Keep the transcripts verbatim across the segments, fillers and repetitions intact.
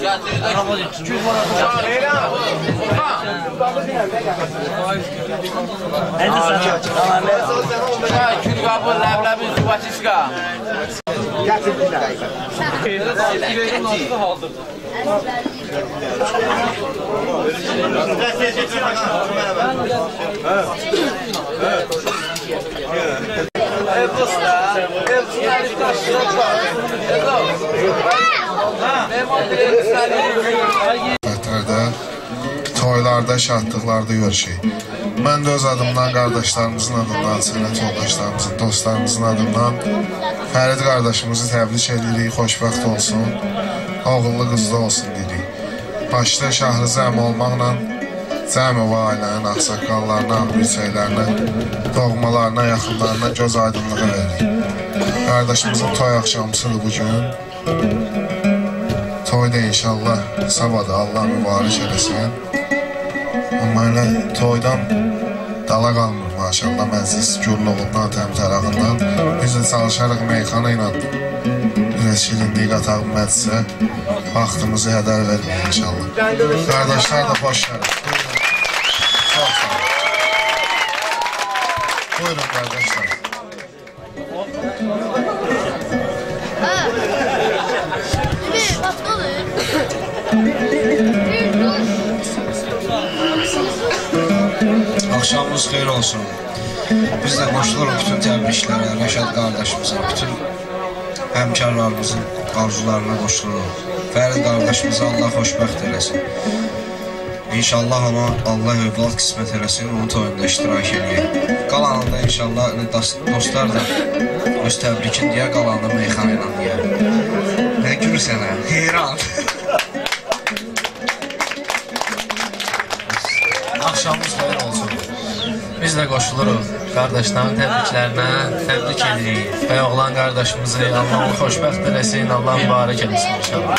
Kül kapı, leblebi, zubatiska. Toylarda, şadlıqlarda görüşək. Mən də öz adımdan, qardaşlarımızın adından, sənət yoldaşlarımızın, dostlarımızın adından Fərid qardaşımızı təbrik edirik, xoşbəxt olsun, oğullu qızlı olsun deyirik. Başda Şahlı Zəm olmaqla Zəmov ailənin ağsaqqallarına, ağbirçəklərinə, doğmalarına, yaxınlarına göz aydınlığı veririk. Qardaşımızın toy axşamısıdır bugün. Toy da inşallah sabahda Allah mübarək eləsin. Amma elə toydan dala qalmır maşallah, məclis gürluğundan, təmtərağından. Biz də çalışarıq meyxana ilə biraz şirinlik qataq məclisə, vaxtımızı hədər verməyək inşallah. Qardaşlar da boş gəlir. Çox sağ olun. Buyurun qardaşlar. Akşamımız xeyir olsun. Biz də qoşuluruq bütün təbriklərə, Rəşad qardaşımıza, bütün həmkarlarımızın arzularına qoşuluruq. Fərid qardaşımıza Allah xoşbəxt eləsin. İnşallah ona Allah övlad qismət eləsin, onun toyunda iştirak edəyək. Qalanında inşallah dostlar da öz təbrikin deyə, qalanında meyxana ilə deyə. Nə gülürsən hə? Heyran. Akşamımız xeyir olsun. Biz də qoşuluruq qardaşların təbriklərinə, təbrik edirik. Və oğlan qardaşımızı Allah xoşbəxt eləsin, Allah mübarək eləsin inşallah.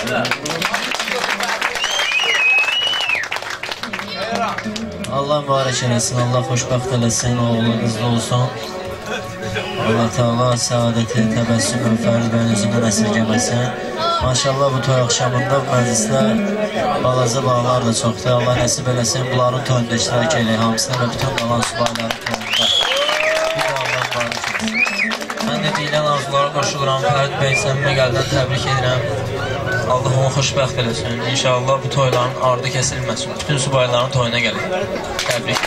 Allah mübarək eləsin, Allah xoşbəxt eləsin, oğlu qızlı olsun. Allah Teala səadəti, təbəssümü, Fərid bəyin üzündən əsirgəməsin. Maşallah bu toy axşamında məclisdə balaca bağlar da çoxdur. Allah nəsib eləsin, bunların toyunda iştirak eləyək, hamısına və bütün qalan subayların toyunda. Bir də Allah mübarək eləsin. Mən də deyilən arzulara qoşuluram, Fərid bəy səmimi qəlbdən təbrik edirəm. Allah onu xoşbəxt eləsin. İnşallah bu toyların ardı kəsilməsin. Bütün subayların toyuna gələk. Təbrik.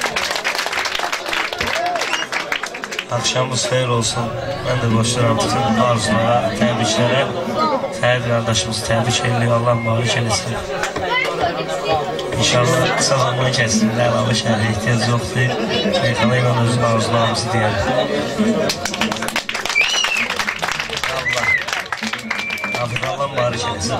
Akşamımız xeyir olsun. Mən də qoşuluram bütün arzulara, təbriklərə. Fərid qardaşımızı təbrik edirik. Allah mübarək eləsin. İnşallah qısa zaman kəsirlər, əlavə şəhərə ehtiyac yoxdur. Meyxana ilə özün arzularımızı deyərik. Allah mübarək eləsin.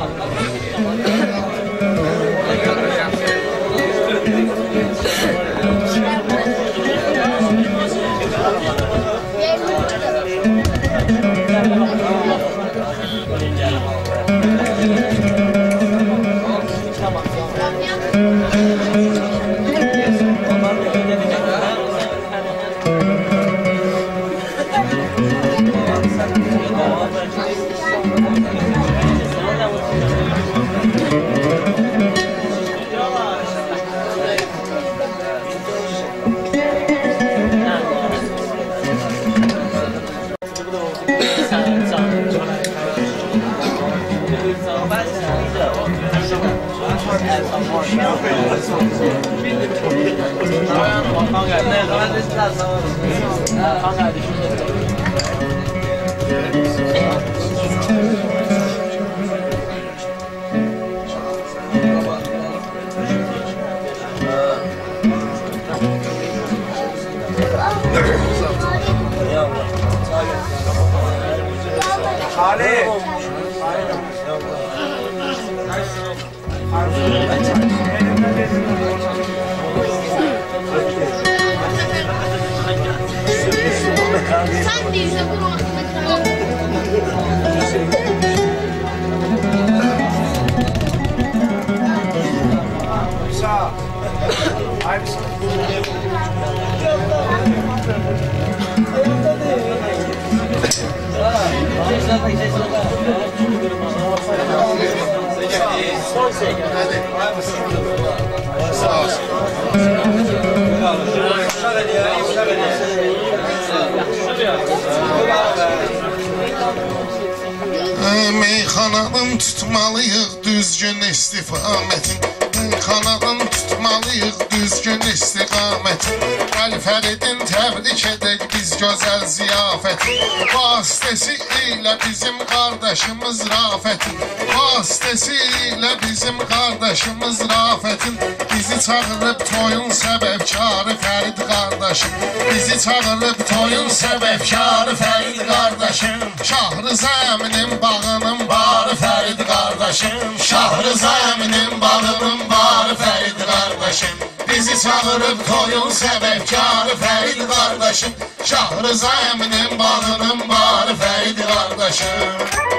Hadi. Sağ olsun. Meyxananın tutmalıyıq düzgün istifamətin. Meyxananın tutmalıyıq düzgün istiqamətin. Gəl Fəridin təbrik edək biz gözəl ziyafətin. Vasitəsi ilə bizim qardaşımız Rafətin. Vasitəsi ilə bizim qardaşımız Rafətin. Bizi çağırıb toyun səbəbkarı Fərid qardaşım. Bizi çağırıb toyun səbəbkarı Fərid qardaşım. Şahrı Zəminin bağının barı Fərid qardaşım. Şahrı Zəminin bağının barı Fərid qardaşım. Bizi çağırıb toyun səbəbkarı Fərid qardaşım. Şahrı Zəminin bağının barı Fərid qardaşım.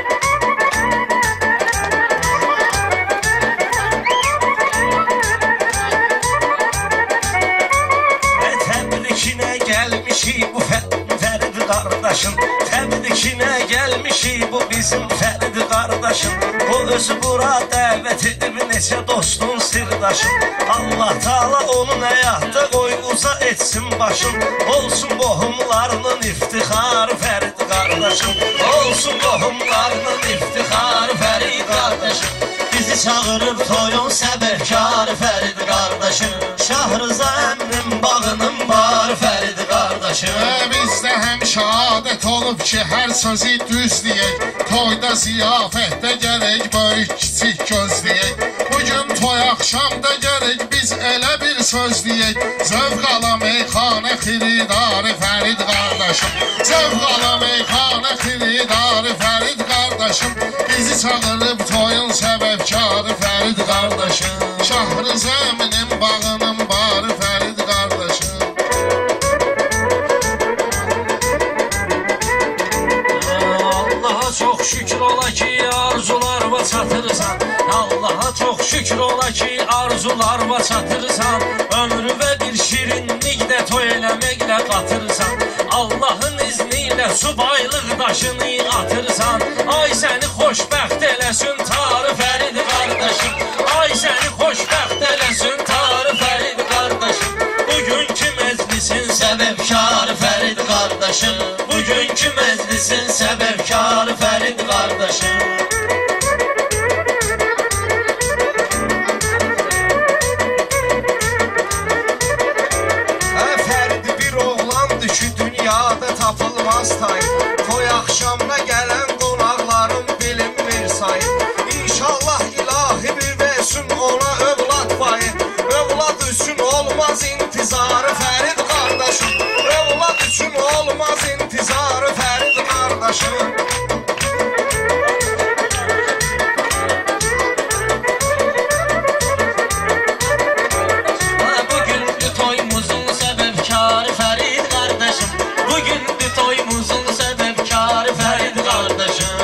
Təbrikinə gəlmişik bu Fərid qardaşım. Təbrikinə gəlmişik bu bizim Fərid qardaşım. O özü bura dəvət edib neçə dostun sirdaşım. Allah Taala onun həyatda qoy uza etsin başım. Olsun qohumlarının iftixarı Fərid qardaşım. Olsun qohumlarının iftixarı Fərid qardaşım. Bizi çağırıb toyun səbəbkarı Fərid qardaşım. Şahrı Zəminin bağının barı Fərid qardaşım. Bizdə həmişə adət olub ki, hər sözü düz deyək. Toyda ziyafətdə gərək böyük kiçik gözləyək. Bugün toy axşamda gərək biz elə bir söz deyək. Zövq ala meyxanə xiridarı Fərid qardaşım. Zövq ala meyxanə xiridarı Fərid qardaşım. Bizi çağırıb toyun səbəbkarı Fərid qardaşım. Şahrı Zəminin bağının barı Fərid qardaşım. Allaha çox şükür ola ki arzularıma çatırsan. Allaha çox şükür ola ki arzularıma çatırsan. Ömrü və bir şirinlikdə toy eləməklə qatırsan. Allahın izniyle subaylıq daşını atırsan. Ay səni xoşbəxt eləsin tarı Fərid qardaşım. Ay səni xoşbəxt eləsin tarı Fərid qardaşım. Bugünkü məclisin səbəbkarı Fərid qardaşım. Bugünkü məclisin səbəbkarı Fərid qardaşım. Tapılmaz tayın. Toy axşamına gələn qonaqların bilinmir sayın. İnşallah ilahi bir versin ona övlad payı. Övlad üçün olmaz intizarı Fərid qardaşım. Övlad üçün olmaz intizarı Fərid qardaşım. Bugünkü toyumuzun səbəbkarı Fərid qardaşım. Bugünkü toyumuzun səbəbkarı Fərid qardaşım.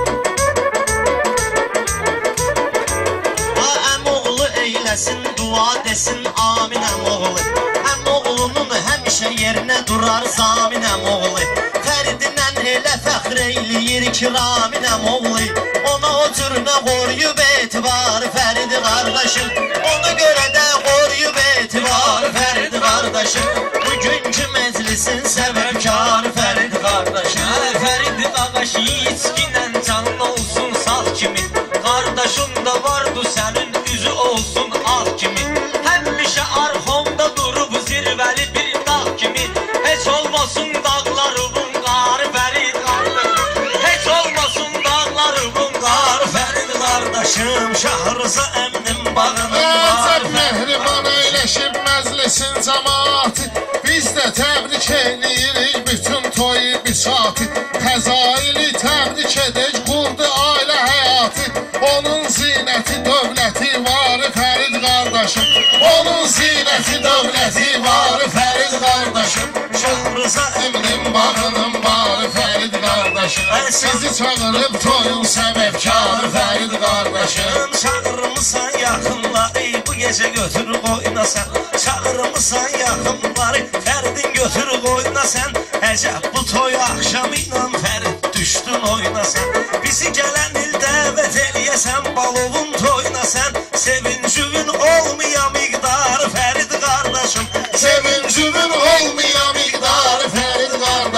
Əmoğlu eyləsin, dua desin amin əmoğlu. Əmoğlunun həmişə yerinə durar zamin əmoğlu. Fəridinən elə fəxr eyləyir kiramin əmoğlu. Ona o cürünə qoruyub etibarı Fərid qardaşım. Ona görə də qoruyub etibarı Fərid qardaşım. Bugünkü məclisin səbəbkarı Fərid qardaşım. Fərid qardaş içkinlə canın olsun sağ kimi. Qardaşın da vardı sənin üzü olsun ağ kimi. Həmişə arxonda durub zirvəli bir dağ kimi. Heç olmasın dağlarımın qarı Fərid qardaşım. Heç olmasın dağlarımın qarı Fərid qardaşım. Şahrıza əmnin bağının Əcəb mehriban eyləşib məclisin cəmaatı. Biz də təbrik eləyirik bütün toyu bisatı. Fəzaili təbrik edək qurdu ailə həyatı. Onun zinəti dövləti varı Fərid qardaşım. Onun zinəti dövləti varı Fərid qardaşım. Şahrıza əmnin bağının barı Fərid qardaşım. Sizi çağırıb toyun səbəbkarı Fərid qardaşım. Çağırmısan yaxınları bu gecə götür qoyna sən. Çağırmısan yaxınları Fəridin götür qoyna sən. Əcəb bu toy axşamı ilə Fərid düşdün oyna sən. Bizi gələn il dəvət eləyəsən balovun toy.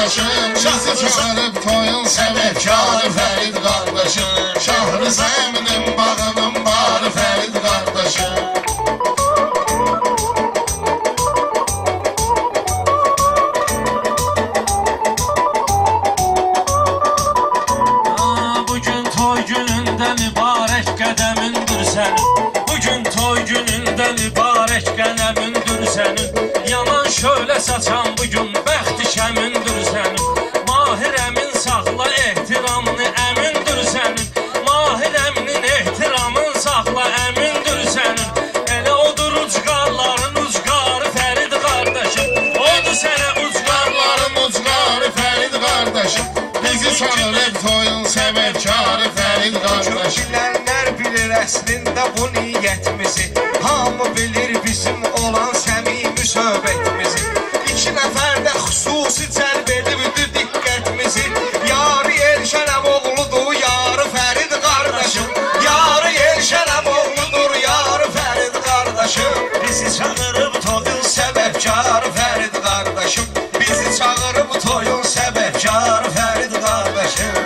qardaşım, bizi çağırıb toyun səbəbkarı Fərid qardaşım. Şahrı Zəminin bağının barı Fərid qardaşım. Bugün toy günündə mübarək qədəmindir sənin. Bugün toy günündə mübarək qədəmindir sənin. Yanan şöyle saçan bugün bəxti şəmindir sənin. Mahir əmin saxla ehtiramını əmindir sənin. Mahir əminin ehtiramın saxla əmindir sənin. Elə odur ucqarların ucqarı Fərid qardaşım. Odur sənə ucqarların ucqarı Fərid qardaşım. Bizi çağırıb toyun səbəbkarı Fərid qardaşım. Bilənlər bilir əslində bu niyyətimizi. Hamı bilir bizim olan səmimi söhbətimizi. İki nəfər də xüsusi cəlb edibdir diqqətimizi. Yarı Elşənəm oğludur, yarı Fərid qardaşım. Yarı Elşənəm oğludur, yarı Fərid qardaşım. Bizi çağırıb toyun səbəbkarı Fərid qardaşım. Bizi çağırıb toyun səbəbkarı Fərid qardaşım.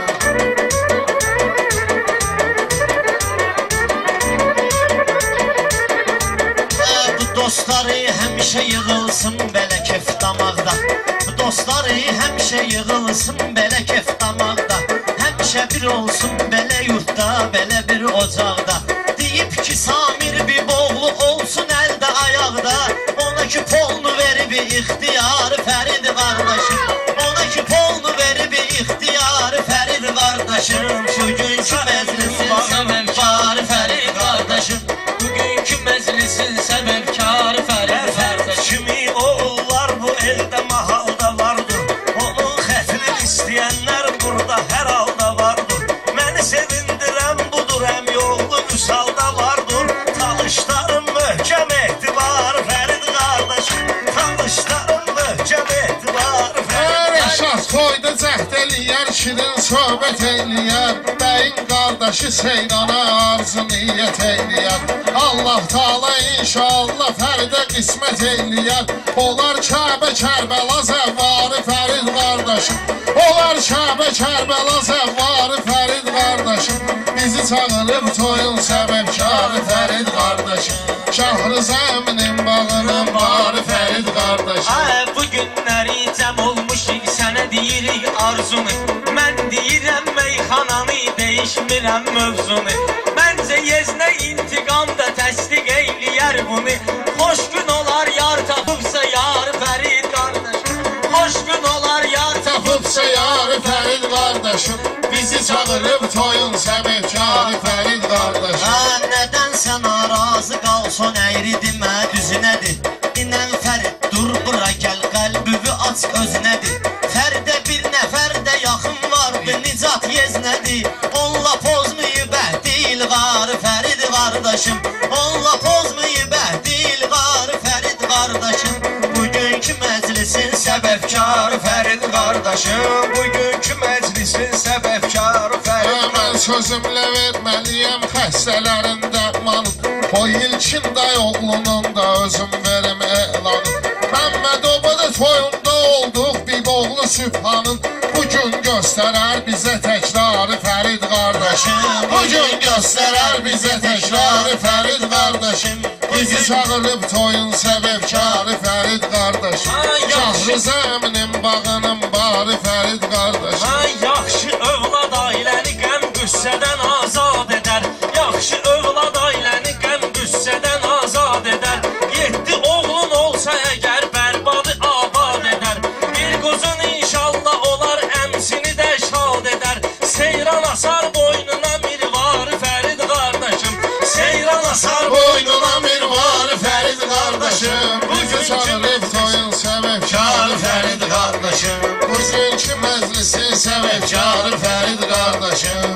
Dostları həmişə yığılsın belə kef damaqda. Dostları həmişə yığılsın belə kef damaqda. Həmişə bir olsun belə yurtda, belə bir ocaqda. Deyib ki Samir bir boğlu olsun əldə ayaqda. Ona ki polnu verib ixtiyarı Fərid qardaşım. Ona ki polnu verib ixtiyarı Fərid qardaşım. Bugünkü məclisin səbəbkarı Fərid qardaşım. Bugünkü məclisin səbəbkarı Fərid qardaşım. kimi oğullar bu elde mahalda vardır. Onun xətrini istəyənlər burada hər halda vardır. Məni sevindirən budur, həm yollu müsalda vardır. Talışların möhkəm etibarı Fərid qardaşım. Talışların möhkəm etibarı Fərid Rəşad toyda cəhd eləyər, şirin söhbət eləyər. Bəyin qardaşı Seyrana arzu niyyət eləyər. Allah Taala inşallah Fəridə qismət eləyər. Olar Kəbə Kərbəla zəvvarı Fərid qardaşım. Olar Kəbə Kərbəla zəvvarı Fərid qardaşım. Bizi çağırıb toyun səbəbkarı Fərid qardaşım. Şahrı Zəminin bağının barı Fərid qardaşım. Ay, bu günləri cəm olmuşik, sənə deyirik arzunu. Mən deyirəm meyxananı, değişmirəm mövzunu. Məncə yeznə intiqam da təsdiq eyləyər bunu. Xoş gün olar yar tapıbsa yar Fərid qardaşım. Xoş gün olar yar Tapıbsa yarı Fərid qardaşım. Bizi çağırıb toyun səbəbkarı Fərid qardaşım. Hə, nədənsə narazı qalson əyri demə düzünədir. İnən Fərid dur bura gəl, qəlbüvü aç özünədir. Fəridə bir nəfər də yaxın vardı, nicat yeznədir. Onunla pozmayıb əhdil qarı Fərid qardaşım. Onunla pozmayıb əhdil qarı Fərid qardaşım. Bugünkü məclisin səbəbkarı Fərid qardaşım. Bugünkü məclisin səbəbkarı Fərid qardaşım. Mən sözümlə verməliyəm xəstələrin dərmanı. O ilkin day oğlunun da özüm verim elanı. Məmməd obada toyunda olduq bir oğlu Sübhanın. Bugün göstərər bizə təkrarı Fərid qardaşım. Bugün göstərər bizə təkrarı Fərid qardaşım. Bizi çağırıb toyun səbəbkarı Fərid qardaşım. Şahrı Zəminin bağının barı Fərid qardaşım. Ay, yaxşı övlad ailəni qəm qüssədən azad edər. Yaxşı övlad ailəni qəm qüssədən azad edər. Yeddi oğlun olsa əgər bərbadı abad edər. Bir quzun inşallah olar əmsini də şad edər. Seyran asar boynuna mirvarı Fərid qardaşım. Seyran asar Boynuna mirvarı Fərid qardaşım. Bizi çağırıb toyun səbəbkarı Fərid qardaşım. Bugünkü məclisin səbəbkarı Fərid qardaşım.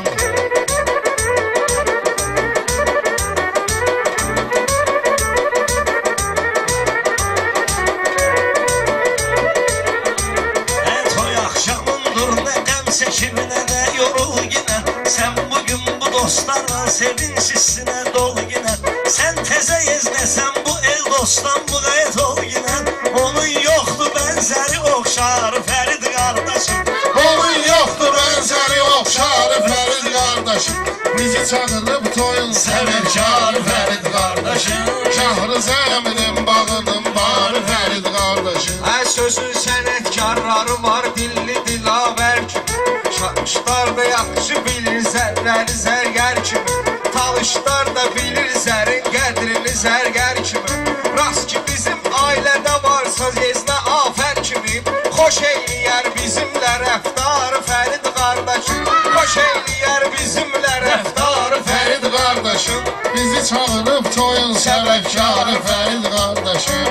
toy axşamındır, nə qəm çəkiminə də yorul ginən. Sən bugün bu dostlarla sevinçisinə dol ginən. Sən təzə yeznəsən bu el dostdan bu qayət ol ginən. Onun yoxdur bənzəri oxşar Fərid qardaş. qardaşım, bizi çağırıb toyun səvərkarı Fərid qardaşım. Şahri Zəminin bağının barı Fərid qardaşım. Ə sözün sənətkarları var, dilli dilavər kimi. Çalışlar da yaxşı bilir zərləri zərgər kimi. Talışlar da bilir zərin qədrini zərgər kimi. Rast ki bizim ailədə varsa yeznə afər kimi. Xoş eyləyər bizimlə rəftarı Fərid qardaşım. Xoş eyləyər bizimlə rəftarı Fərid qardaşım, bizi çağırıb toyun səvərkarı Fərid qardaşım.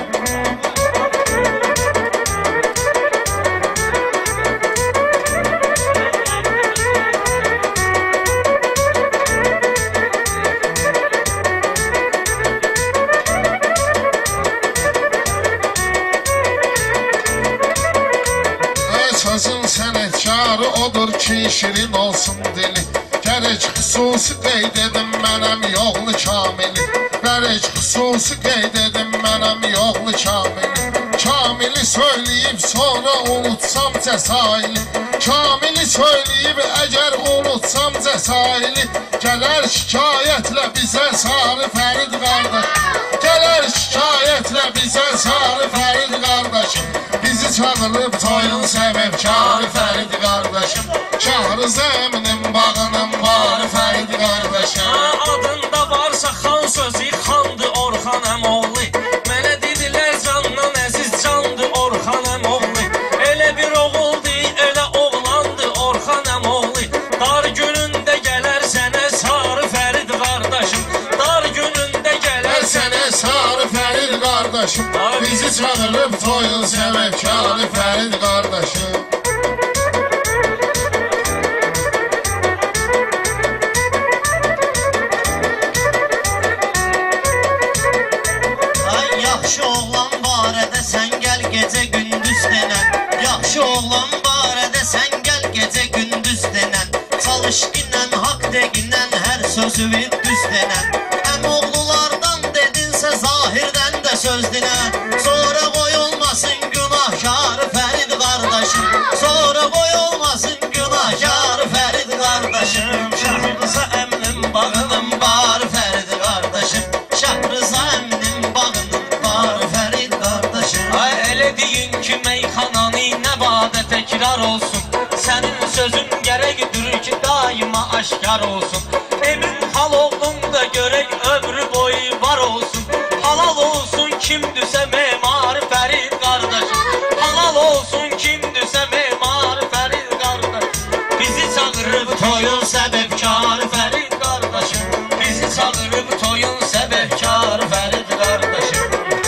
Sözün sənətkarı odur ki, şirin olsun dili. Gərək xüsusi qeyd edim mənəm yoxlu kamili. Gərək xüsusi qeyd edim mənəm yoxlu kamili. Kamili söyləyib sonra unutsam cəsaili. Kamili söyləyib əgər unutsam cəsaili. Gələr şikayətlə bizə sarı Fərid qardaş. Gələr şikayətlə bizə sarı Fərid qardaşım. Bizi çağırıb toyun səbəbkarı Fərid qardaşım. Şahri Zəminin bağının barı Fərid qardaşım. Adında varsa xan sözü xandı Orxan əmoğlu. Mənə dedilər candan əziz candı Orxan əmoğlu. Elə bir oğuldu, elə oğlandı Orxan əmoğlu. Dar günündə gələr sənə sarı Fərid qardaşım. Dar günündə gələr sənə sarı Fərid qardaşım. Bizi çağırıb toyun səbəbkarı Fərid qardaşım. Yaxşı oğlan barədə sən gəl gecə gündüz denən. Yaxşı oğlan barədə sən gəl gecə gündüz denən. Çalış inən, haqq deginən, hər sözü düz denən. Əmoğlulardan dedinsə zahirdən də söz dinən. Sonra qoy olmasın günahkarı Fərid qardaşım. Sonra qoy olmasın günahkarı Fərid qardaşım. Şahrıza əmnim bağının barı Fərid qardaşım. Şahrıza əmnim bağının barı Fərid qardaşım. Ay elə deyin ki meyxananı nə badə təkrar olsun. Sənin sözün gərəkdir ki daima aşkar olsun. Emin hal oğlum da görək ömrü boyu var olsun. Halal olsun kimdüsə memar Fərid qardaşım. Halal olsun kimdüsə memar Fərid qardaşım. Bizi çağırıb toyun səbəbkarı Fərid qardaşım. Bizi çağırıb toyun səbəbkarı Fərid qardaşım.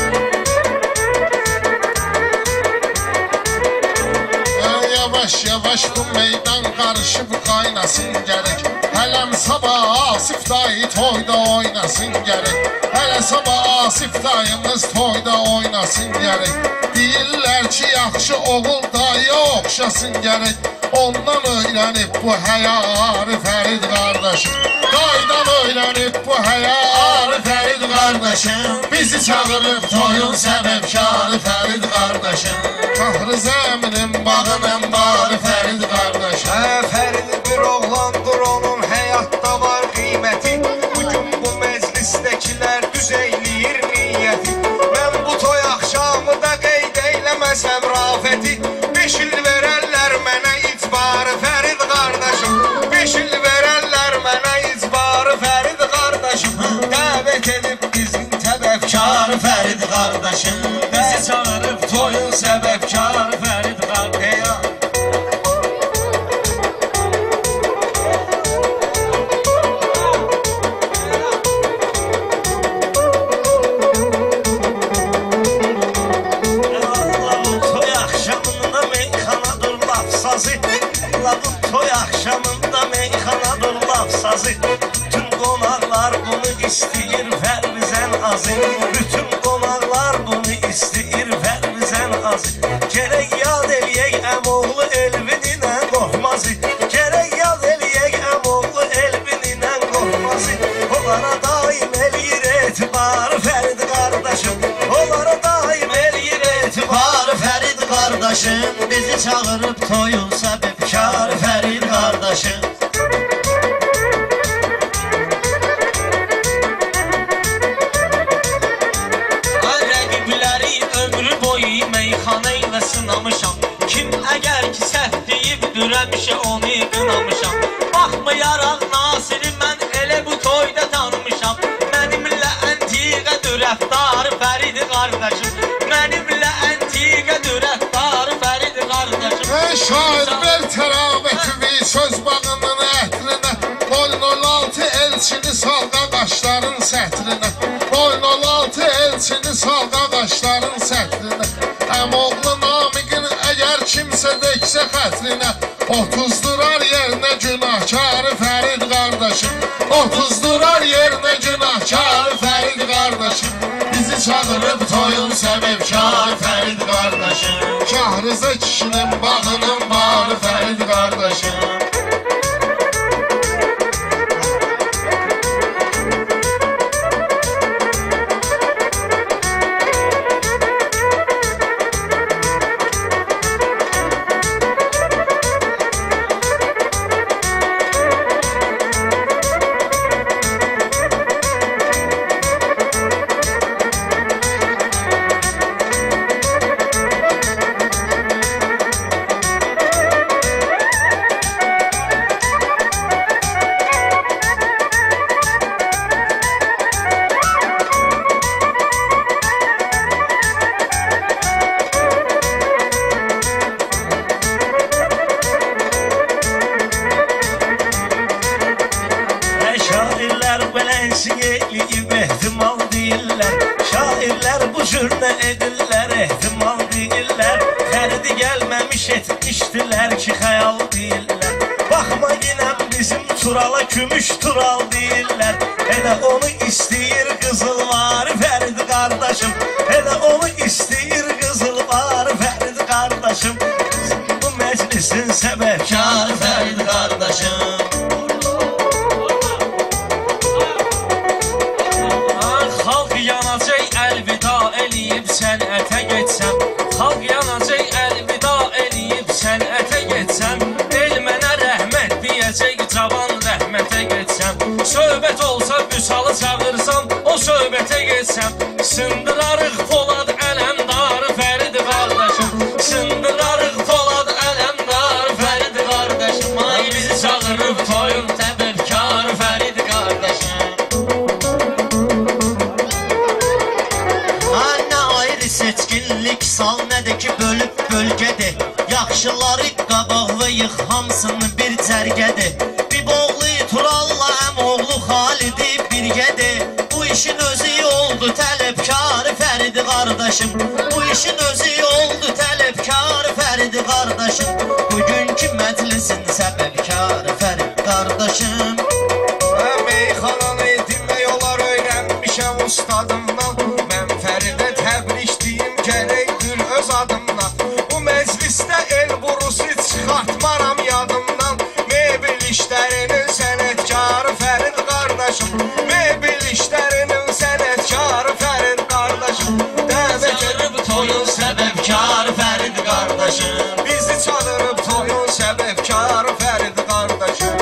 Yavaş yavaş bu meydan qarışıb qaynasın gərək. Hələm sabah Asif dayı toyda oynasın gərək. Hələ sabah Asif dayımız toyda oynasın gərək. Deyirlər ki yaxşı oğul dayı oxşasın gərək. Ondan öyrənib bu həyarı Fərid qardaşım. Daydan öyrənib bu həyarı Fərid qardaşım. Bizi çağırıb toyun səbəbkarı Fərid qardaşım. Şahri Zəminin bağının barı Fərid qardaşım. Hə, Fərid bir oğlandır, onun həyatda var qiyməti. Bugün bu məclisdəkilər düz eyləyir niyyəti. Mən bu toy axşamı da qeyd eyləməsəm rafəti. Beş il verərlər mənə icbarı Fərid qardaşım. Beş il verərlər mənə icbarı Fərid qardaşım. Dəvət edib bizim təbəbkarı Fərid qardaşım. Bizi çağırıb toyun səbəbkarı Fərid qardaşım. Lavın toy axşamında meyxanadır laf sazı. Bütün qonaqlar bunu istəyir Fərvizən azı. Bütün qonaqlar bunu istəyir Fərvizən azı. Gərək yad eləyək əmoğlu elvinlə qorxmazı. Gərək yad eləyək əmoğlu elvinlə qorxmazı. Onlara daim eləyir etibarı Fərid qardaşım. Onlara daim eləyir etibarı Fərid qardaşım. Bizi çağırıb toyun səbəbkarı Fərid qardaşım. sınamışam. Kim əgər ki səhv deyibdir, həmişə onu qınamışam. Baxmayaraq Nasiri mən elə bu toyda tanımışam. Mənimlə əntiqədir rəftarı Fərid qardaşım. Mənimlə əntiqədir rəftarı Fərid qardaşım. Şahid ver təravətüvi söz bağının ətrinə. Boyun on altı elçini salqa qaşların sətrinə. Boyun on altı elçini salqa qaşların sətrinə. Əmoğlu Namiqin əgər kimsə dəksə xətrinə, otuzdurar yerinə günahkarı Fərid qardaşım. Otuzdurar yerinə günahkarı Fərid qardaşım. Bizi çağırıb toyun səbəbkarı Fərid qardaşım. Şahrızə kişinin bağının bağlı Fərid qardaşım. Gümüş tural deyirlər. Elə onu istəyir qızıl var Fərid qardaşım. Elə onu istəyir qızıl var Fərid qardaşım. Bu məclisin səbəbkarı Fərid qardaşım. Xalq yanacaq əlvida eləyib sənətə getsəm. Xalq yanacaq əlvida eləyib sənətə getsəm. El mənə rəhmət deyəcək cavan rəhmətə getsəm. Söhbət olsa Vüsalı çağırsam, o söhbətə getsəm. Sındırarıq Polad ələmdarı Fərid qardaşım. Sındırarıq Polad ələmdarı Fərid qardaşım. Ay bizi çağırıb toyun səbəbkarı Fərid qardaşım. Nə ayrı seçkinlik sal, nə də ki bölüb bölgədir. Yaxşıları qabaq və yıx hamısını bir cərgədir. Turalla əmoğlu Xalidi birgədir. Bu işin özü oldu tələbkarı Fərid qardaşım. Bu işin özü oldu tələbkarı Fərid qardaşım. Bugünkü məclisin səbəbkarı Fərid qardaşım. Mən meyxananı dinmək olar öyrənmişəm ustadımdan. Mən Fəridə təbrik deyim gərəkdir öz adımdan. Bu məclisdə el burusu çıxartmaram yadımdan. Mebil işlərinin sənətkarı Fərid qardaşım. Mebil işlərinin sənətkarı Fərid qardaşım. Dəvət edib toyun səbəbkarı Fərid qardaşım. Bizi çağırıb toyun səbəbkarı Fərid qardaşım.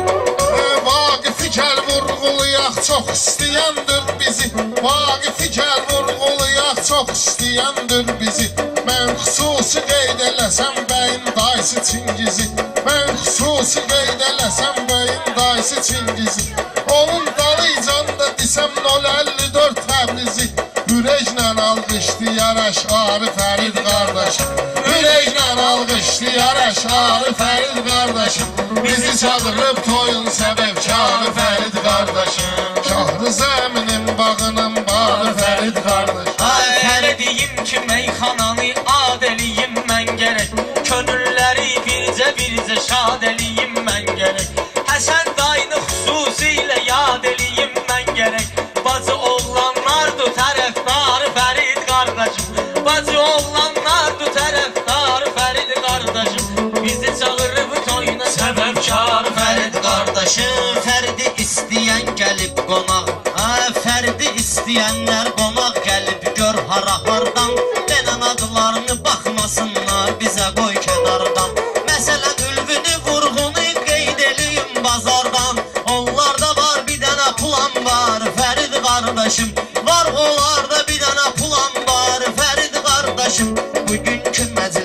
Vaqifi gəl vurğulayaq, çox istəyəndir bizi. Vaqifi gəl vurğulayaq, çox istəyəndir bizi. Mən xüsusi qeyd eləsəm bəyin dayısı Çingizi. Mən xüsusi qeyd eləsəm bəyin dayısı Çingizi. Onun dalıcan da desəm nol əlli dörd Təbrizi. Ürəklə alqışlayar əşarı Fərid qardaşım. Ürəklə alqışlayar əşarı Fərid qardaşım. Bizi çağırıb toyun səbəbkarı Fərid qardaşım. Şahrı zəminin bağının bağlı Fərid qardaşım. Ay Fəridiyim ki meyxananı ad eləyim mən gərək. Könülləri bircə bircə şad eləyim mən gərək. Həsən dayını xüsusilə yad eləyim mən gərək. Bacı oğlanlardır tərəfdarı Fərid qardaşım. Bacı oğlanlardır tərəfdarı Fərid qardaşım. Bizi çağırıb toyuna səbəbkarı Fərid qardaşım. Fəridi istəyən gəlib qonaq. Fəridi istəyənlər qonaq gəlib gör hara hardan. Denən adlarını baxmasınlar bizə qoy kənardan. Məsələn ülvünü vurğunu qeyd eləyim bazardan. Onlarda var bir dənə plan var Fərid qardaşım. Var onlarda bir dənə plan var Fərid qardaşım. Bugünkü məclis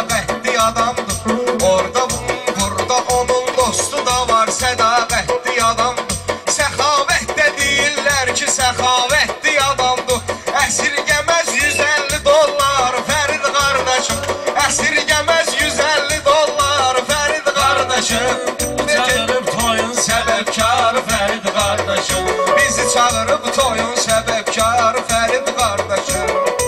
sədaqətli adamdır. Orada burada onun dostu da var, sədaqətli adamdır. Səxavət də deyirlər ki, səxavətli adamdır. Əsirgəməz yüz əlli dollar Fərid qardaşım, əsirgəməz yüz əlli dollar Fərid qardaşım. Çağırıb toyun səbəbkarı Fərid qardaşım, Bizi çağırıb toyun səbəbkarı Fərid qardaşım.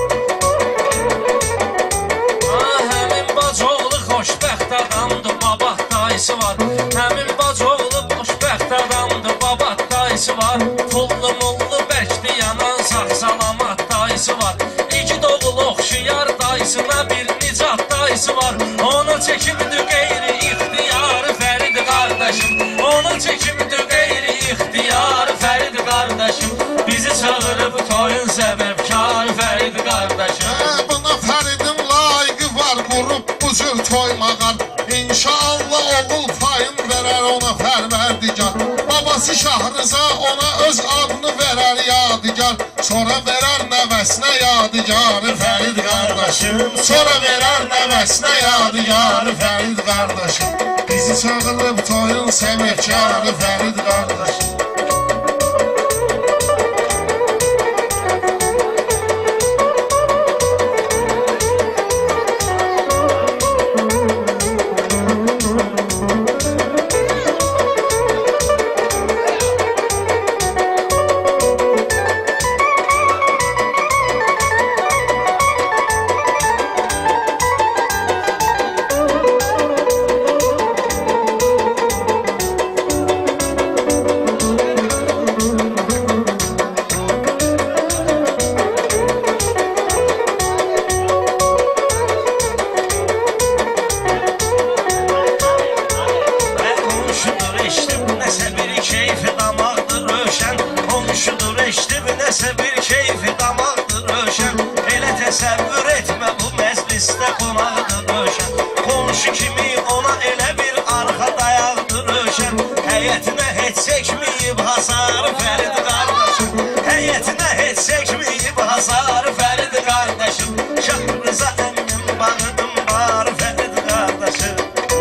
Ah, həmin bacoğlu xoşbəxt adamdır, babat dayısı var. Həmin bacoğlu xoşbəxt adamdır, babat dayısı var. Pullu mullu bəkdi yanan sağ salamat dayısı var. İki doğulu oxşuyar dayısına bir nicat dayısı var. Ona çəkibdir qeyri ixtiyarı Fərid qardaşım, ona çəkibdir qeyri ixtiyarı Fərid qardaşım. Bizi çağırıb toyun səbəbkarı Fərid qardaşım. Buna Fəridin layıqı var, qurub bu cür toymağar. İnşallah oğul payın verər ona Pərverdigar. Babası Şahrıza ona öz adını verər yadigar. Sonra verər nəvəsinə yadigarı Fərid qardaşım, sonra verər nəvəsinə yadigarı Fərid qardaşım. Bizi çağırıb toyun səbəbkarı Fərid qardaşım. Təsəvvür etmə bu məclisdə qonaqdır Rövşən. Qonşu kimi ona elə bir arxa dayaqdır Rövşən. Həyətinə heç çəkməyib hasarı Fərid qardaşım, həyətinə heç çəkməyib hasarı Fərid qardaşım. Şahrıza əmnim bağıdım var Fərid qardaşım.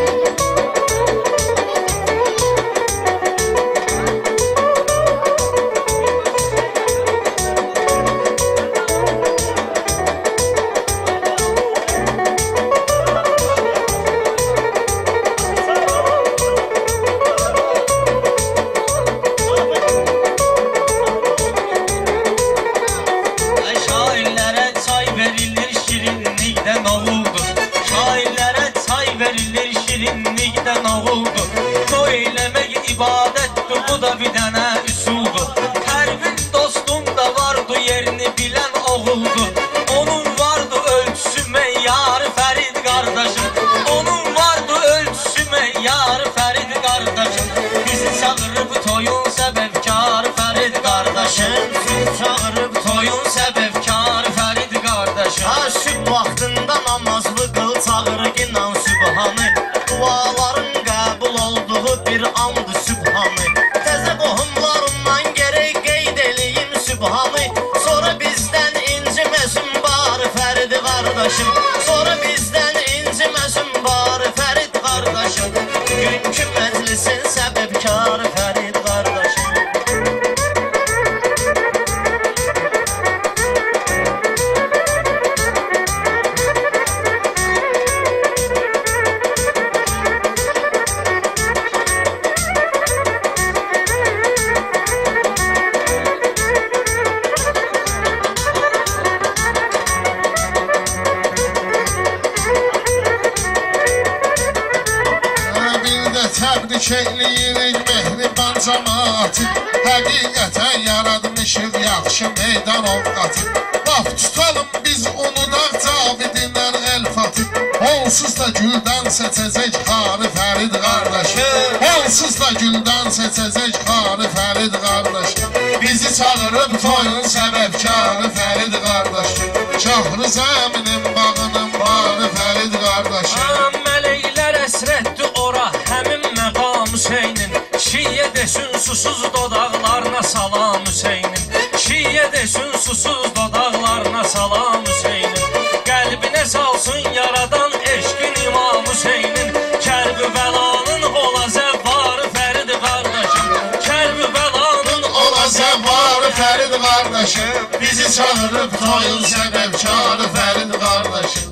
Şirinlikdən oğuldur, toy eləmək ibadətdir, bu da bir dənə üsuldur. Hər bir dostun da vardı yerini bilən oğuldur. Onun vardı ölçüsü meyyarı Fərid qardaşım, onun vardı ölçüsü meyyarı Fərid qardaşım. Bizi çağırıb toyun səbəbkarı Fərid qardaşım, bizi çağırıb toyun səbəbkarı Fərid qardaşım. Ha sübh vaxtında namazlı qıl çağırı inan sübhanı. Duaların qəbul olduğu bir andı sübhanı. Təzə qohumlarımdan gerək qeyd eləyim sübhanı. Sonra bizdən inciməsin bari Fərid qardaşım, sonra bizdən inciməsin bari Fərid qardaşım. Günkü məclisin səbəbkarı Fərid qardaşım. Təbrik eləyirik mehriban cəmaatı, həqiqətən yaradmışıq yaxşı meydan ovqatı. Laf tutalım biz unudaq Cavidindən el-fatı. Onsuz da güldən seçəcək xarı Fərid qardaşım, onsuz da güldən seçəcək xarı Fərid qardaşım. Bizi çağırıb toyun səbəbkarı Fərid qardaşım, Şahrız əminin bağının barı Fərid qardaşım. Mələklər əsrətdir ora həmin məqam Hüseynin. Şiyə desin susuz dodaqlarına salam Hüseynin. Şiyə desin susuz dodaqlarına salam Hüseynin. Qəlbinə salsın yaradan eşqin qardaşım, bizi çağırıb toyun səbəbkarı Fərid qardaşım.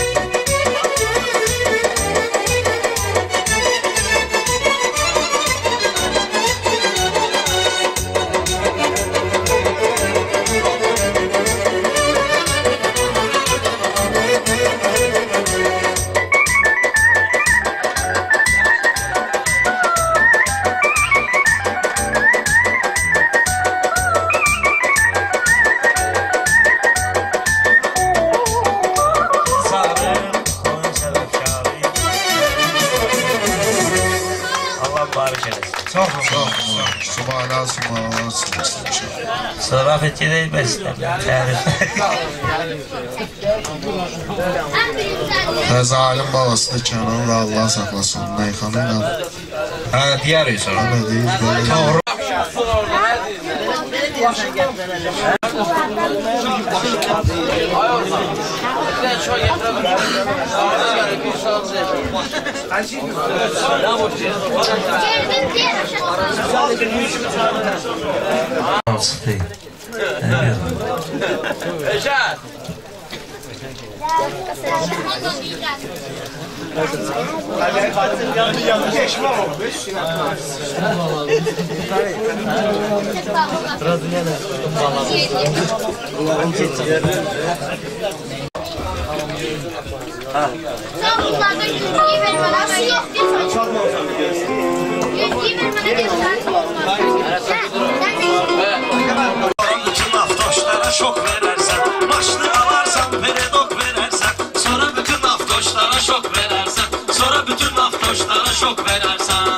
Zarafet gedək bəslər. Və zalim babası da Kənan və Allah saxlasın. Nəyxanı ilə. Hə, deyərik sonra. Nə deyir, belə. Eşat! Bütün avtoşlara şok verersen, maçlı alarsan peredok verersen, sonra bütün avtoşlara şok verersen, sonra bütün avtoşlara şok verersen.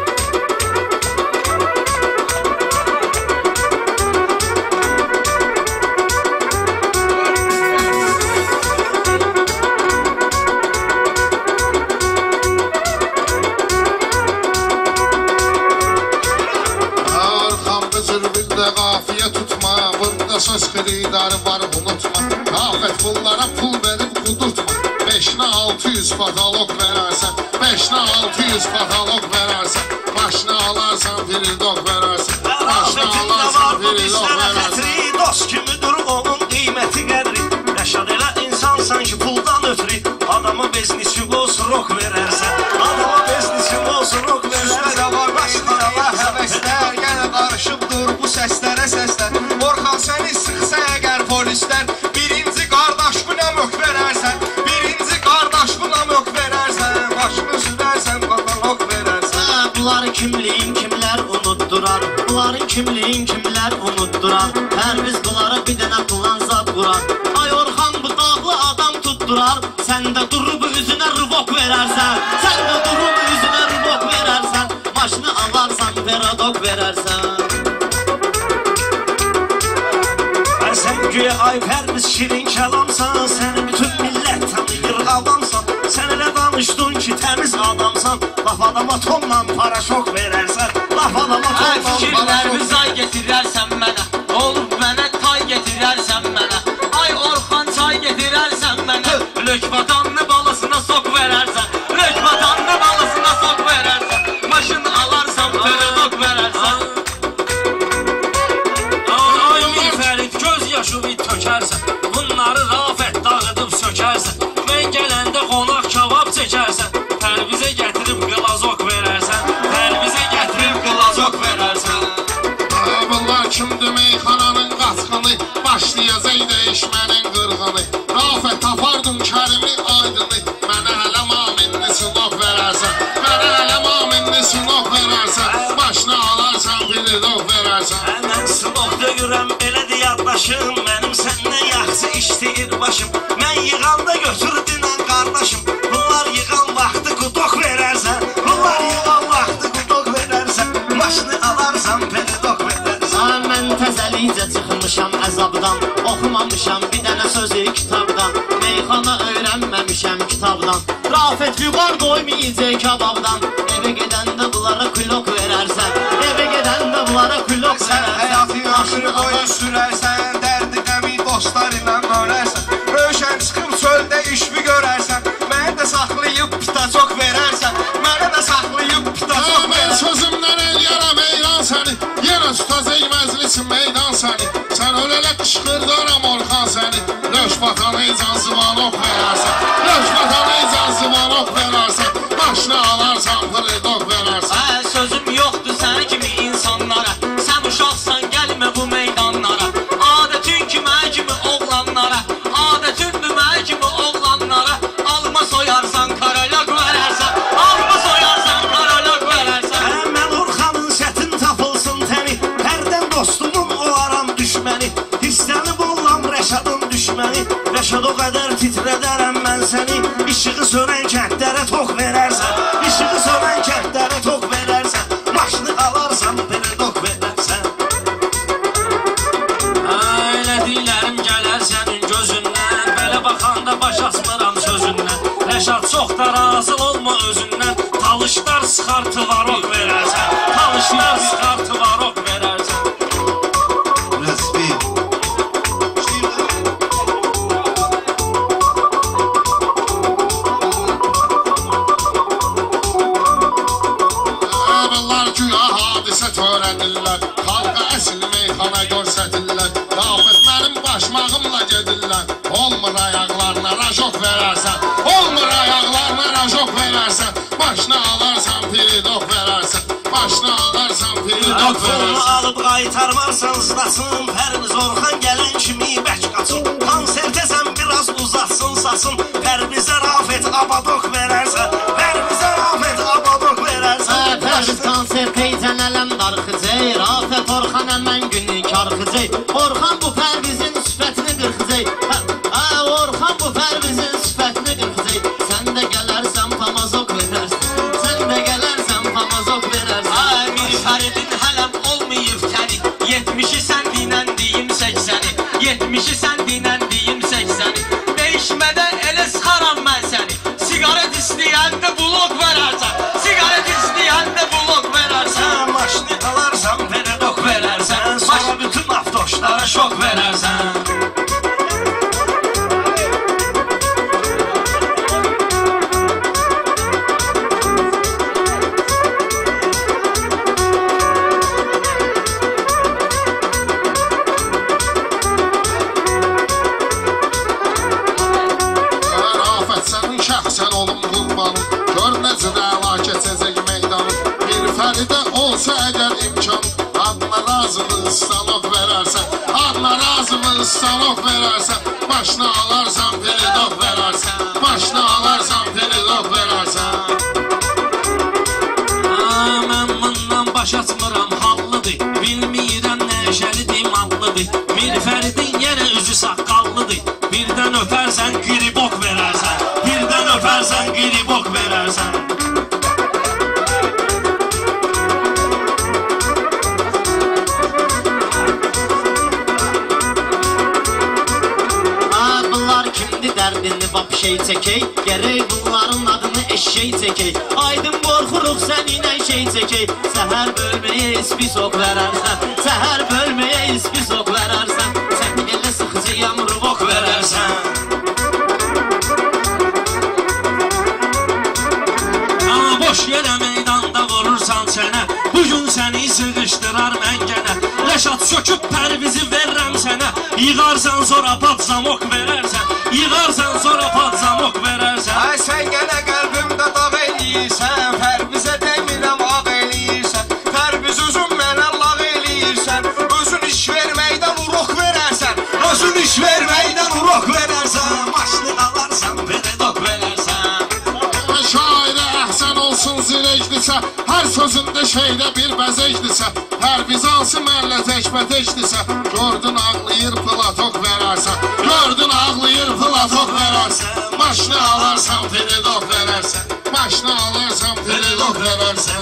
Söz xiridarı var unutma. Afet bunlara pul verib qudurtma. Beşinə altı yüz katalog verərsən, beşinə altı yüz katalog verərsən, başına alarsan firidok verərsən, başına alarsan firidok verərsən. Dost kimidir onun qiyməti qədri, yaşad elə insan sanki puldan ötürü, adama beznisi olsun rok verərsən, adama beznisi olsun rok verərsən. Üstə var başlara həvəslər, yenə qarışıbdır bu səslərə səslər. Orxan səni sıxsa əgər polislər, birinci qardaş buna mök verərsən, birinci qardaş buna mök verərsən, başını sürərsən, katalog verərsən. Bunların kimliyin kimlər unutdurar, bunların kimliyin kimlər unutdurar. Hər biz bunlara bir dənə plan zad qurar. Ay Orxan bu dağlı adam tutdurar, sən də durub üzünə rıvok verərsən, sən də durub üzünə rıvok verərsən, başını alarsan peradok verərsən. Sən güya aypərmiz şirin kəlamsan, səni bütün millət tanıyır adamsan, sən elə danışdın ki təmiz adamsan, laf adama tonla paraşok verərsən, laf adama tonla fikirlərimi zay getirərsən mənə, olub mənə tay getirərsən mənə, ay Orxan çay getirərsən mənə, lökbadanlı balasına sok verərsən, lökbadanlı balasına sok verərsən, maşını alarsan peredok verərsən. Yaşı bir tökərsən, bunları rafət dağıdıb sökərsən, mən gələndə qonaq kebab çəkərsən, tərvizə gətirib qılazok verərsən, tərvizə gətirib qılazok verərsən. Bunlar kimdir meyxananın qaçqını, başlayacaq dəyişmənin qırğını, rafət tapardın kərimi aydını, mənə hələ maminli sinok verərsən, mənə hələ maminli sinok verərsən, başına alarsan firidok verərsən. Mən sinokda görəm elədir yaddaşım, mənim səndən yaxşı işləyir başım, mən yığanda götür dinən qardaşım, bunlar yığan vaxtı qudok verərsən, bunlar yığan vaxtı qudok verərsən, başını alarsan peredok verərsən. Mən təzəlicə çıxmışam əzabdan, oxumamışam bir dənə sözü kitabdan, meyxana öyrənməmişəm kitabdan, rafət yuvar doymayacaq kababdan, evə gedəndə bunlara kulok verərsən, evə gedəndə bunlara kulok verərsən. Həyatı yaşını boyu sürərsən, dərdi qəmi dostlar ilə bölərsən, rövşən çıxıb çöldə iş mi görərsən, mənə də saxlayıb pitacok verərsən, mənə də saxlayıb pitacok Mən verərsən. sözümdən el yara meydan səni, yenə tutacaq məclisin meydan səni, sən öl elə ok verərsən. Rəşqətanı icazıvan ok verərsən. Başına alarsan, pridok verərsən. Hə, sözüm yoxdur səni kimi insanlara. Sən uşaqsan, gəlmə bu meydanlara. Adətin ki, mənə kimi oğlanlara. Adətindir mənə kimi oğlanlara. Alma soyarsan, karalak verərsən. Alma soyarsan, karalak verərsən. Hə, mən Orxanın sətin tapılsın təni. Hərdən dostumun olaram düşməni. Hissənib olam Rəşadın düşməni. Rəşad o qədər titrədərəm mən səni. İşığı sönən kəndlərə tox verərsən. İşığı sönən kəndlərə tox verərsən. Maşını alarsan, pridok verərsən. Elə deylərim gələr sənin gözündən. Belə baxanda baş açmıram sözündən. Rəşad çox da razı olma özündən. Talışlar sıxartı varok verərsən. Talışlar sıxartı varok verərsən. Rəsbi. Əvvəllər güya hadisə törədirlər. Xalqa əsl meyxana görsədirlər. Rafet mənim başmağımla gedirlər. Olmur ayaqlarına rajok verərsən. Olmur ayaqlarına rajok verərsən. Başına alarsan, pridok verərsən. Başına alarsan, pridok Pulunu verərsən. alıb qaytarmarsan zıdasın. Pərviz Orxan gələn kimi bək qaçın. Konsertəsən biraz uzatsın sasın. Pərvizə Rafet abadok verərsən. Pərvizə Rafet abadok verərsən. Pərviz konserteysən ələm darxıcay. Rafet Orxan əmən günü karxıcay. Orxan bu Pərvizin sifətini qırxıcay. Hə, Orxan bu Pərvizin sifətini qırxıcay. Sən də gələrsən pamazok verərsən. Sən də gələrsən pamazok verərsən. Hə, bir Fəridin hələm olmayıb təri. Yetmişi sən dinən deyim səksəni. Yetmişi sən dinən deyim səksəni. Değişmədən elə sıxaram mən səni. Sigaret istəyəndə blok verərsən. Sigaret istəyəndə blok verərsən. Maşını alarsan, pridok verərsən. Sonra bütün avtoşlara şok verərsən. Rafet sənin şəxsən olum qurbanım. Gör necə də əla keçəcək meydanım. Bir Fəridə olsa əgər imkan. Adına razılıq salok verərsən. Adına razılıq salok verərsən. Başına alarsan, pridok verərsən. Başına alarsan, pridok verərsən. Mən bundan baş açmıram hallıdır. Bilmirəm nəşəlidir, mallıdır. Bir Fəridin yenə üzü saqqallıdır. Birdən öpərsən, qiribok verərsən. Birdən öpərsən, qiribok verərsən. Ha, bunlar kimdi dərdini vap şey çəkək. Gərək bunların adını eşşək çəkək. Aydın qorxuruq səninlə şey çəkək. Səhər bölməyə ispis ok verərsən. Səhər bölməyə ispis ok verərsən. Sən elə sıxıcı yamru ok verərsən. Amma boş yerə meydanda vurursan çənə. Bugün səni sıxışdırar məngənə. Rəşad söküb Pərvizi verrəm sənə. Yığarsan sonra patzamok verərsən. Yığarsan sonra patzamok verərsən. Ay sən yenə qəlbimdə dağ eləyirsən. Pərvizə demirəm ağ eləyirsən. Pərviz özün mənə lağ eləyirsən. Özün iş verməkdən urok verərsən. Özün iş verməkdən urok verərsən. Maşını alarsan, pridok verərsən. Şairə əhsən olsun zirəcdisə. Hər sözündə şeydə bir bəzəcdisə. Hər vizansı mənlə təkbətəkdisə. Gördün ağlayır, platok verərsən. Gördün ağlayır, platok verərsən. Maşını alarsan, pridok verərsən. Maşını alarsan, pridok verərsən.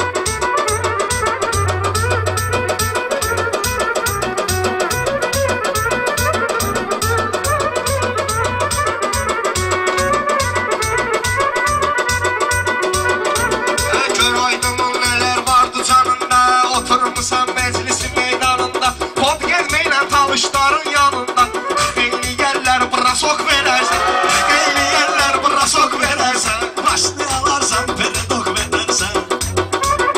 Gör aydınım nələr vardı canında. Oturmuşsan məclisi meydanında. Pod gezməklə talışların yanında. Qeyliyərlər brasok verərsən. Qeyliyərlər brasok verərsən. Maşını alarsan, pridok verərsən.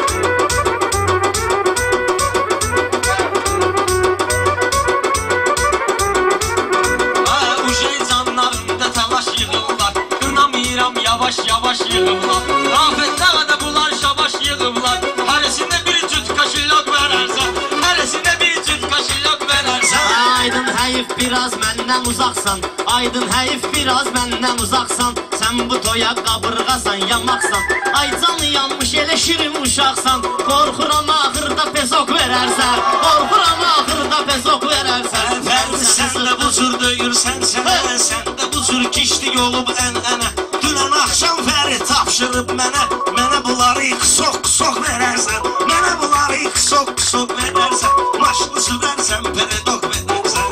yığıblar. Afətdə də bunlar şabaş yığıblar. Hərəsində bir cüt kaşilok verərsən, hərəsində bir cüt kaşilok verərsən. Aydın həyif biraz məndən uzaqsan, aydın həyif biraz məndən uzaqsan. Sən bu toya qabırğasan, yamaqsan. Ay canı yanmış elə şirin uşaqsan. Qorxuram axırda pesok verərsən, qorxuram axırda pesok verərsən. Fərdi sən də bu cür döyürsən sənə, sən də bu cür kişlik olub ən-ənə. Dünən axşam Fərid tapşırıb mənə, mənə bunları qısok-qısok verərsən, mənə bunları qısok-qısok verərsən. Maşını sürərsən, peredok verərsən.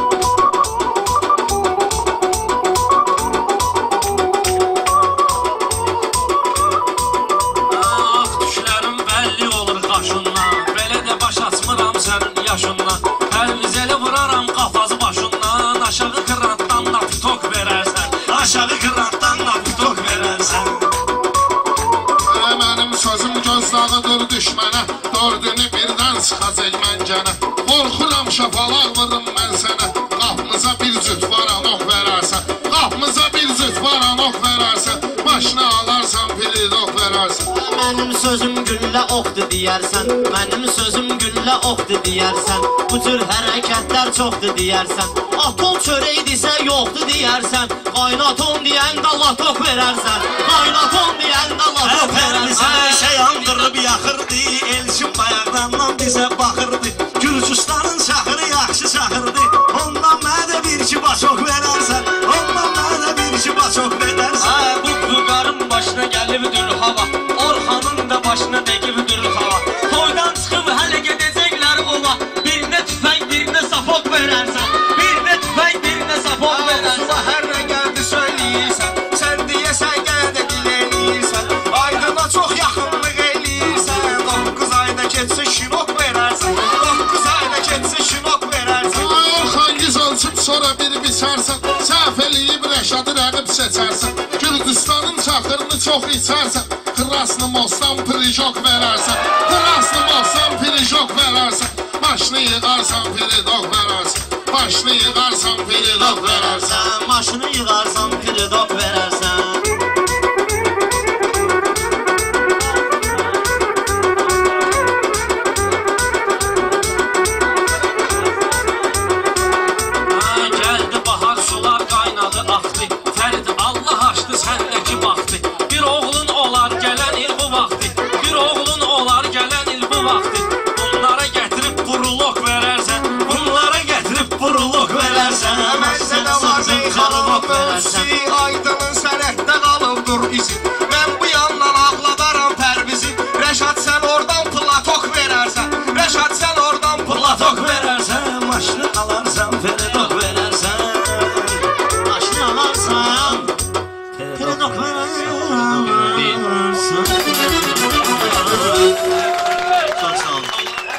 Ah, düşlərim bəlli olur qaşından, belə də baş açmıram sənin yaşından. Əlvizəli vuraram qafazı başından, aşağı qırantdan napitok verərsən, aşağı qırantdan napitok verərsən. Mənim sözüm gözlağıdır düşmənə, dördünü birdən sıxacaq məncənə. Qorxuram şafalar vurum mən sənə, qapımıza bir cüt varanok verərsən, qapımıza bir cüt varanok verərsən, başına alarsan piridok verərsən. Mənim sözüm güllə oxdur deyərsən, mənim sözüm güllə oxdur deyərsən. Bu tür hərəkətlər çoxdur deyərsən, atol çörəkdirsə yoxdur deyərsən. Qaynaton deyən qalatok verərsən, qaynaton deyən qalatok verərsən. Sən yandırıb yaxırdı, elçin bayaqdandan bizə baxırdı. Gürcüstanın şahırı yaxşı şahırdı, ondan mənə də bir iki başok verərsən, ondan mənə də bir iki başok verərsən. Bu buqarın başına gəlibdir hava, Orxanın da başına degibdir hava. Toydan çıxıb hələ gedəcəklər ova, birinə tüfəng, birinə sapok verərsən, birinə tüfəng, birinə sapok verərsən. Hər nə gəldi söyləyirsən, sən deyəsən gəl də diləyirsən, aydına çox yaxınlıq eləyirsən. Doqquz ayda keçsə şinok verərsən, doqquz ayda keçsə şinok verərsən. Orxan yüz ölçüb sonra bir biçərsən, səhv eləyib Rəşadı rəqib seçərsən. Gürcüstanın çaxırını çox içərsən, Krasnı mostan pirijok verərsən, Krasnı mostan pirijok verərsən. Başını yığarsan piridok verərsən, başını yığarsan piridok verərsən. Maşını yığarsan piridok verərsən. Gəldi bahar sular qaynadı axdı, Fərid Allah açdı səndəki vaxtı. Bir oğlun olar gələn il bu vaxtı, bir oğlun olar gələn il bu vaxtı. Bunlara gətirib burulok verərsən, bunlara gətirib burulok verərsən. Məndə də var meyxanlıq ölçü, aydının sənətdə qalıbdır izi. Mən bu yandan ağladaram pərvizi, Rəşad sən oradan platok verərsən, Rəşad sən oradan platok verərsən. Maşını alarsan, peredok verərsən. Maşını alarsan piridok verərsən. Çok sağ olun.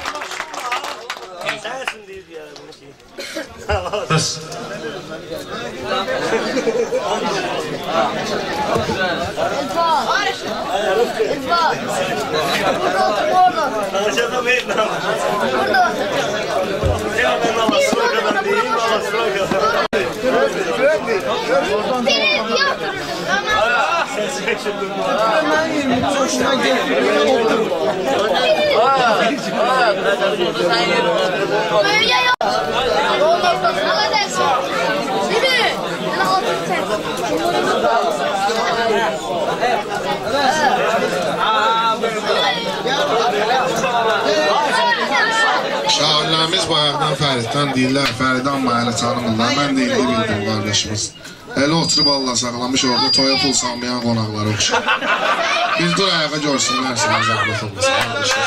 Şairlərimiz bayaqdan Fəriddən deyirlər, Fəridi amma hələ tanımırlar. Mən də indi bildim qardaşımız. Elə oturub Allah saxlamış orada toya pul salmayan qonaqları oxşar. Biz dur ayağa görsünlər sənə zəhmət olmasın qardaşlar.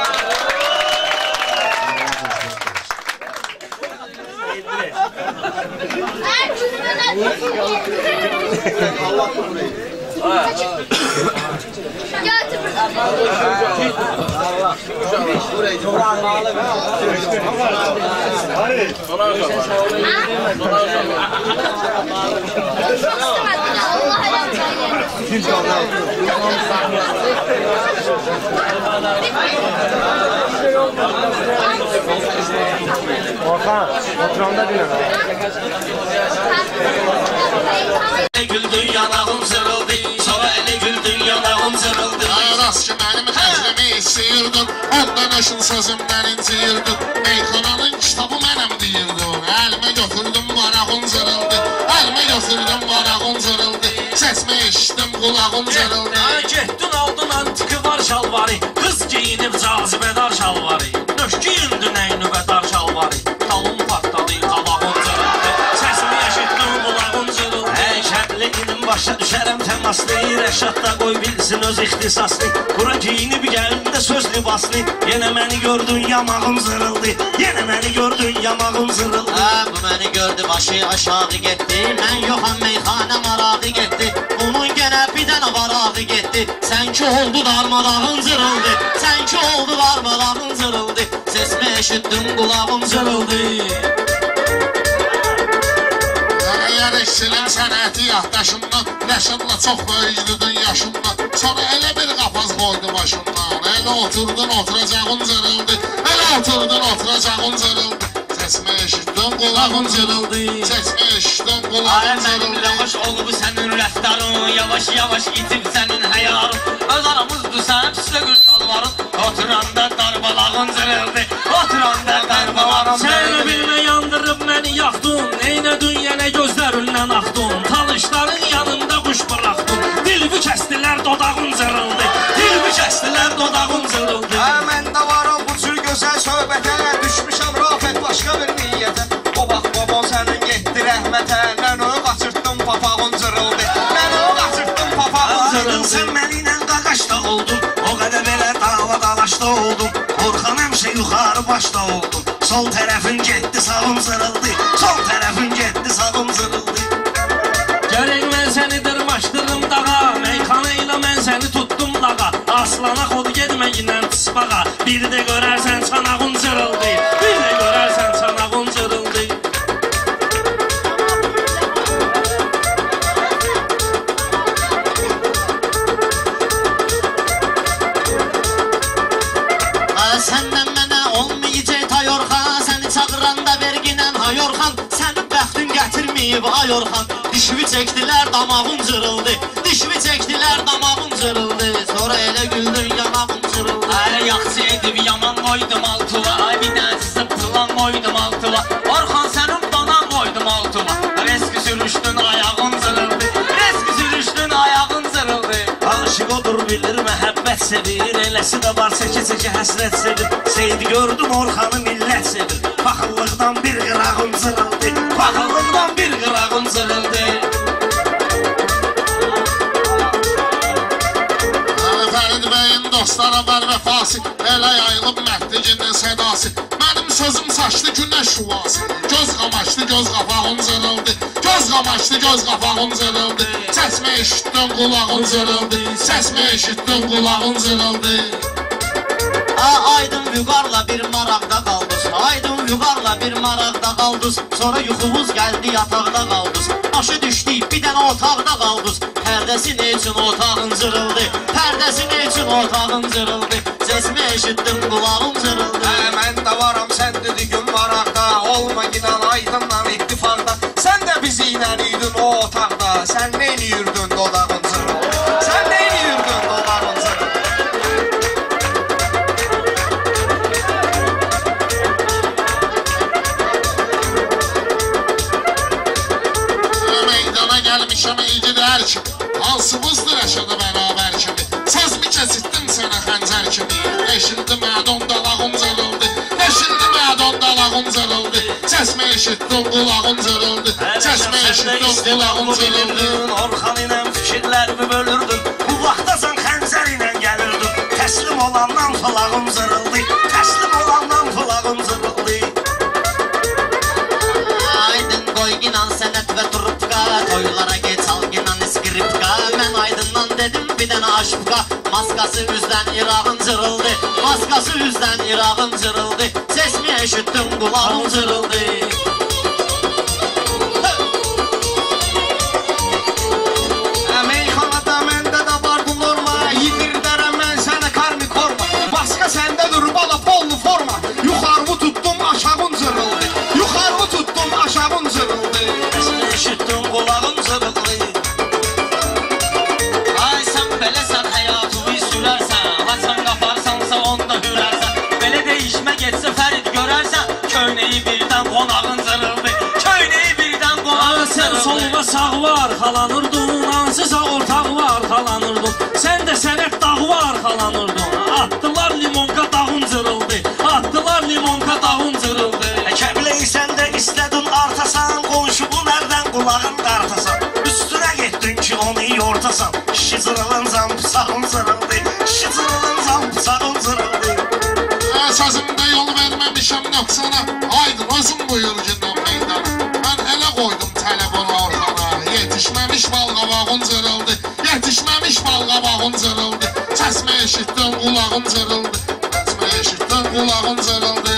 Orhan, oturanda dinle. Güldü yanağım zırıldı, sonra eli güldü mənim xərcləmi istəyirdin, ondan öşün sözümdən inciyirdin. Meyxananın kitabı mənəm deyirdin, əlimə götürdüm varağın zırıldı, əlimə götürdüm varağın zırıldı, səsimi eşitdim qulağın zırıldı. Getdin aldın antiki var şalvarı, qız giyinib cazibədar şalvarı, nöşkiyündü nəynübədar şalvarı, talım partladı qabağın zırıldı, səsimi eşitdim qulağın zırıldı. Şərli ilim başa düşərəm təmaslı, Rəşadda qoy bilsin öz ixtisaslı, bura giyinib gəlində söz libaslı, yenə məni gördün yamağım zırıldı, yenə məni gördün yamağım zırıldı. Hə, bu məni gördü başı aşağı getdi, mən yoxam meyxanə marağı getdi, onun genə bir dənə varağı getdi, sən ki oldu darmadağın zırıldı, sən ki oldu darmadağın zırıldı, sesimi eşitdim qulağım zırıldı. Əgər eşsilin sənəti yaddaşından, Rəşadla çox böyüdün yaşından, sonra elə bir qapaz qoydu başından, elə oturdun oturacağın zırıldı, elə oturdun oturacağın zırıldı, səsimi eşitdim qulağın zırıldı, səsimi eşitdim qulağın zırıldı. Mənimlə xoş olub sənin rəftarın, yavaş yavaş itib sənin həyarın, öz aramızdır sən pislə qır salvarın, oturanda darbalağın zırıldı, oturanda darbalağın zırıldı. Səni bilmə yandırıb məni yaxdın, neynədün yenə gözlərindən axdın, talışların yanında quş bıraxdın, dilbi kəstilər dodağın zırıldı, dilbi kəstilər dodağın zırıldı. Hə, mən də varam bu cür gözəl söhbətə, düşmüşəm rafət başqa bir niyyətə. O bax babam sənin getdi rəhmətə, mən o qaçırtdım papağın zırıldı, mən o qaçırtdım papağın zırıldı. Sən mənimlə qaqaşda oldun, o qədər belə dava dalaşda oldun, Orxan həmşə yuxarı başda oldun, sol tərəfin getdi sağım zırıldı, sol tərəfin getdi sağım zırıldı. Gərək mən səni dırmaşdırım dağa, meyxana ilə mən səni tutdum dağa, aslana xod gedmə yinən tısbağa, bir də görərsən çanağın zırıldı, bir də görərsən çanağın zırıldı. Səndən mənə olmayacaq tay Orxan, səni çağıranda verginən hay Orxan, sənin bəxtin gətirməyib ay Orxan, dişimi çəkdilər damağım cırıldı, dişimi çəkdilər damağım cırıldı, sonra elə güldün yanağım cırıldı. Ay yaxşı edib yaman qoydum altıva, ay bir dənə zıptılan qoydum altıva, Orxan sənin banan qoydum altıva, reski sürüşdün ayağın zırıldı, reski sürüşdün ayağın zırıldı. Aşıq odur bilir məhəbbət sevir, eləsi də var çəkə-çəkə həsrət sevir, Seydi gördüm Orxanı millət sevir, paxıllıqdan bir qırağım zırıldı, paxıllıqdan bir qırağım zırıldı. Fərid bəyin dostlara var vəfası, elə yayılıb məhdiginin sədası, mənim sözüm saçdı günəş şuvası, göz qamaşdı göz qapağım zırıldı, göz qamaşdı göz qapağım zırıldı, səsimi eşitdim qulağım zırıldı, səsimi eşitdim qulağım zırıldı. Aydın vüqarla bir maraqda qaldız, aydın vüqarla bir maraqda qaldız, sonra yuxumuz gəldi yataqda qaldız, başı düşdük bir dənə otaqda qaldız, pərdəsi ne üçün otağın zırıldı, pərdəsi ne üçün otağın zırıldı, səsimi eşitdim qulağım zırıldı. Hə, mən də varam sən düdügün maraqda, olma ginan aydınla ittifaqda, sən də bizi ilə idin o otaqda, sən nə eləyirdin dodağın zırıldı, sən nə eləyirdin dodağın zırıldı. Gəlmişəm igidər kimi, hansımızdır Rəşada bərabər kimi, sözümü kəsitdim sənə xəncər kimi, eşildi mədon dalağım zırıldı, eşildi mədon dalağım zırıldı, səsimi eşitdim qulağım zırıldı, səsimi eşitdim qulağım zırıldı. Orxan ilə fikirlərimi bölürdün, bu vaxtasan xəncər ilə gəlirdin, təslim olandan fılağım zırıldı, təslim olandan fılağım zırıldı. Aydın qoy ginan sənət və turupqa, toylara geç al ginan skripka, mən aydından dedim bir dənə aşıqqa, maskası üzdən irağın cırıldı, maskası üzdən irağın cırıldı, sesimi eşitdim qulağım cırıldı. Meyxanada məndə də var bu norma, yedirdərəm mən sənə karmi korma, maska səndə dur bala pollu forma, yuxarımı tutdum aşağın zırıldı, yuxarımı tutdum aşağın zırıldı. Səsimi eşitdim qulağım zırıldı. Ay sən belə sən həyatımı sürərsən, ha arxalanırdın, hansısa ortağıma arxalanırdın. Sən də sənət dağı arxalanırdın. Atdılar limonka dağın cırıldı, atdılar limonka dağın cırıldı. Kəbləysən də istədin artasan, qonşubu nərdən qulağın qartasan. Üstünə getdin ki onu yortasan, kişi cırılıncan bıçağın cırıldı, kişi cırılıncan bıçağın cırıldı. Sözümdə yol verməmişəm nöqsana, aydın özüm buyur gündən meydana. Mən elə qoydum telefonu Orxana, yetişməmiş balqabağın cırıldı, yetişməmiş balqabağın cırıldı. Kəsmə eşitdin qulağın cırıldı, kəsmə eşitdin qulağın cırıldı.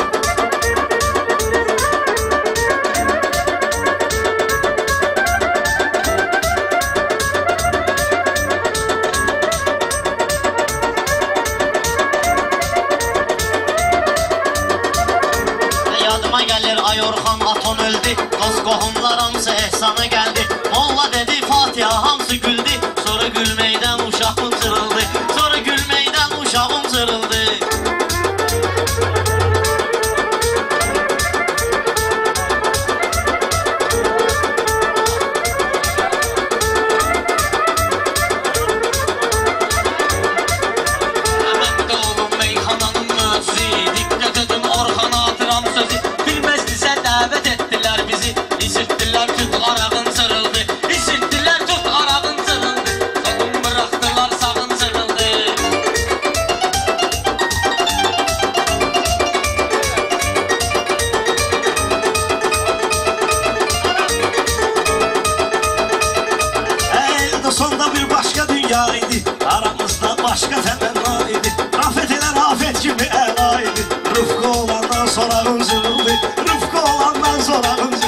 Qohumlar hamısı ehsana gəldi. Molla dedi Fatiha hamısı güldü. Sonra gülməkdən uşağım cırıldı. Sonra gülməkdən uşağım cırıldı. Mən də oğlum meyxananın möcüzü. Diqqət edin Orxana atıram sözü. Bilməzdizə dəvət etdilər bizi. İsirtdilər tut arağın cırıldı, İsirtdilər tut arağın cırıldı. Sağın bıraktılar sağın cırıldı. Elde sonda bir başka dünya idi, aramızda başka temenna idi. Rafet ile rafet gibi ela idi. Rıfkı olandan sonra cırıldı, Rıfkı olandan sonra cırıldı.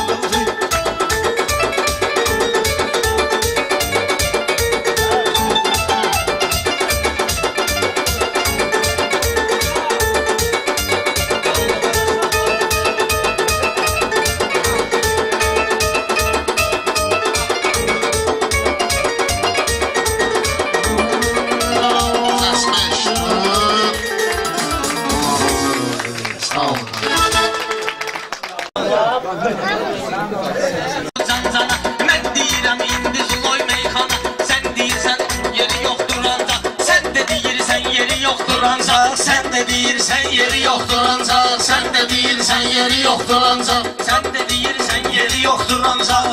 Canzana, mən deyirəm indi Zuloy meyxana. Sən deyirsən yeri yoxdur ancaq, sən də deyirsən yeri yoxdur ancaq, sən də deyirsən yeri yoxdur ancaq, sən də deyirsən yeri yoxdur ancaq, sən də deyirsən yeri yoxdur ancaq.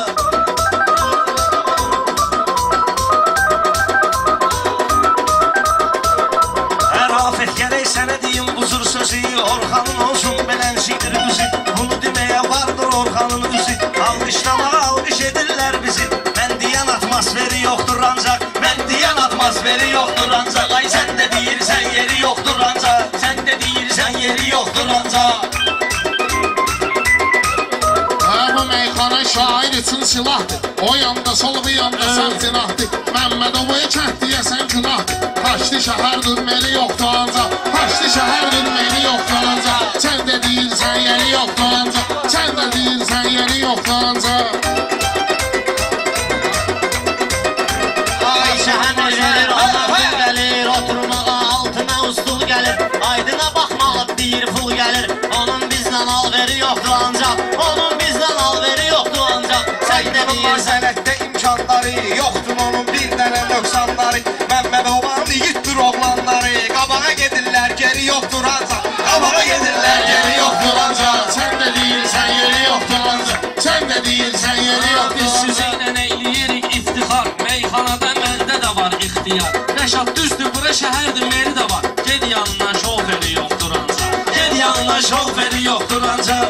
Hər afət gərək sənə deyim buzur sözü, Orxanın olsun belənsidir üzü. Bunu deməyə vardır Orxanın üzü. Alqışlamağa alqış edirlər bizi. Mən deyən atmosferi yoxdur ancaq, mən deyən atmosferi yoxdur ancaq. Ay sən də deyirsən yeri yoxdur ancaq, sən də deyirsən yeri yoxdur ancaq. Bu meyxana şair için silahdır. O yanda sol bir yanda sən cinahdır. Məmmədovaya kənd deyəsən günahdır. Taşlı şəhər dürmeli yoxdur ancaq, taşlı şəhər dürmeli yoxdur ancaq. Sən də deyirsən yeri yoxdur ancaq, sən də deyirsən yeri yoxdur ancaq. Ay şəhər gəlir, alaqul gəlir, oturmağa altına ustul gəlir. Aydına baxmağa deyir pul gəlir, onun bizdən alveri yoxdur ancaq, onun bizdən alveri yoxdur ancaq. Sən də deyirsən Sənətdə imkanları yoxdur onun bir dənə nöqsanları. Məmmədovanın yitdir oğlanları, qabağa gedirlər geri yoxdur ancaq, qabağa gedirlər geri yoxdur ancaq. Sən də deyirsən yeri yoxdur ancaq, sən də deyirsən yeri yoxdur Biz ancaq. sizə eyləyirik iftixar, meyxanada məndə də var ixtiyar. Rəşad düzdür, bura şəhərdir, meri də var. Ged yanına şoferi yoxdur ancaq, ged yanına şoferi yoxdur ancaq.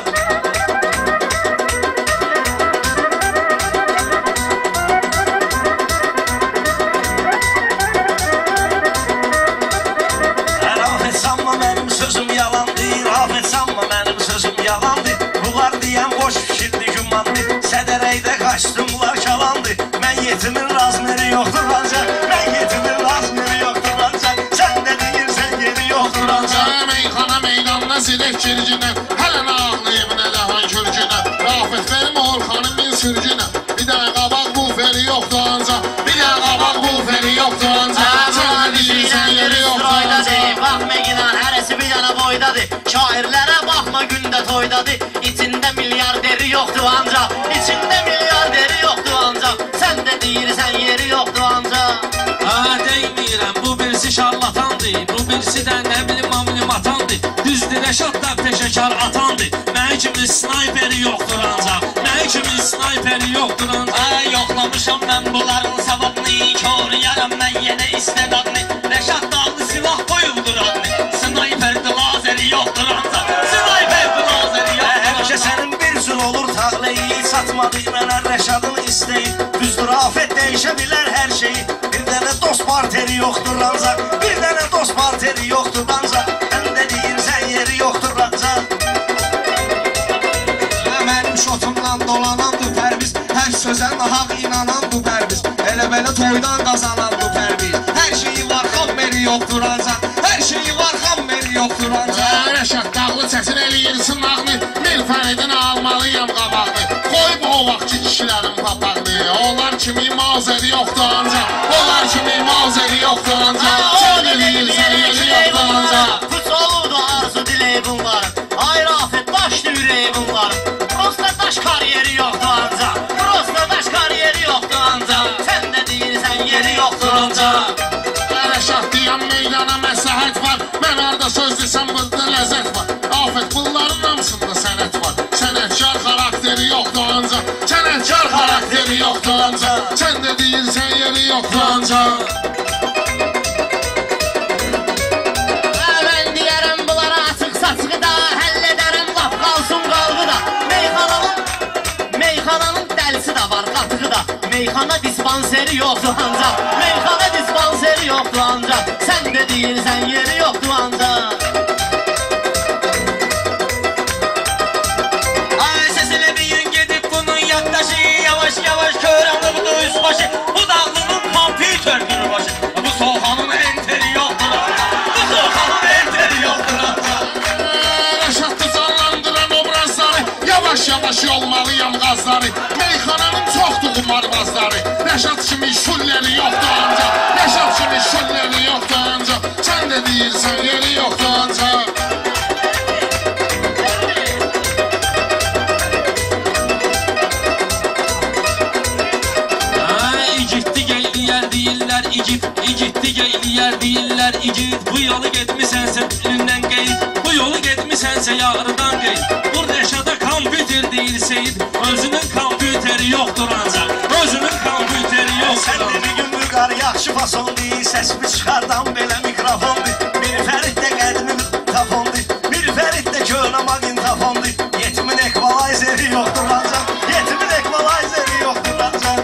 Rafet sanma mənim sözüm yalandır, Rafet sanma mənim sözüm yalandır. Bunlar deyən boş fikirdi, gümandı. Sədərəkdə qaçdımlar kalandı. Mən yetimin razmeri yoxdur ancaq, mən yetimin razmeri yoxdur ancaq. Sən də deyirsən yeri yoxdur ancaq. Meyxana meydanına zirək kirginə, hələ nə ağlayıb nə də hankürgünə. Rafet verim Orxanın min sürgünə, bir də qabaq bu feri yoxdur ancaq, bir də qabaq bu feri yoxdur ancaq. Sən də deyirsən yeri yoxdur ancaq. Baxma ginan hərəsi bir dənə boydadır. Şairlərə baxma gündə toydadır. İçində milyarderi yoxdur ancaq, içində milyarderi yoxdur ancaq. Sən də de deyirsən yeri yoxdur ancaq. Ha deymirəm, bu birisi şarlatandır, bu birisi də nə bilim amlim atandır. Düzdür, Rəşad da peşəkar atandır. Mənim kimi snayperi yoxdur ancaq, mənim kimi snayperi yoxdur ancaq. Ha yoxlamışam mən bunların savadını, kör yaram mən yenə istedadını. Rəşad dağlı silah koyubdur adını, snayperdi lazeri yoxdur ancaq, snayperdi lazeri yoxdur. Həmişə sənin bir zül olur tağleyi, satmadı mənə Rəşadın istəyi. Düzdür, afət dəyişə bilər hər şeyi. Bir dənə dost parteri yoxdur ancaq, bir dənə dost parteri yoxdur ancaq. Sən də deyirsən yeri yoxdur ancaq. Mənim şotumdan dolanan bu pərviz, hər sözə nahaq inanan bu pərviz. Elə belə toydan qazanan bu pərviz. Hər şeyi var, xammeri yoxdur ancaq, hər şeyi var, xammeri yoxdur ancaq. Rəşad dağlı səsin eləyir sınmağını, Mil Fəridin almalıyam qabağını. Qoyub o vaxtki kişilərin papağını, onlar kimi mazeri yoxdur ancaq, onlar kimi mazeri yoxdur ancaq. Sən eləyirsən yeri yoxdur ancaq. Puç olurdu arzu dileyi bunların, ay Rafet daşdı yüreği bunların. Prosta daş kariyeri yoxdur ancaq, prosta daş kariyeri yoxdur ancaq. Sən də deyirsən yeri yoxdur ancaq. Rəşad deyən meydana məsləhət var, mən arada söz desəm burada ləzzət var. Afət bunların hamısında sənət var, sənətkar xarakteri yoxdur ancaq, sənətkar xarakteri yoxdur ancaq. Sən də deyirsən yeri yoxdur ancaq. Mən deyərəm bunlara açıq saçığı da, həll edərəm laf qalsın qaldı da. Meyxananın, meyxananın dəlisi də var, qatığı da. Meyxana dispanseri yoxdur ancaq, meyxana dispanseri yoxdur ancaq. Sən də deyirsən yeri yoxdur ancaq. Ay sesini deyin gedib bunun yaddaşı, yavaş yavaş köranlı budur üst başı. Bu dağlının kompüter günü başı, bu soğanın enteri yoxdur ancaq, bu soğanın enteri yoxdur ancaq. Rəşaddı canlandıran obrazları, yavaş yavaş yolmalıyam qazları. Meyxananın çoxdur qumarbazları, Rəşad kimi şülləri yoxdur ancaq, Rəşad kimi şülləri yoxdur ancaq. Sən də deyirsən yeri yoxdur ancaq. İgitdi geyliyər deyirlər igid, igitdi geyliyər deyirlər igid. Bu yolu getmisənsə dilindən qeyd, bu yolu getmisənsə yarıdan qeyd. Bu Rəşada kompüter deyir Seyid, özünün kompüteri yoxdur ancaq, özünün kompüteri yoxdur Sən də ancaq. bir gün müqar yaxşı fasondur, səsimi çıxardan belə mikrofondur. Bir Fərid də qədimi tafondur, bir Fərid də könə magnitofondur. Yetimin ekvalizeri yoxdur ancaq, yetimin ekvalizeri yoxdur ancaq.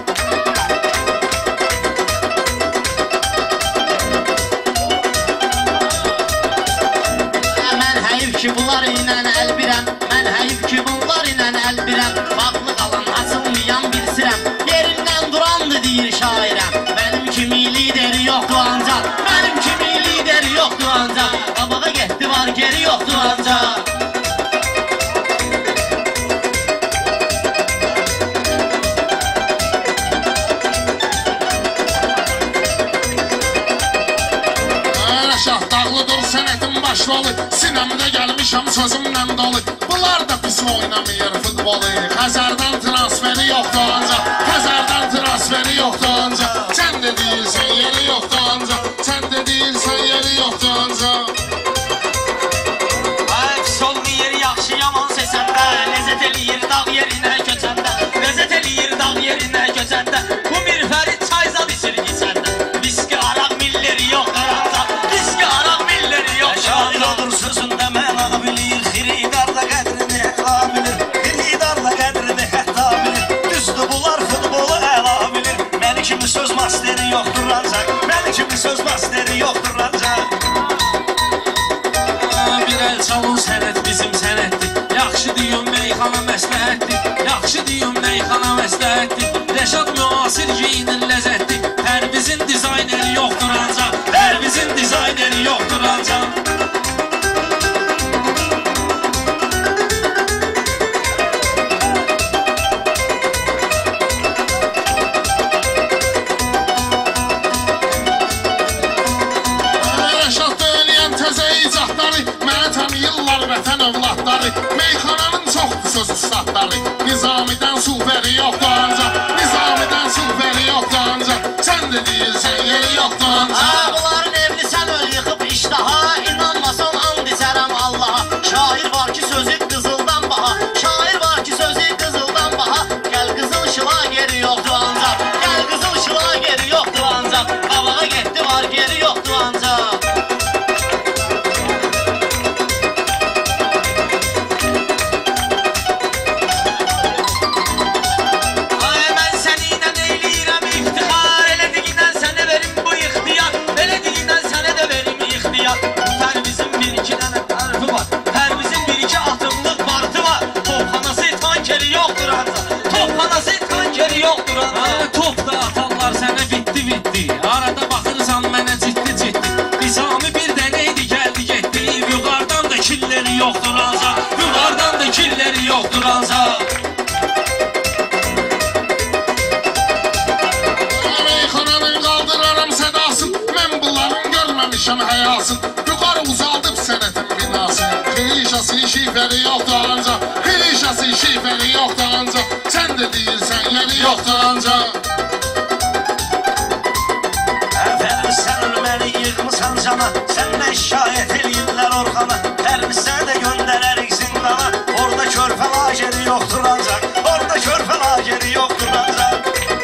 Mən həyif ki bunlar ilə əlbirəm, mən həyif ki bunlar ilə əlbirəm. Bağlı qalan açılmayan bir sirəm, yerindən durandı deyir şairəm. Mənim kimi lideri yoxdur ancaq, mənim kimi lideri yoxdur ancaq. Qabağa getdi var geri yoxdur ancaq. Rəşad dağlıdır sənətin başrolu, sinəmdə gəlmişəm sözümlə dolu. Bunlar da pis oynamayır futbolu, Xəzərdən transferi yoxdur ancaq, Xəzərdən transferi yoxdur ancaq. Sən də deyirsən yeri yoxdur ancaq, sən də deyirsən yeri yoxdur ancaq. Ay pis olmayır yaxşı yaman sesəndə, ləzzət eləyir dağ yerinə köçəndə, ləzzət eləyir dağ yerinə köçəndə. Bu bir Fərid çayzad içir gitsəndə, viski araq milleri yoxdur ancaq, viski araq milleri yoxdur Şair ancaq. olur sözündə məna bilir, xiridar da qədrini hətta bilir, xiridar da qədrini hətta bilir. Düzdür bunlar futbolu əla bilir, məni kimi söz masteri yoxdur ancaq, məni kimi söz masteri yoxdur ancaq. Bir əl çalın sənət bizim sənətdir, yaxşı deyim meyxana məsləhətdir, yaxşı deyim meyxana məsləhətdir. Rəşad müasir geyinin ləzzətdir, Pərvizin dizayneri yoxdur ancaq, Pərvizin dizayneri yoxdur ancaq. Rəşad eləyən təzə icadları, mənə tanıyırlar vətən övladları. Meyxananın çoxdur söz ustadları, Nizamidən sulferi yoxdur ancaq, Nizamidən sulferi yoxdur yoktur ancaq yuxardan da killəri yoktur ancaq Meyxananın qaldıraram sədasın mən bunların görməmişəm həyasın yuxarı uzaldıb sənətin binası klişası şifəli yoxdur ancaq klişası şifəli yoxdur ancaq sən də deyirsən yeri yoxdur ancaq Cana, senden şayet elginler organa Termise de göndererik zindana Orada körpe laceri yoktur ancak Orada körpe laceri yoktur ancak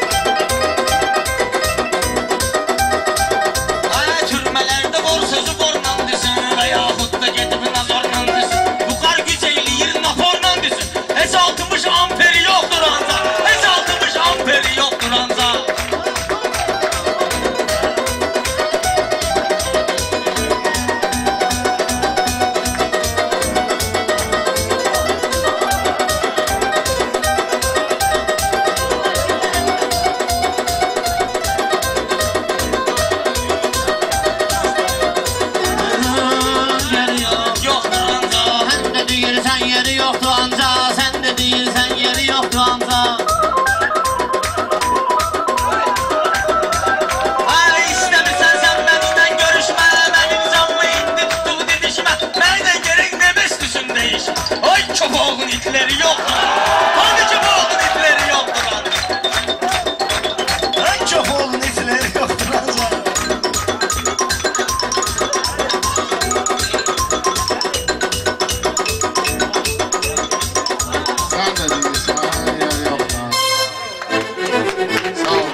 Aya türmelerde bor sözü borla desin Veyahut da gedib nazorla desin Yuqar güc eyleyir naporla desin Heç altmış amperi yoktur ancak Heç altmış amperi yoktur ancak itleri yoktur. Hani ki bu oğlun itleri yoktur lan. En çok oğlun itleri yoktur lan. Sen de değilsin, hayır yok lan. Sağ ol.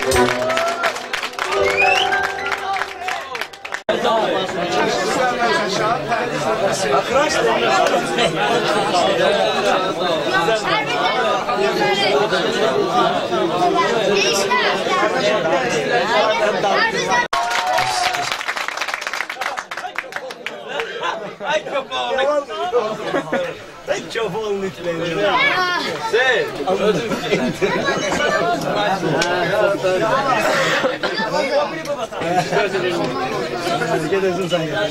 Ay köpoğlu. Ay köpoğlu itleri. Sen ödüm. Gidesin sen ya.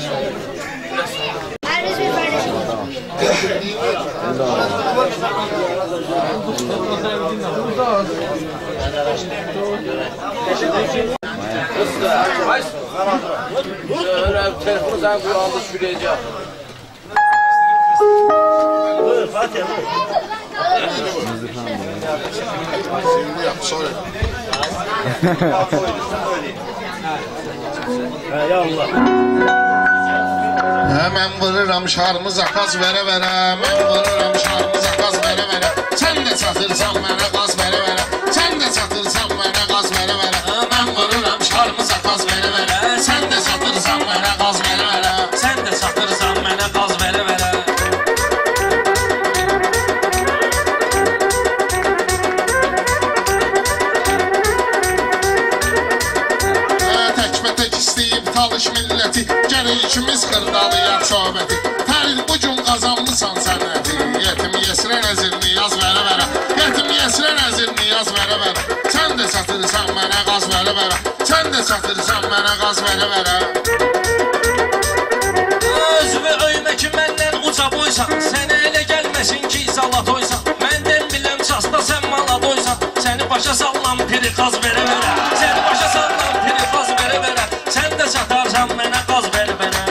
Telefonu sen bu aldı süreceğim. Buyur Fatih. Şimdi yap, sonra. Ya Allah. Mən vururam şarmı zakaz verə verə Mən vururam şarmı zakaz verə verə Sən də çatırsan mənə qaz verə verə Sən də çatırsan mənə qaz verə verə Mən vururam şarmı zakaz verə verə Sən də çatırsan mənə qaz verə verə Sən də çatırsan mənə qaz verə verə Təkbətək istəyib talış milləti Gərək ikimiz qırdalıyaq söhbəti Fərid bu gün qazanmısan sənəti Yetim yesirə nəzirni yaz verə verə Yetim yesirə nəzirni yaz verə verə Sən də çatırsan mənə qaz verə verə Sən də çatırsan mənə qaz verə verə Özümü öymə ki məndən uca boysan Sənə elə gəlməsin ki zala toysan Məndən biləm çasta sən mala doysan Səni başa sallam piri qaz verə verə Səni başa sallam piri qaz verə verə Sən də çatarsan mənə qaz verə verə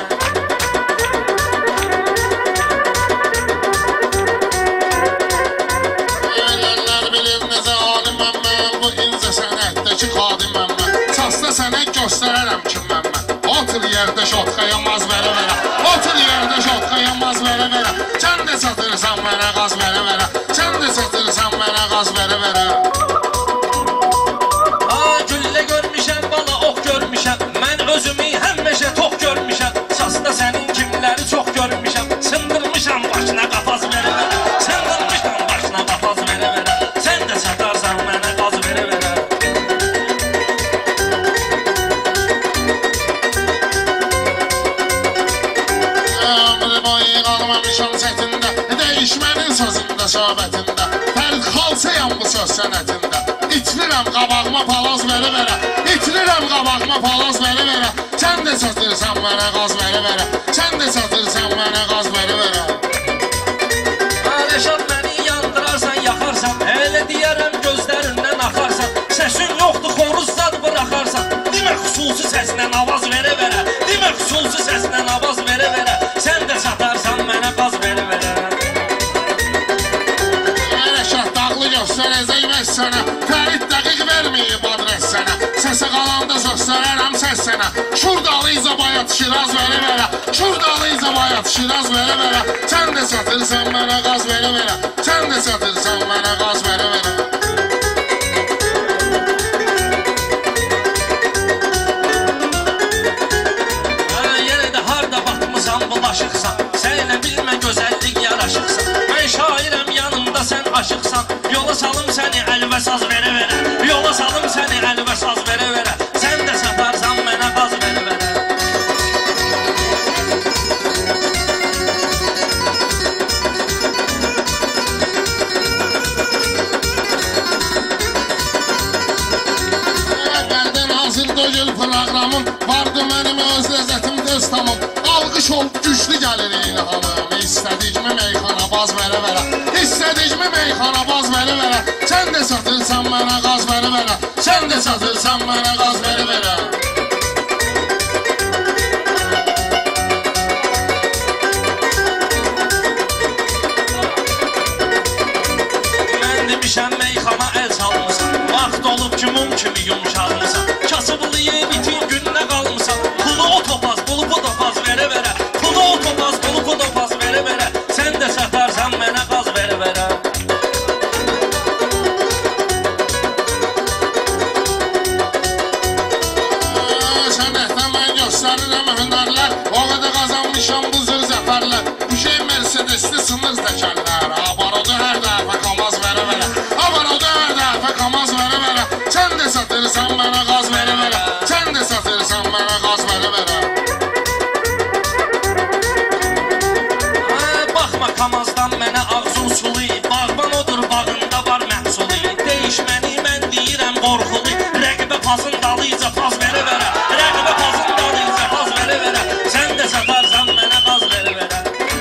Ölənlər bilir necə aliməm mən Bu incə sənətdəki xadiməm mən Çasta sənə göstərərəm kim mən mən Otur yerdə şotxaya maz verə verə Otur yerdə şotxaya maz verə verə Sən də çatırsan mənə qaz verə verə Sən də çatırsan mənə qaz verə verə Aa güllə görmüşəm bala ox görmüşəm Mən özümü həmişə tox görmüşəm Çasta sənin kimləri çox görmüşəm Sındırmışam başına qafaz verə verə Sındırmışam başına qafaz verə verə Sən də çatarsan mənə qaz verə verə Ömrü boyu qalmamışam çətində Dəyişmənin sözündə söhbətində Fərid xalçayam bu söz sənətində İtirirəm qabağıma palaz verə verə İtirirəm qabağıma palaz verə verə Sən də çatırsan mənə qaz verə verə Sən də çatırsan mənə qaz verə verə xüsusi səslə avaz verə verə, sən də çatarsan mənə qaz verə verə. Rəşad dağlı göstərəcək bəs sənə, Fərid dəqiq verməyib adres sənə, səsə qalanda söstərərəm səs sənə, Şurdalıyca bayat Şiraz verə verə, Şurdalıyca bayat Şiraz verə verə, sən də satırsan mənə qaz verə verə, sən də satırsan mənə qaz verə verə. Bulaşıqsan, sənlə bilmə gözəllik yaraşıqsan, mən şairəm yanımda sən aşıqsan, yola salım səni əlvə saz verə verə, yola salım səni əlvə saz verə verə, sən də satarsan mənə qaz verə verə. Bəldən hazır döyül proqramım, vardı mənim öz ləzzətim göz tamam, alqış olub güclü gəlir ilhamım, istədikmi meyxana baz verə verə, istədikmi meyxana baz verə verə, sən də satırsan mənə qaz verə verə, sən də satırsan mənə qaz verə verə. Mən demişəm meyxana əl çalmısan, vaxt olub ki mum kimi yumşalmısan, kasıblığı bütün gününə qalmısan, pulu o topaz, bulup o topaz verə verə, pulu o topaz, bulup o topaz verə verə, sən də satarsan mənə qaz verə verə. Sənətdən mən göstərirəm hünərlər, o qədər qazanmışam bu zır zəfərlər, bu şey Mercedesli sınır təkərlər, Avarodu hər dəfə kamaz verə verə, Avarodu hər dəfə kamaz verə verə, sən də satırsan mənə qaz verə verə, sən də satırsan mənə qaz verə verə. Baxma kamazdan mənə ağzın sulu, bağban odur bağında var məhsulu, değişməni mən deyirəm qorxulu, rəqibə pazın dalıyca paz verə verə, rəqibə pazın dalıyca paz verə verə, sən də satarsan mənə qaz verə verə.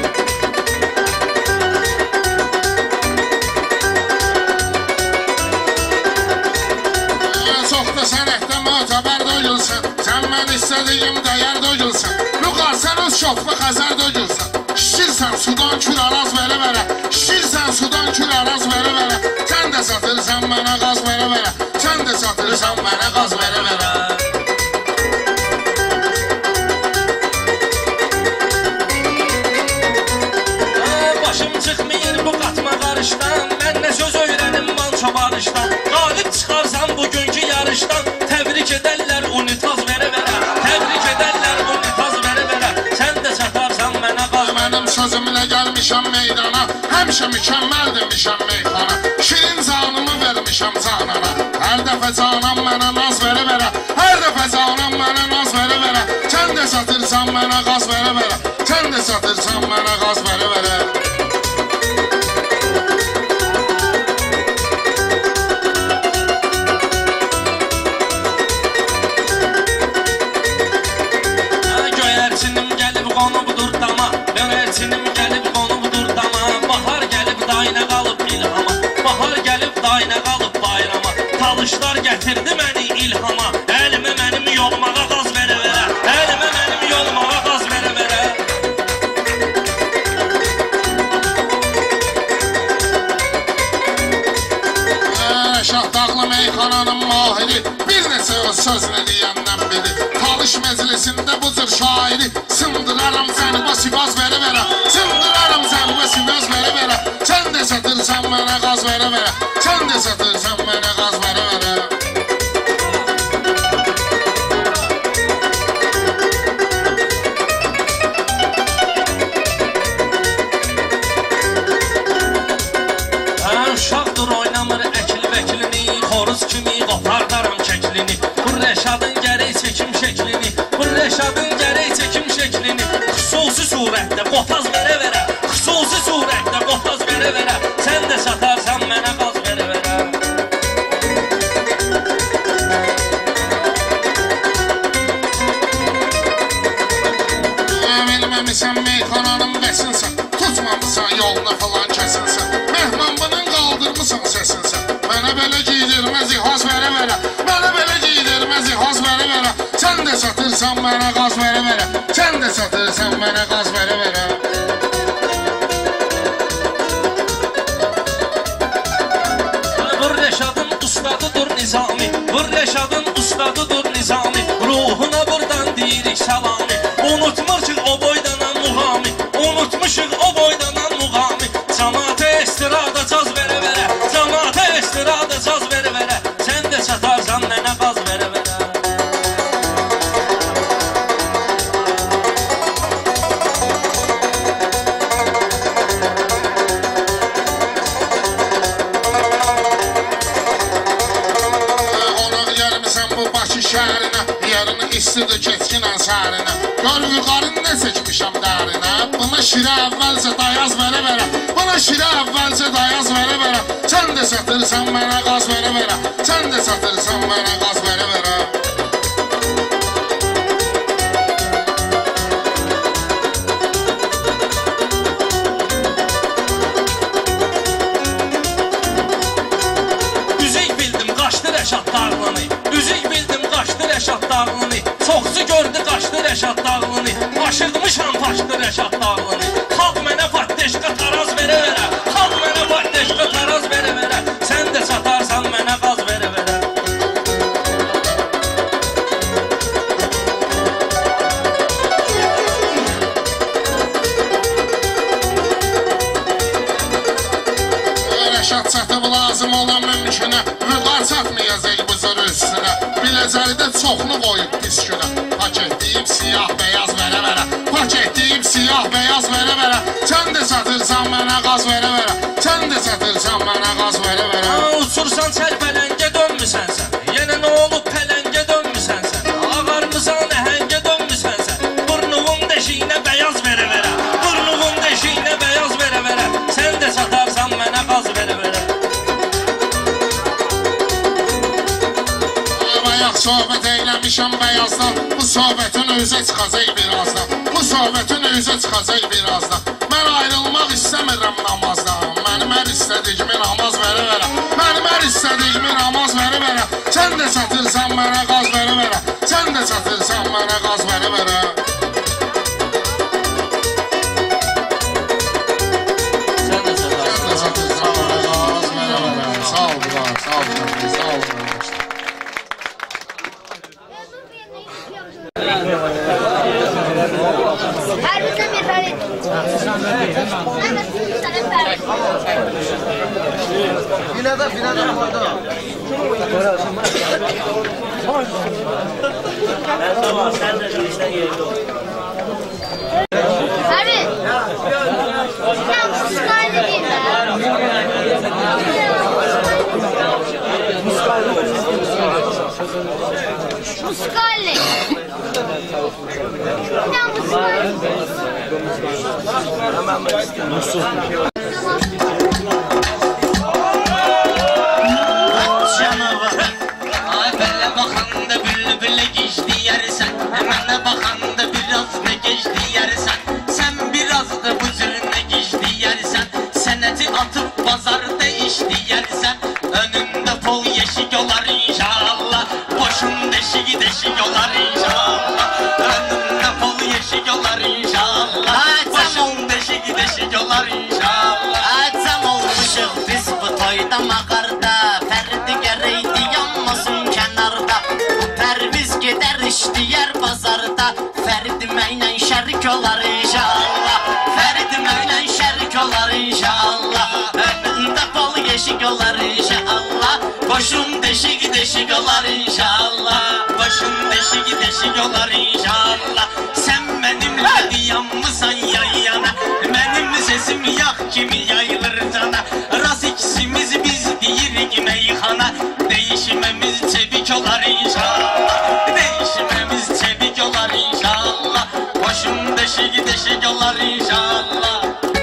Çox da sənətdə mötəbər döyülsün, sən mən istədiyim dəyər döyülsün, Lüqarsən öz şoflu xəzər döyülsün, şişirsən sudan kür araz verə verə, şişirsən sudan kür araz verə verə, sən də satırsan mənə qaz verə verə, sən də satırsan mənə qaz verə verə. Başım çıxmayır bu qatma qarışdan, mən nə söz öyrənim manço barışdan, qalib çıxarsan bugünkü yarışdan, təbrik edərlər unitaz verə verə, təbrik edərlər unitaz verə verə, sən də satarsan mənə qaz. Mənim sözümlə gəlmişəm meydana, həmişə mükəmməl demişəm meyxana, şirin canımı vermişəm canana, hər dəfə canam mənə naz verə verə, hər dəfə canam mənə naz verə verə, sən də satırsan mənə qaz verə verə, sən də satırsan mənə qaz verə verə. Göyərçinim gəlib qonubdur dama, göyərçinim gəlib qonubdur dama, bahar gəlib dayına qalıb ilhama, bahar gəlib dayına qalıb bayrama, talışlar gətirdi məni ilhama, əlimə mənim yolmağa qaz verə verə, əlimə mənim yolmağa qaz verə verə. Rəşad dağlı meyxananın mahiri, bir neçə öz sözünü deyəndən biri, talış məclisində bu cür şairi, sındıraram səni bu sivaz verə verə, sındıraram səni bu sivaz verə verə, sən də satırsan mənə qaz verə verə, sən də satırsan mənə qaz verə verə. Uşaqdır oynamır əkil vəkilini, xoruz kimi qopardaram kəklini, bu Rəşadın gərək çəkim şəklini, bu Rəşadın gərək çəkim şəklini, xüsusi surətdə qotaz verə verə, xüsusi surətdə qotaz verə verə, sən də satarsan mənə qaz verə verə. Bilməmisən meyxananın bəsinsən, tutmamısan yoluna falan kəsinsən, mehman bunun qaldırmısan səsinsən, mənə belə giydirməz ihaz verə verə, mənə belə giydirməz ihaz verə verə, sən də satırsan mənə qaz verə verə, sən mənə qaz verə verə. Vur Reşadın ustadıdır Nizami, vur Reşadın ustadıdır Nizami, ruhuna buradan deyirik salami. Unutmuşuq o boydanan muğami, unutmuşuq o boydanan muğami. Camaata estirada caz verə verə, camaata estirada caz verə verə. Sən də satarsan mənə qaz verə verə. Şəhərinə, yarını istidir keçkin ənsərinə. Gör vüqarın nə çəkmişəm dərinə. Buna şirə əvvəlcə dayaz verə verə, buna şirə əvvəlcə dayaz verə verə. Sən də satırsan mənə qaz verə verə, sən də satırsan mənə qaz verə verə. Üzük bildim qaçdı Rəşad dağlını, üzük bildim qaçdı Rəşad dağlını. Çoxsu gördü qaçdı Rəşad dağlını, aşırmışam taşdı Rəşad dağlını. Xalq mənə patdeşqa taraz verə verə, xalq mənə patdeşqa taraz verə verə. Sən də satarsan mənə qaz verə verə. Rəşad çatıb lazım olan mümkünə, vüqar çatmayacaq bu zır üstünə. Biləcəlidə çoxlu qoyub pis günə. Pak etdiyim siyah beyaz verə verə, pak etdiyim siyah beyaz verə verə. Sən də satırsan mənə qaz verə verə, sən də satırsan mənə qaz verə verə. Uçursan çəlpələngə dönmüsən sən, yenə nə olub pələngə dönmüsən sən. Ağarmısan əhəngə dönmüsən sən, burnuğun deşiyinə beyaz verə verə, burnuğun deşiyinə beyaz verə verə. Sən də satarsan mənə qaz verə verə. Bayaq söhbət eyləmişəm bəyazdan, bu söhbətin üzə çıxacaq birazdan, bu söhbətin üzə çıxacaq birazdan. Mən ayrılmaq istəmirəm namazdan, mənim hər istədiyimi namaz verə verə, mənim hər istədiyimi namaz verə verə. Sən də satırsan mənə qaz verə verə, sən də satırsan mənə qaz verə verə. Sən də satarsan mənə qaz verə verə. Sağ ol, sağ ol, sağ ol. Her birine bir tane. Finada, finada burada. Abi. Sen muskayla değil mi? Muskayla. Ay belə baxanda bülbülə geçdi yersən, mənə baxanda biraz da geçdi yersən. Sən biraz da bu cürünə geçdi yersən, sənəti atıb bazarda işdi yersən. Önündə pol yeşik olar inşallah, boşun deşik deşik olar inşallah. Önündə pol yeşik olar inşallah, boşun deşik deşik olar inşallah. Acam olmuşuq biz bu toyda mağarda, Fərdi gərəkdi yanmasın kənarda. Pərviz gedər işləyər bazarda, Fərdi mənlə şərik olar inşallah, Fərdi mənlə şərik olar inşallah. Önündə bol yeşik olar inşallah, boşun deşik deşik olar inşallah, boşun deşik deşik olar inşallah. Sən mənimlə yanmısan yan yana, mənim sesim yağ kimi yayılır cana. Rast ikisimiz biz deyirik meyxana, değişmemiz çevik olar inşallah, değişmemiz çevik olar inşallah. Boşun deşik deşik olar inşallah.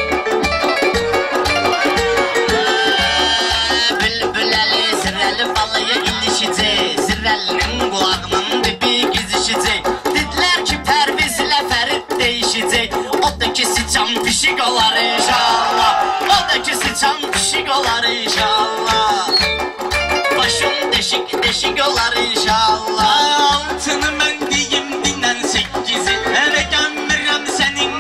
Bülbüləli zirrəli balaya ilişəcək, zirrəlinin qulağının dibi gizişəcək. Dedilər ki Pərvizlə Fərid değişəcək, o da ki sıçan pişik olar inşallah, o da ki sıçan pişik olar inşallah. Başım deşik deşik olar inşallah. Altını mən deyim dinən sekizi, ərə gəmirəm sənin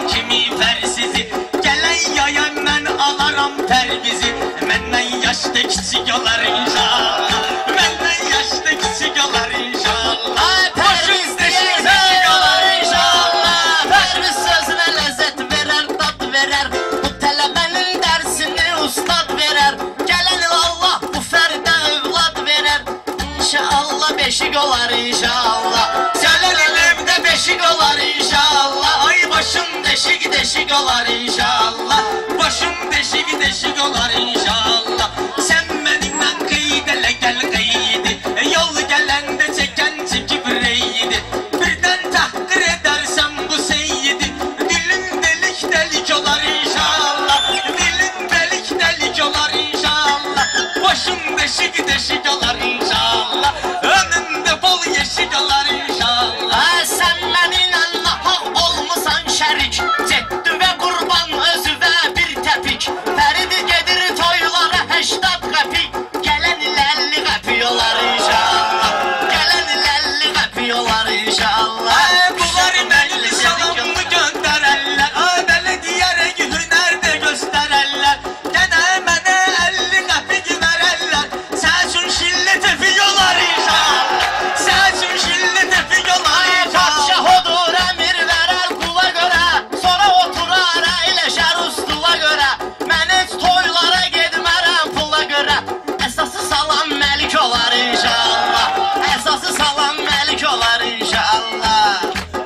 küçük olar inşallah. Benden yaşta küçük olar inşallah. Başım deşik deşik olar inşallah. Pərviz sözünə ləzzət verər, dad verər. Bu tələbənin dərsini ustad verər. Gələn il Allah bu fərdə övlad verər. İnşallah beşik olar inşallah. Gələn il evdə beşik olar inşallah. Ay başım deşik deşik olar inşallah. Başım deşik deşik olar inşallah. Sen benimle kıydele gel kıydı. Yol gelende çeken çekip reydi. Birden tahkir edersem bu seyyidi. Dilin delik delik olar inşallah. Dilin delik delik olar inşallah. Başım deşik deşik olar inşallah. Önünde bol yeşik olar inşallah. Sən mənimlə nahaq olmusan şərik. Ceddi və qurban özüvə bir təpik. Fəridi gedir toylara həştad qəpik. Gələn il əlli qəpik olar inşallah. Gələn il əlli qəpik olar inşallah. Bunlar məni salamımı göndərərlər. Adələ deyərək hünərdə göstərərlər. Gənə mənə əlli qəpik verərlər. Sən üçün şilli tefik olar inşallah. Sən üçün şilli tefik olar inşallah. Padşah odur əmir verər qula görə. Sonra oturar əyləşər ustula görə. Mən heç toylara gedmərəm pula görə. Əsası salam məlik olar inşallah. Əsası salam məlik olar inşallah.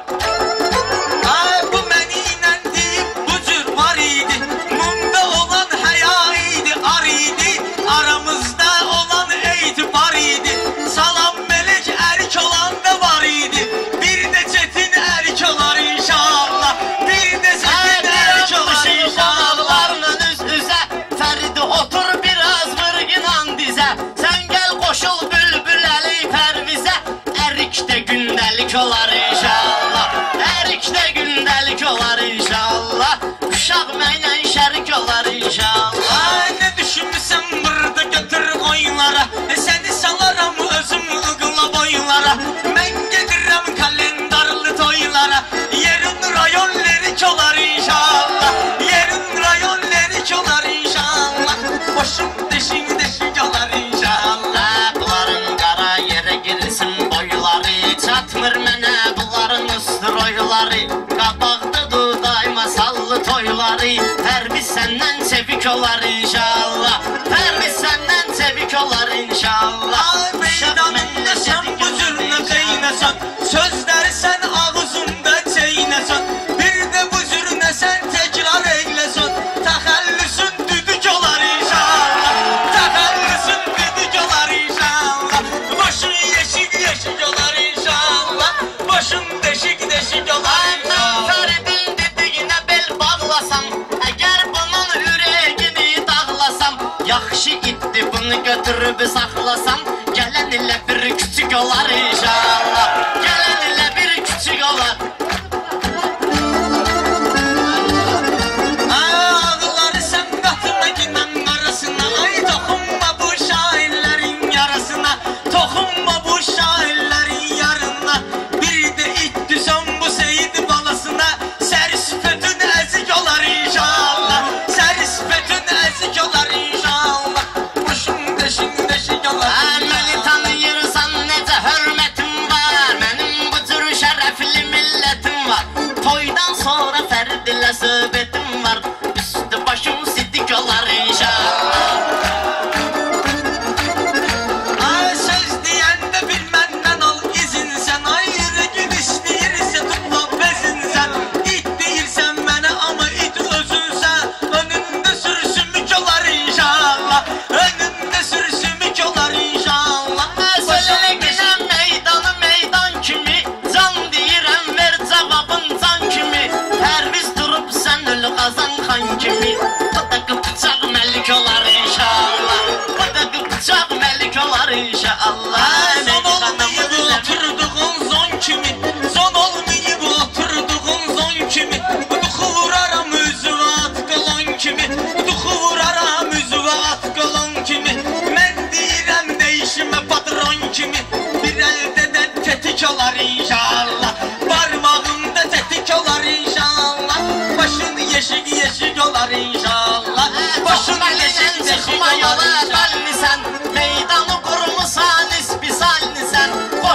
Ay bu mənimlə deyib bu cür var idi. Mumda olan həya idi, ar idi. Aramızda olan etibar idi. Salam melek ərik olan da var idi. Bir də çetin ərik olar inşallah. Bir də çetin ərik olar inşallah. Üz üzə Fəridi otur biraz vırgınan dizə. Sən gəl qoşul bülbül əli pərvizə. Ərikdə gündəlik olar inşallah. Ərikdə gündəlik olar inşallah. Uşaq mənlə şərik olar inşallah. Ay ne düşünmüsən burada götür oyunlara. E, səni salaram özüm ıqla boyunlara. Mən gedirəm kalendarlı toylara. Yerin rayon lerik olar inşallah. Yerin rayon lerik olar inşallah. Başım deşik deşik olar inşallah. Bunların qara yerə girsin boyları. Çatmır mənə bunların ustroyları. Qabaqdadır daima sallı toyları. Pərviz səndən sevik olar inşallah. Pərviz səndən sevik olar inşallah. Ay meydanında sen bu zürnə qeynəsən. Sözləri sən ağzında çeynəsən. Bir də bu zürnə sən təkrar eyləsən. Təxəllüsün düdük olar inşallah. Təxəllüsün düdük olar inşallah. Başın yeşik yeşik olar inşallah. Başın deşik deşik olar Mən inşallah. Fəridin dediyinə bel bağlasam. Əgər bunun ürəyini dağlasam. Yaxşı itdi bunu götürüb saxlasam. Gələn ilə bir küçük olar inşallah. Gələn ilə bir küçük olar. Ağları sən qatına ginən arasına. Ay toxunma bu şairlərin yarasına. Toxunma bu şairlərin yarına. Bir də itdi son bu seyid balasına. Sərisfətin əzik olar inşallah. Sərisfətin əzik olar inşallah. Başım deşik deşik olar inşallah. Məni tanıyırsan necə hörmətim var. Mənim bu cür şərəfli millətim var. Toydan sonra Fərid ilə söhbətim var. Üstü başım sidik olar inşallah. Ay söz deyəndə bir məndən al izin sən. Ay yüreğin istəyirsə tutma bezin sən. İt deyirsən mənə amma it özün sən. Önündə sürsümük olar inşallah. Önündə sürsümük olar inşallah. Sözünə gələn meydanı meydan kimi. Can deyirəm ver cavabın can kimi. Pərviz durub sən ölü qazan xan kimi. Bıdaqı bıçaq məlik olar inşallah. Bıdaqı bıçaq məlik olar inşallah. Son olmayıb oturduğun zon kimi. Son olmayıb oturduğun zon kimi. Duxu vuraram üzvə at qalan kimi. Duxu vuraram üzvə at qalan kimi. Mən deyirəm deyişimə patron kimi. Bir əldə də tetik olar inşallah. Barmağımda tetik olar inşallah. Başın yeşik yeşik olar inşallah. Başın yeşik yeşik olar inşallah. Yola,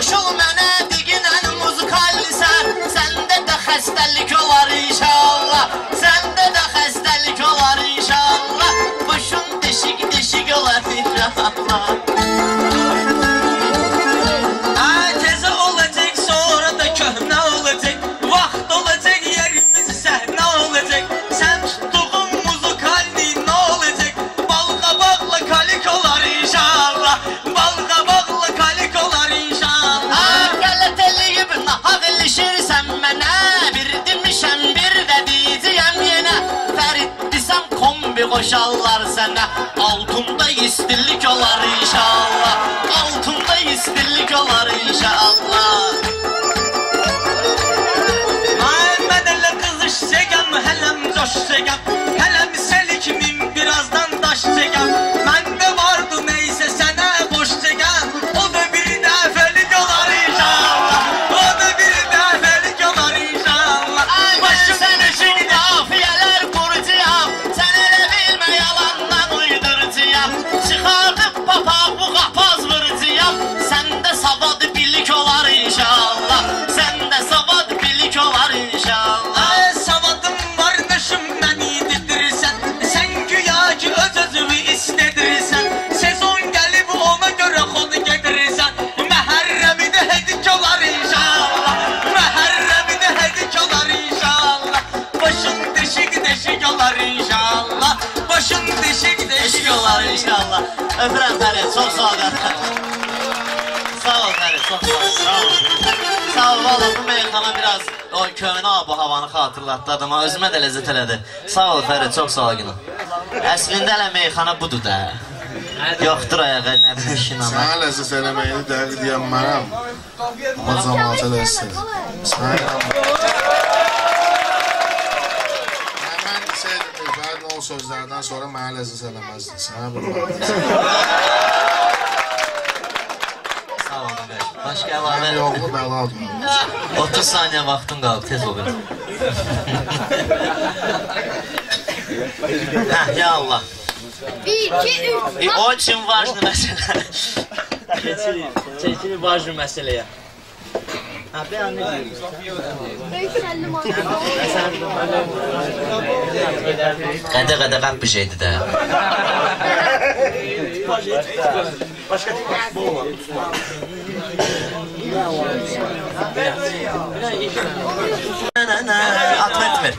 Qoşul mənə diginən muzikallisən. Səndə də xəstəlik olar inşallah. Səndə də xəstəlik olar inşallah. Başın deşik deşik olar inşallah. Tezə olacaq, sonra da köhnə olacaq. Vaxt olacaq, yerimiz səhnə olacaq. Sən tutduğun muzikalli nə olacaq? Balqabaqla kalik olar inşallah. Balqabaqla kalik olar inşallah. Qələt eləyib nahaq ilişirsən mənə. Bir demişəm, bir də deyəcəyəm yenə. Fərid desəm kombi qoşarlar sənə. Altında istillik olar inşallah. Altında istillik olar inşallah. Mən elə qızışacağam, hələm coşacağam. Hələm səlik min birazdan daşacağam. Məndə vardı neysə sənə boşacağam. O da bir dəfəlik olar inşallah. O da bir dəfəlik olar inşallah. Başım sənə şimdi afiyələr quracağam. Sən elə bilmə yalandan uyduracağam. Çıxardıb papaq bu qapaz vuracağam. Səndə savad bilik olar inşallah. Səndə savad bilik olar inşallah. Ay savadım var nöşüm məni didirirsən. Sən güya ki öz özünü istədirirsən. Sezon gəlib ona görə xod gedirirsən. Məhərrəmi də hedik olar inşallah. Məhərrəmi də hedik olar inşallah. Başın deşik deşik olar inşallah. Başın deşik deşik olar inşallah. Öpürəm Fərid, çox sağ ol. Sağ ol Fərid, çox sağ ol. Sağ ol. Sağ ol, valla bu meyxana biraz o köhnə abu-havanı xatırlatdı adama, özümə də ləzzət elədi. Sağ ol Fərid, çox sağ ol günüm. Əslində elə meyxana budur da. Yoxdur ayağa, nə bir işin ama. Sənə ləzzət eləməyini dəqiq deyəm mənəm. O cəmaata ləzzət. Sənə Mən desəydim, Fəridin o sözlərdən sonra mənə ləzzət eləməzdin. Sənə bilməm. Sağ ol, başqa əlavə. Yoxlu bəladır. otuz saniyə vaxtın qaldı, tez ol biraz. Hə, ya Allah. Bir, iki, üç. O için vaclı məsələ. Çəkili vaclı məsələyə. Ha, ben ne diyorum? Qədə qədə qap bir şeydi də. Başqa bu olan. Atma etmir.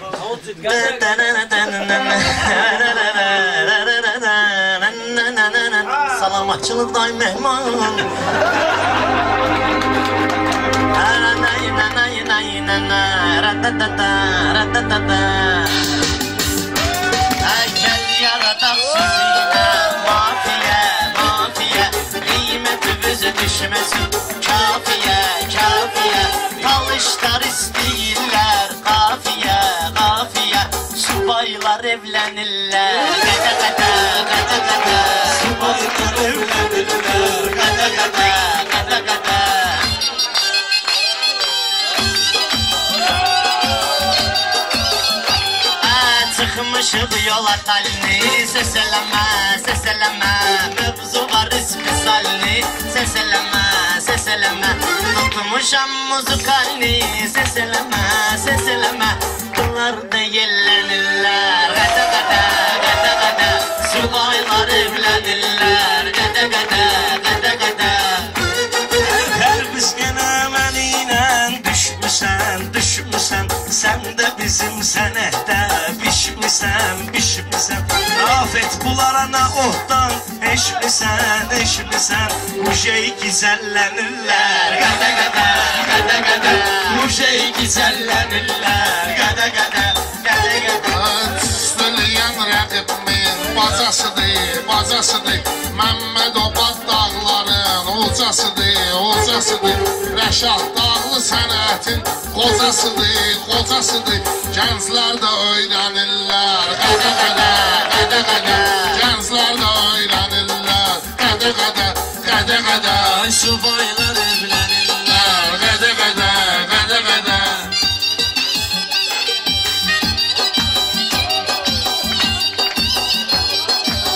Salamatçılıqday mehman. Gel yaradak sizinle mafiye mafiye. Kıymetimizi düşmesin kafiye kafiye. Talışlar isteyirler kafiye kafiye. Subaylar evlenirler gede gede gede gede. Subaylar evlenirler gede gede gede gede. Çıkmışık yola talini. Seseleme seseleme. Mevzu var ismi salini. Seseleme seseleme. Tutmuşam muzikalini. Seseleme seseleme. Kılar da yellenirler gede gede gede gede. Subaylar evlenirler gede gede gede gede. Her biskene məniylə düşmüsən, düşmüsən. Sən də bizim sənətdə pişmisən, pişmisən. Afet bunlara nə ohdan eşmisən, eşmisən. Bu şey güzəllənirlər qədə qədə, qədə qədə. Bu şey güzəllənirlər qədə qədə, qədə qədə. Üstülüyən rəqibimin bacasıdır, bacasıdır. Məmməd Obad dağların ucasıdır, ucasıdır. Rəşad dağlı sənətin qocasıdır, qocasıdır. Gənclər də öyrənirlər qədə qədə, qədə qədə. Gənclər də öyrənirlər qədə qədə, qədə qədə. Subaylar evlənirlər Qədə qədə, qədə qədə.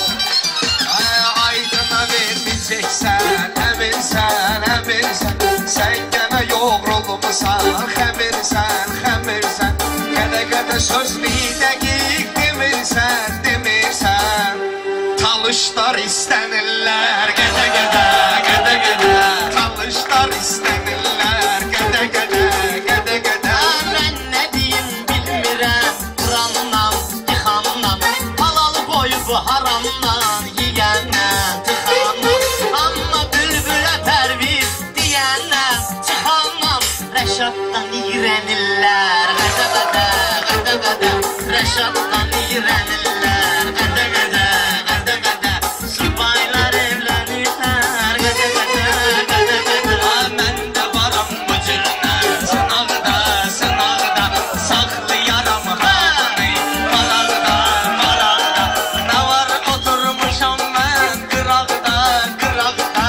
Aydına vermeyeceksen, eminsen, eminsen. Sən gənə yoğrulmusan, xəmirsən, xəmirsən Qədə-qədə sözlü dəqiq demirsən, demirsən Talışlar istənirlər, qədə-qədə, qədə-qədə Talışlar istənirlər, qədə-qədə, qədə-qədə Mən nə deyim bilmirəm, Qurandan, yıxandan Halalı qoyub haramdan, yiyəndən, tıxandan Amma bülbülə pərviz deyəndən, çıxandan Rəşaddan iyrənirlər, qədə-qədə, qədə-qədə Rəşaddan iyrənirlər, qədə-qədə, qədə-qədə Subaylar evlənirlər, qədə-qədə, qədə-qədə Mən də varam bu cürünə, sınaqda, sınaqda Saxlayaram hamını, maraqda, maraqda Nə var oturmuşam mən qıraqda, qıraqda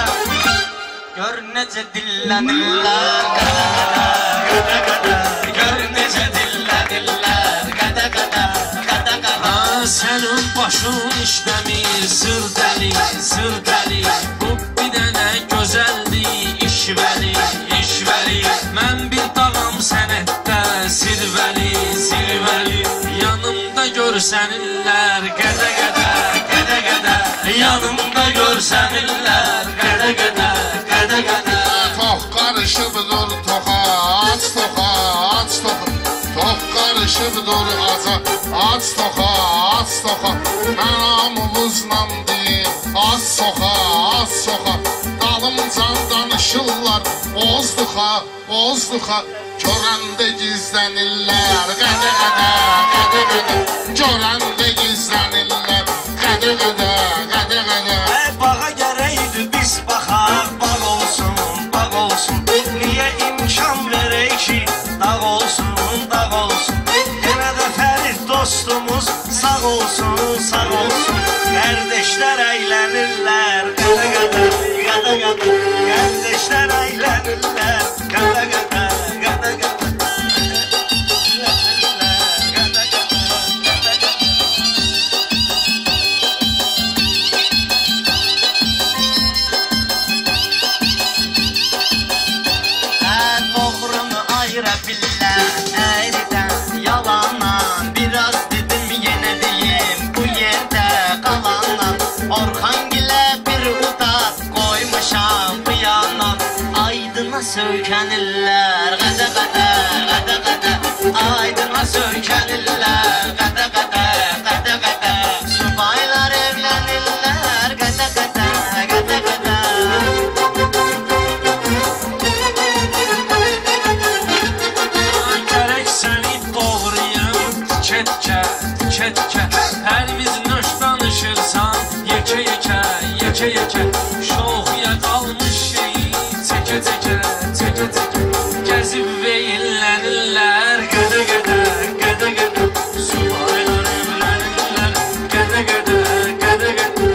Gör necə dillənirlər, qədə-qədə, qədə-qədə Gör necə dillənirlər, qədə-qədə, qədə-qədə Sənin başın işləmir, sır dəli, sır dəli Bu bir dənə gözəldir, işvəli, işvəli Mən bir dağam sənətdə, sirvəli, sirvəli Yanımda görsənirlər, qədə-qədə, qədə-qədə Yanımda görsənirlər, qədə-qədə, qədə-qədə Tox qarışıbdır toxa, aç toxa, aç toxa Tox qarışıbdır aca, aç toxa, aç toxa Mən amımızla deyim, aç toxa, aç toxa Dalımcan danışırlar, bozduxa, bozduxa Görəndə gizlənirlər, qədə-qədə, qədə-qədə Görəndə gizlənirlər, qədə-qədə, qədə-qədə Bağa gərəkdir biz baxaq, bağ olsun, bağ olsun Niyə imkan verək ki, dağ olsun, dağ olsun Yenə də Fərid dostumuz sağ olsun, sağ olsun Qardeşlər əylənirlər, qədə-qədə, qədə-qədə Qardeşlər əylənirlər, qədə-qədə, qədə-qədə Ayıra billər, əyridən, yalandan Biraz dedim, yenə deyim, bu yerdə qalandan Orxangilə bir udat qoymuşam bu yanan Aydına söykənirlər, qədə-qədə, qədə-qədə Aydına söykənirlər, qədə-qədə, qədə-qədə Subaylar evlənirlər, qədə-qədə, qədə-qədə Çetkə, hər biz nöş danışırsan Yekə, yekə, yekə, yekə Şoxuya qalmış şeyi Çəkə, çəkə, çəkə, çəkə Gəzib veyillənirlər Qədə-qədə, qədə-qədə Subaylar evlənirlər Qədə-qədə, qədə-qədə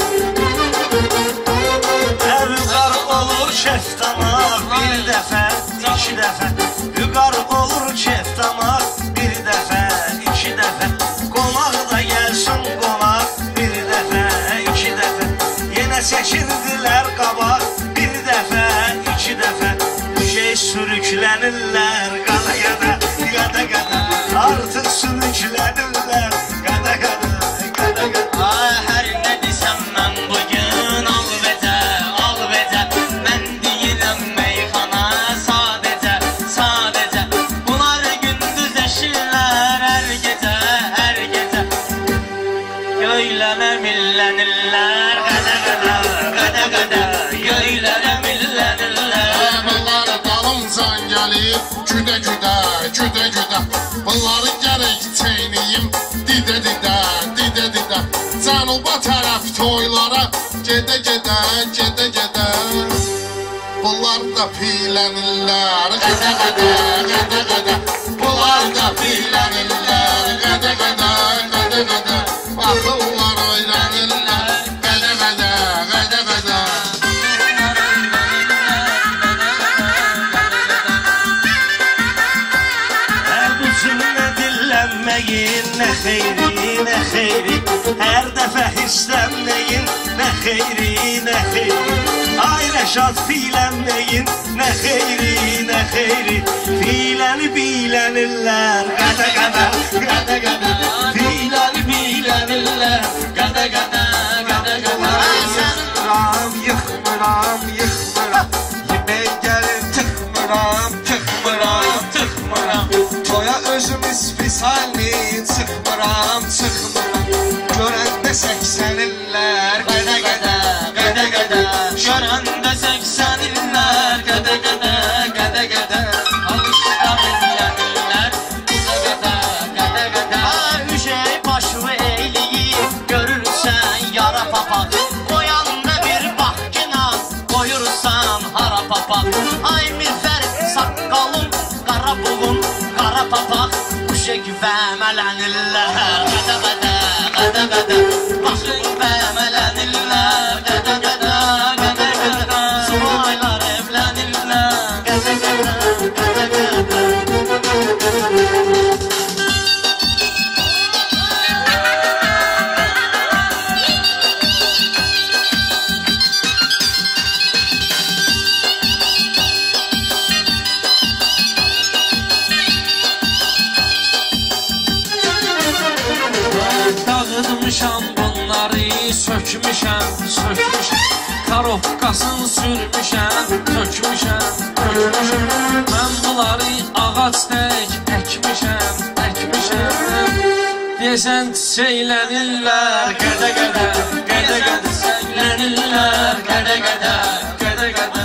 Vüqar olur keftamaq bir dəfə, iki dəfə Vüqar olur keftamaq bir dəfə, iki dəfə Qonaq da gəlsin qonaq bir dəfə, iki dəfə Yenə çəkirdilər qabaq bir dəfə, iki dəfə Şey sürüklənirlər qada-qada, qada-qada Artıq sürüklənirlər qada-qada, qada-qada Ay, hər nə desəm mən bugün alvecə, alvecə Mən deyirəm meyxana sadəcə, sadəcə Bunlar gündüz eşirlər hər gecə, hər gecə Göylənə millənirlər, qədə-qədə, qədə-qədə Göylənə millənirlər Bunları dalımcan gəlib, güdə-güdə, güdə-güdə Bunları gərək çeyniyim, didə-didə, didə-didə Cənuba tərəf toylara, gedə-gedə, gedə-gedə Bunlar da piylənirlər, qədə-qədə, qədə-qədə Bunlar da piylənirlər, qədə-qədə, qədə-qədə Baxırlar öyrənirlər, qədə-qədə, qədə-qədə Bu cümlə dillənməyin, nə xeyri, nə xeyri Hər dəfə hissənməyin, nə xeyri, nə xeyri Ay Rəşad fiylənməyin, nə xeyri, nə xeyri. Fiyləni biylənirlər, qədə qədə, qədə qədə. Fiyləni biylənirlər, qədə qədə, qədə qədə. Yıxmıram, yıxmıram, yıxmıram. Yemək gəlir, tıxmıram, tıxmıram, tıxmıram. Toya özümüz pis halini, çıxmıram, çıxmıram. Görəndə səksənirlər, qədə qədə, qədə qədə. Görəndə səksən illər, qədə qədə, qədə qədə. Alışlar eləyənlər, qədə qədə, qədə qədə. Üşək başı eyləyib, görürsən yara papaq. Qoyanda bir bax kina, qoyursan hara papaq. Ay mirfər saqqalım, qara buğum, qara papaq. Üşək vəmələnirlər, qədə qədə, qədə qədə. Başın bəmələnirlər, qədə qədə, qədə qədə. Sulaylar evlənirlər, Qədə qədə, qədə qədə. Dağıtmışam bunları, sökmüşəm, sökmüşəm. Karovkasını sürmüşəm, tökmüşəm, tökmüşəm. Mən bunları ağac tək əkmişəm, əkmişəm. Desən çiçəklənirlər, qədə qədə, qədə qədə. Çiçəklənirlər, qədə qədə, qədə qədə.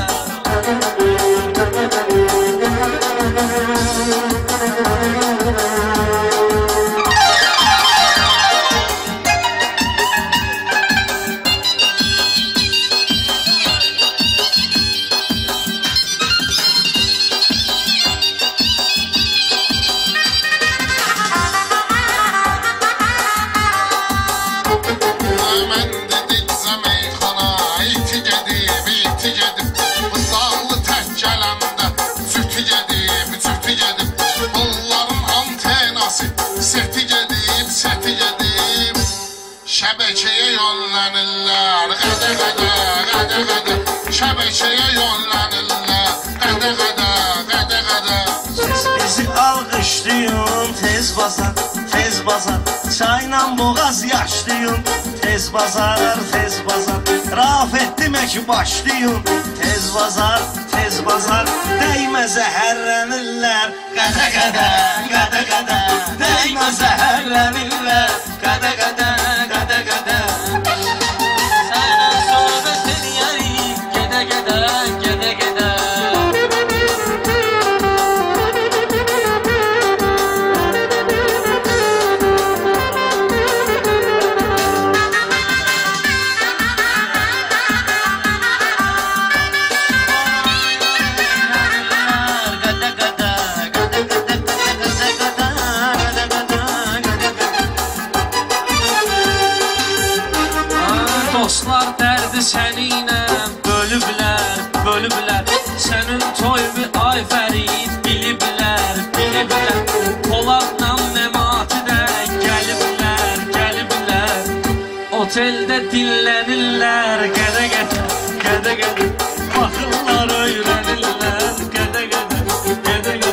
Şəbəkəyə yollanırlar, qədə qədə, qədə qədə. Şəbəkəyə yollanırlar, qədə qədə, qədə qədə. Siz bizi alqışlayın, tez basar, tez basar. Çayla boğaz yaşlayın, tez basar, tez basar. Raf etdimək başlayın, tez basar, tez basar. Dəymə zəhərlənirlər, qədə qədə, qədə qədə. Dəymə zəhərlənirlər, qədə qədə, qədə qədə. sənə söhbət eləyərik, qədə qədə, qədə qədə. Dostlar dərdi səninlə bölüblər, bölüblər. Sənin toyunu ay Fərid biliblər, biliblər. Poladla Memati də gəliblər, gəliblər. Oteldə dinlənirlər, qədə qədə, qədə qədə. Baxırlar öyrənirlər, qədə qədə, qədə qədə.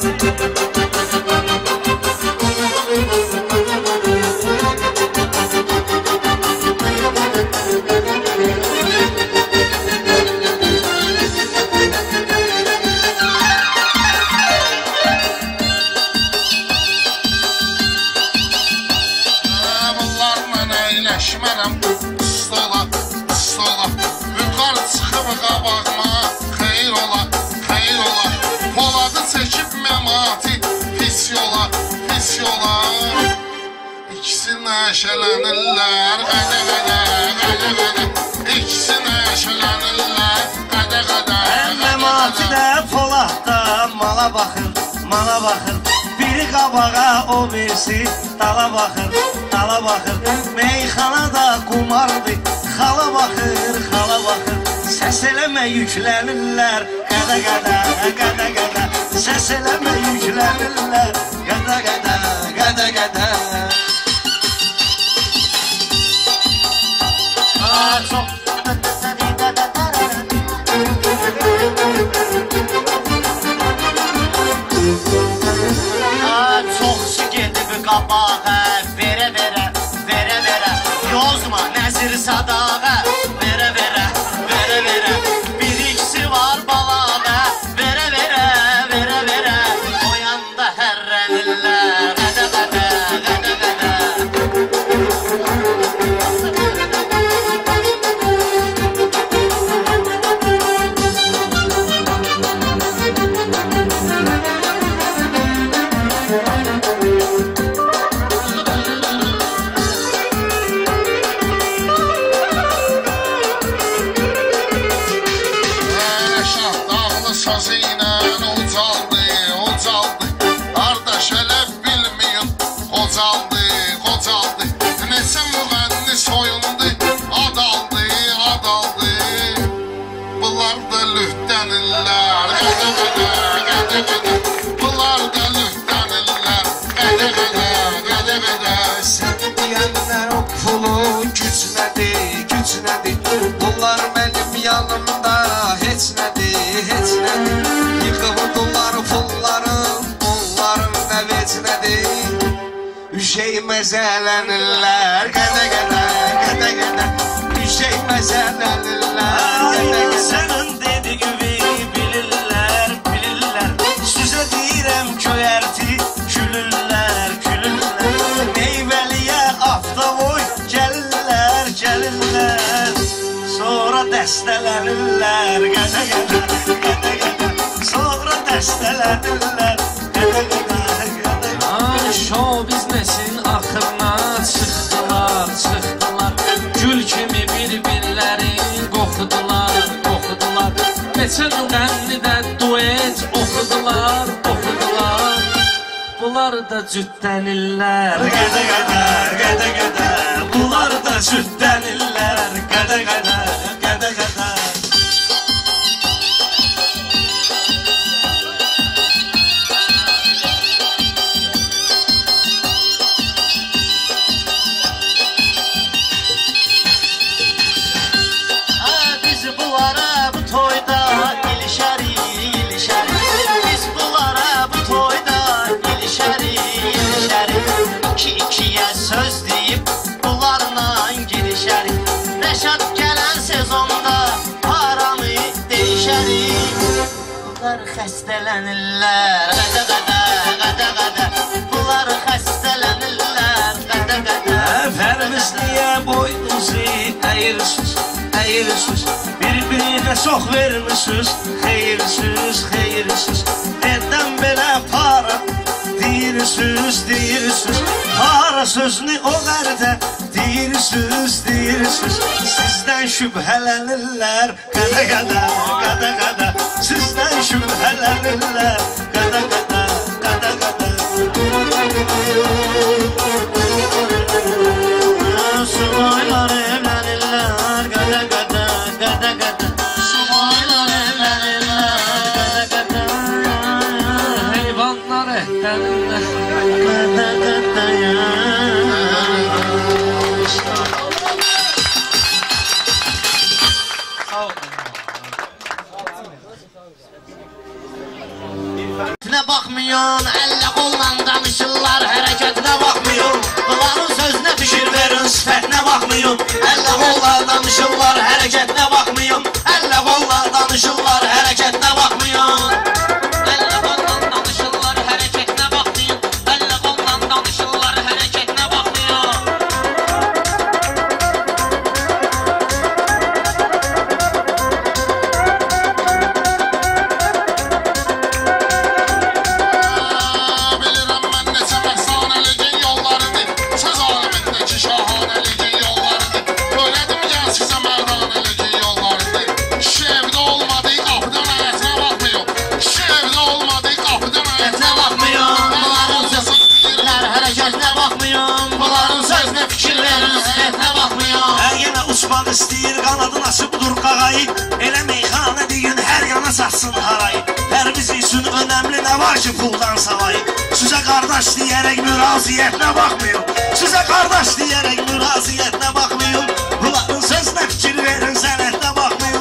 Bunlarla əyləşmərəm, stola, stola. Yuxarı çıxıb qabağıma, xeyir ola, xeyir ola. Poladı çəkib Memati, pis yola, pis yola. İkisi nəşələnirlər, qədə qədə, qədə qədə. İkisi nəşələnirlər, qədə qədə, Memati də Poladda mala baxır, mala baxır. Biri qabağa, o birisi dala baxır, dala baxır. Meyxanada qumardır, xala baxır, xala baxır. Səs eləmə yüklənirlər, qədə qədə, qədə qədə. Səs eləmə yüklənirlər, qədə qədə, qədə qədə. Aa, çox qabağa, verə verə, verə verə, yozma nəzir sadağa, verə verə, verə verə, bir ikisi var balağa, verə verə, verə verə, oyanda hərrənirlər, qədə qədə, qədə qədə. Bunlar mənim yanımda heç nədir, heç nədir. Yıxıbdılar pullarım, onların da vecinədir. Üşey məzələnirlər, qədə qədə, qədə qədə. Üşey məzələnirlər, qədə qədə. Sənin dediğini bilirlər, bilirlər. Sizə deyirəm göyərti, külürlər, külürlər. Meyvəliyə avtovoy gəlirlər, gəlirlər. Sonra dəstələnirlər, qədə qədə, qədə qədə. Sonra dəstələnirlər, qədə qədə, qədə qədə. Show biznesin axırına çıxdılar, çıxdılar. Gül kimi bir-birlərin qoxudular, qoxudular. Neçə qənnidə duet oxudular, oxudular. Bunlar da cüddənirlər, qədə qədə, qədə qədə. Bunlar da cüddənirlər, qədə qədə, qədə qədə. Biz bunlara bu toyda ilişərik, ilişərik. Biz bunlara bu toyda ilişərik, ilişərik. İki-ikiyə söz deyib bunlarla girişərik. Rəşad gələn sezonda paramı deyişərik. Bunlar xəstələnirlər, qədə qədə, qədə qədə. Bunlar xəstələnirlər, qədə qədə. Fərmizliyə boynuzu əyirsiz, əyirsiz. Bir-birinə çox vermişsiniz, xeyirsiz, xeyirsiz. Nədən belə para deyirsiniz, deyirsiniz. Para sözünü o qərdə deyirsiniz, deyirsiniz. Sizdən şübhələnirlər, qədə qədə, qədə qədə. Sizdən şübhələnirlər, qədə qədə, qədə qədə. Subaylar evlənirlər, qədə qədə, qədə qədə. Subaylar evlənirlər, qədə qədə. Heyvanlar ehtəlirlər. Qədə qədə ya. Nə baxmıyorsun, əllə qolla danışırlar, hərəkətinə baxmıyorsun. Bunların sözünə fikir verin, sifətinə baxmıyorsun. Əllə qolla danışırlar, hərəkətinə baxmıyorsun. Əllə qolla danışırlar, hərəkətinə baxmıyorsun. Əllə qolla danışırlar, hərəkətinə baxmıyorsun. Əllə qolla danışırlar, hərəkətinə baxmıyorsun. Uçmaq istəyir, qanadın açıb dur qağayı. Elə meyxanə deyin, hər yana saçsın harayı. Hər biz üçün önəmli nə var ki, puldan savayı. Sizə qardaş deyərək müraziyyətinə baxmıyım. Sizə qardaş deyərək müraziyyətinə baxmıyım. Bunların sözünə fikir verin, sənətinə baxmıyım.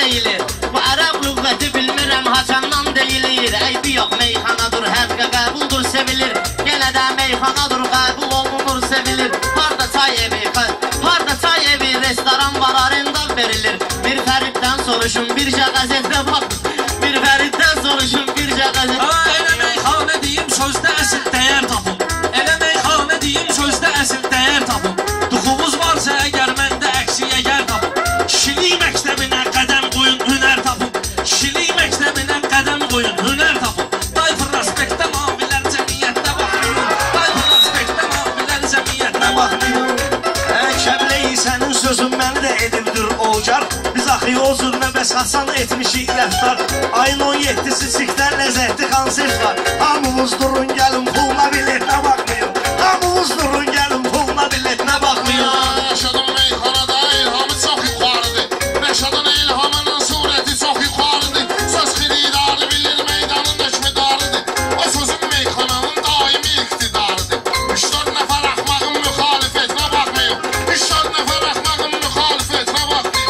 deyilir. Bu ərəb lüğəti bilmirəm haçandan deyilir. Eybi yox meyxanadır, həqqə qəbuldur, sevilir. Yenə də meyxanadır, qəbul olunur, sevilir. Harda çay evi, harda çay evi, restoran var, arendal verilir. Bir Fəriddən soruşun, bircə qəzetə bax. Bir Fəriddən soruşun, bircə qəzetə bax. Elə meyxanə deyim, sözdə əsil dəyər tapın. Elə meyxanə deyim, sözdə əsil dəyər tapın. Duxumuz varsa əgər məndə əksiyə gər tapın. Kişilik məktəbinə qədəm qoyun, hünər tapın. Kişilik məktəbinə qədəm qoyun, hünər tapın. Dayfır respektə mavilər cəmiyyətdə baxmıyor. Dayfır respektə mavilər cəmiyyətdə baxmıyor. Kəbləyi sənin sözün məni də edibdir olcar. Biz axı yozur nəbəs Hasan etmişik rəftar. Ayın on yeddisi çikdən ləzzətli konsert var. Hamımız durun gəlin puluna biletinə baxmıyor. Hamımız durun gəlin puluna biletinə baxmıyor. Yaşadım meyxanada ilhamı çox yuxarıdır. Rəşadın ilhamının surəti çox yuxarıdır. Söz xiridarı bilir meydanın hökmüdarıdır. O sözün meyxananın daimi iqtidarıdır. Üç dörd nəfər axmağın müxalifetinə baxmıyor. Üç dörd nəfər axmağın müxalifetinə baxmıyor.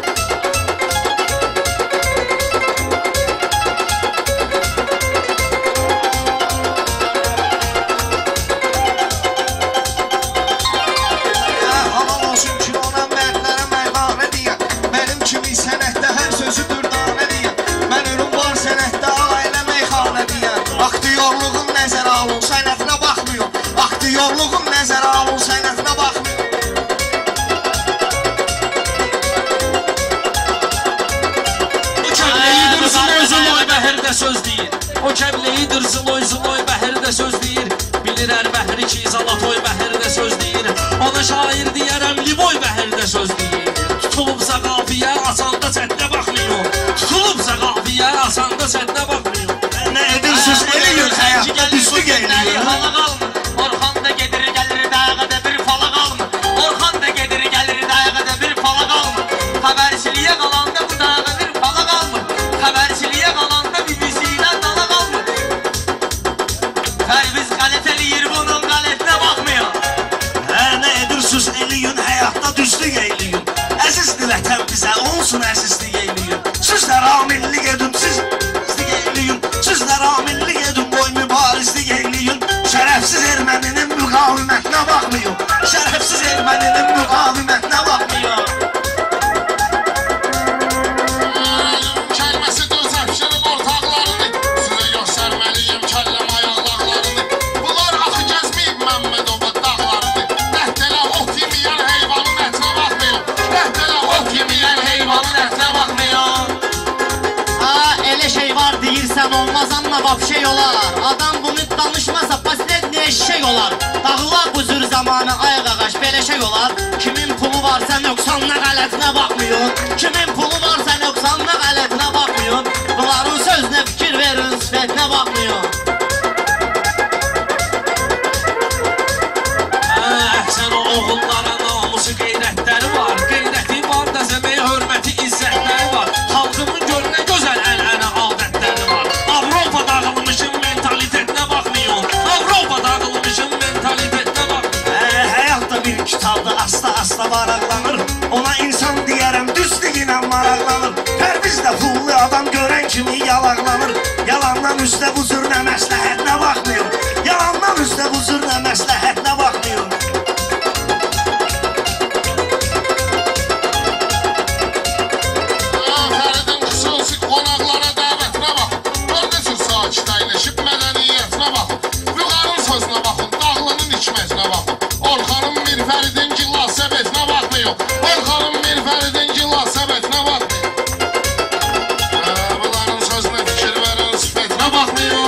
Halal olsun ki ona mərdlərə meyxanə deyən. Mənim kimi sənətdə hər sözüdür danə deyən. Mən ürün var sənətdə ailə meyxanə deyən. Aktyorluğun nəzərə alın sənətinə baxmıyor. Aktyorluğun nəzərə alın sənətinə baxmıyor. O kəbləyidir zıloy zıloy bəhirdə söz deyir. O kəbləyidir zıloy zıloy bəhirdə söz deyir. Bilir ər bəhri ki zalatoy bəhirdə söz deyir. Ona şair deyərəm liboy bəhirdə söz deyir. Tutulubsa qafiyə asanda çətinə baxmıyor. Tutulubsa qafiyə asanda çətinə baxmıyor. Nə edirsiniz elə gün həyatda düzdü geyliyor. Orxan da gedir gəlir dayağada bir fala qalmır. Orxan da gedir gəlir dayağada bir fala qalmır. Xəbərçiliyə qalanda bu dayağa bir fala qalmır. Xəbərçiliyə qalanda B B C-lə dala qalmır. Fərviz qələt eləyir bunun qələtinə baxmıyor. Hə, nə edirsiniz elə gün həyatda düzdü geyliyor. Əzizdir vətən bizə olsun əzizlik eyliyor. Sizlər amillik edin, siz bizlik eyliyin. Sizlər amillik edin, boy mübarizlik eyliyin. Şərəfsiz erməninin müqavimətinə baxmıyor. Şərəfsiz erməninin müqavimətinə baxmıyor. Kəlməsi düz əfşirib ortaqlarını. Sizə göstərməliyim kəlləm ayaqlarını. Bunlar axı gəzməyib Məmmədova dağlarını. Dəhtələ ot yeməyən heyvanın ətinə baxmıyor. Dəhtələ ot yeməyən heyvanın ətinə baxmıyor. Ha, elə şey var deyirsən olmaz amma vapşey olar. Adam bunu danışmasa pasletli eşşək olar. Dağılar bu zür zamanı ayaq ağaç belə şey olar. Kimin pulu varsa nöqsanına qələtinə baxmıyor. Kimin pulu varsa nöqsanına qələtinə baxmıyor. Bunların sözünə fikir verin, sifətinə baxmıyor. Əhsən o oğullara namusu qeyrətləri var. Qeyrəti var, dəzəməyə hörməti izzətləri var. Xalqımın gönlünə gözəl ənənə adətləri var. Avropa dağılmışın mentalitetinə baxmıyor. Avropa dağılmışın mentalitetinə baxmıyor. Hə, həyat da bir kitabda asta-asta varaqlanır. Ona insan deyərəm, düzdüyünə maraqlanır. Pərviz də pullu adam görən kimi yalaqlanır. Yalandan üstə bu zürnə məsləhətinə baxmıyor. Yalandan üstə bu zürnə məsləhətinə baxmıyor. Fəridin xüsusi qonaqlara dəvətinə baxın. Gördüsün sakit əyləşib mədəniyyətinə baxın. Vüqarın sözünə baxın, dağlının hikmətinə baxın. Orxanın bir Fəridin gillas səbətinə baxmıyor. Orxanın bir Fəridin gillas səbətinə baxmıyor. Bunların sözünə fikir verin, sifətinə baxmıyor.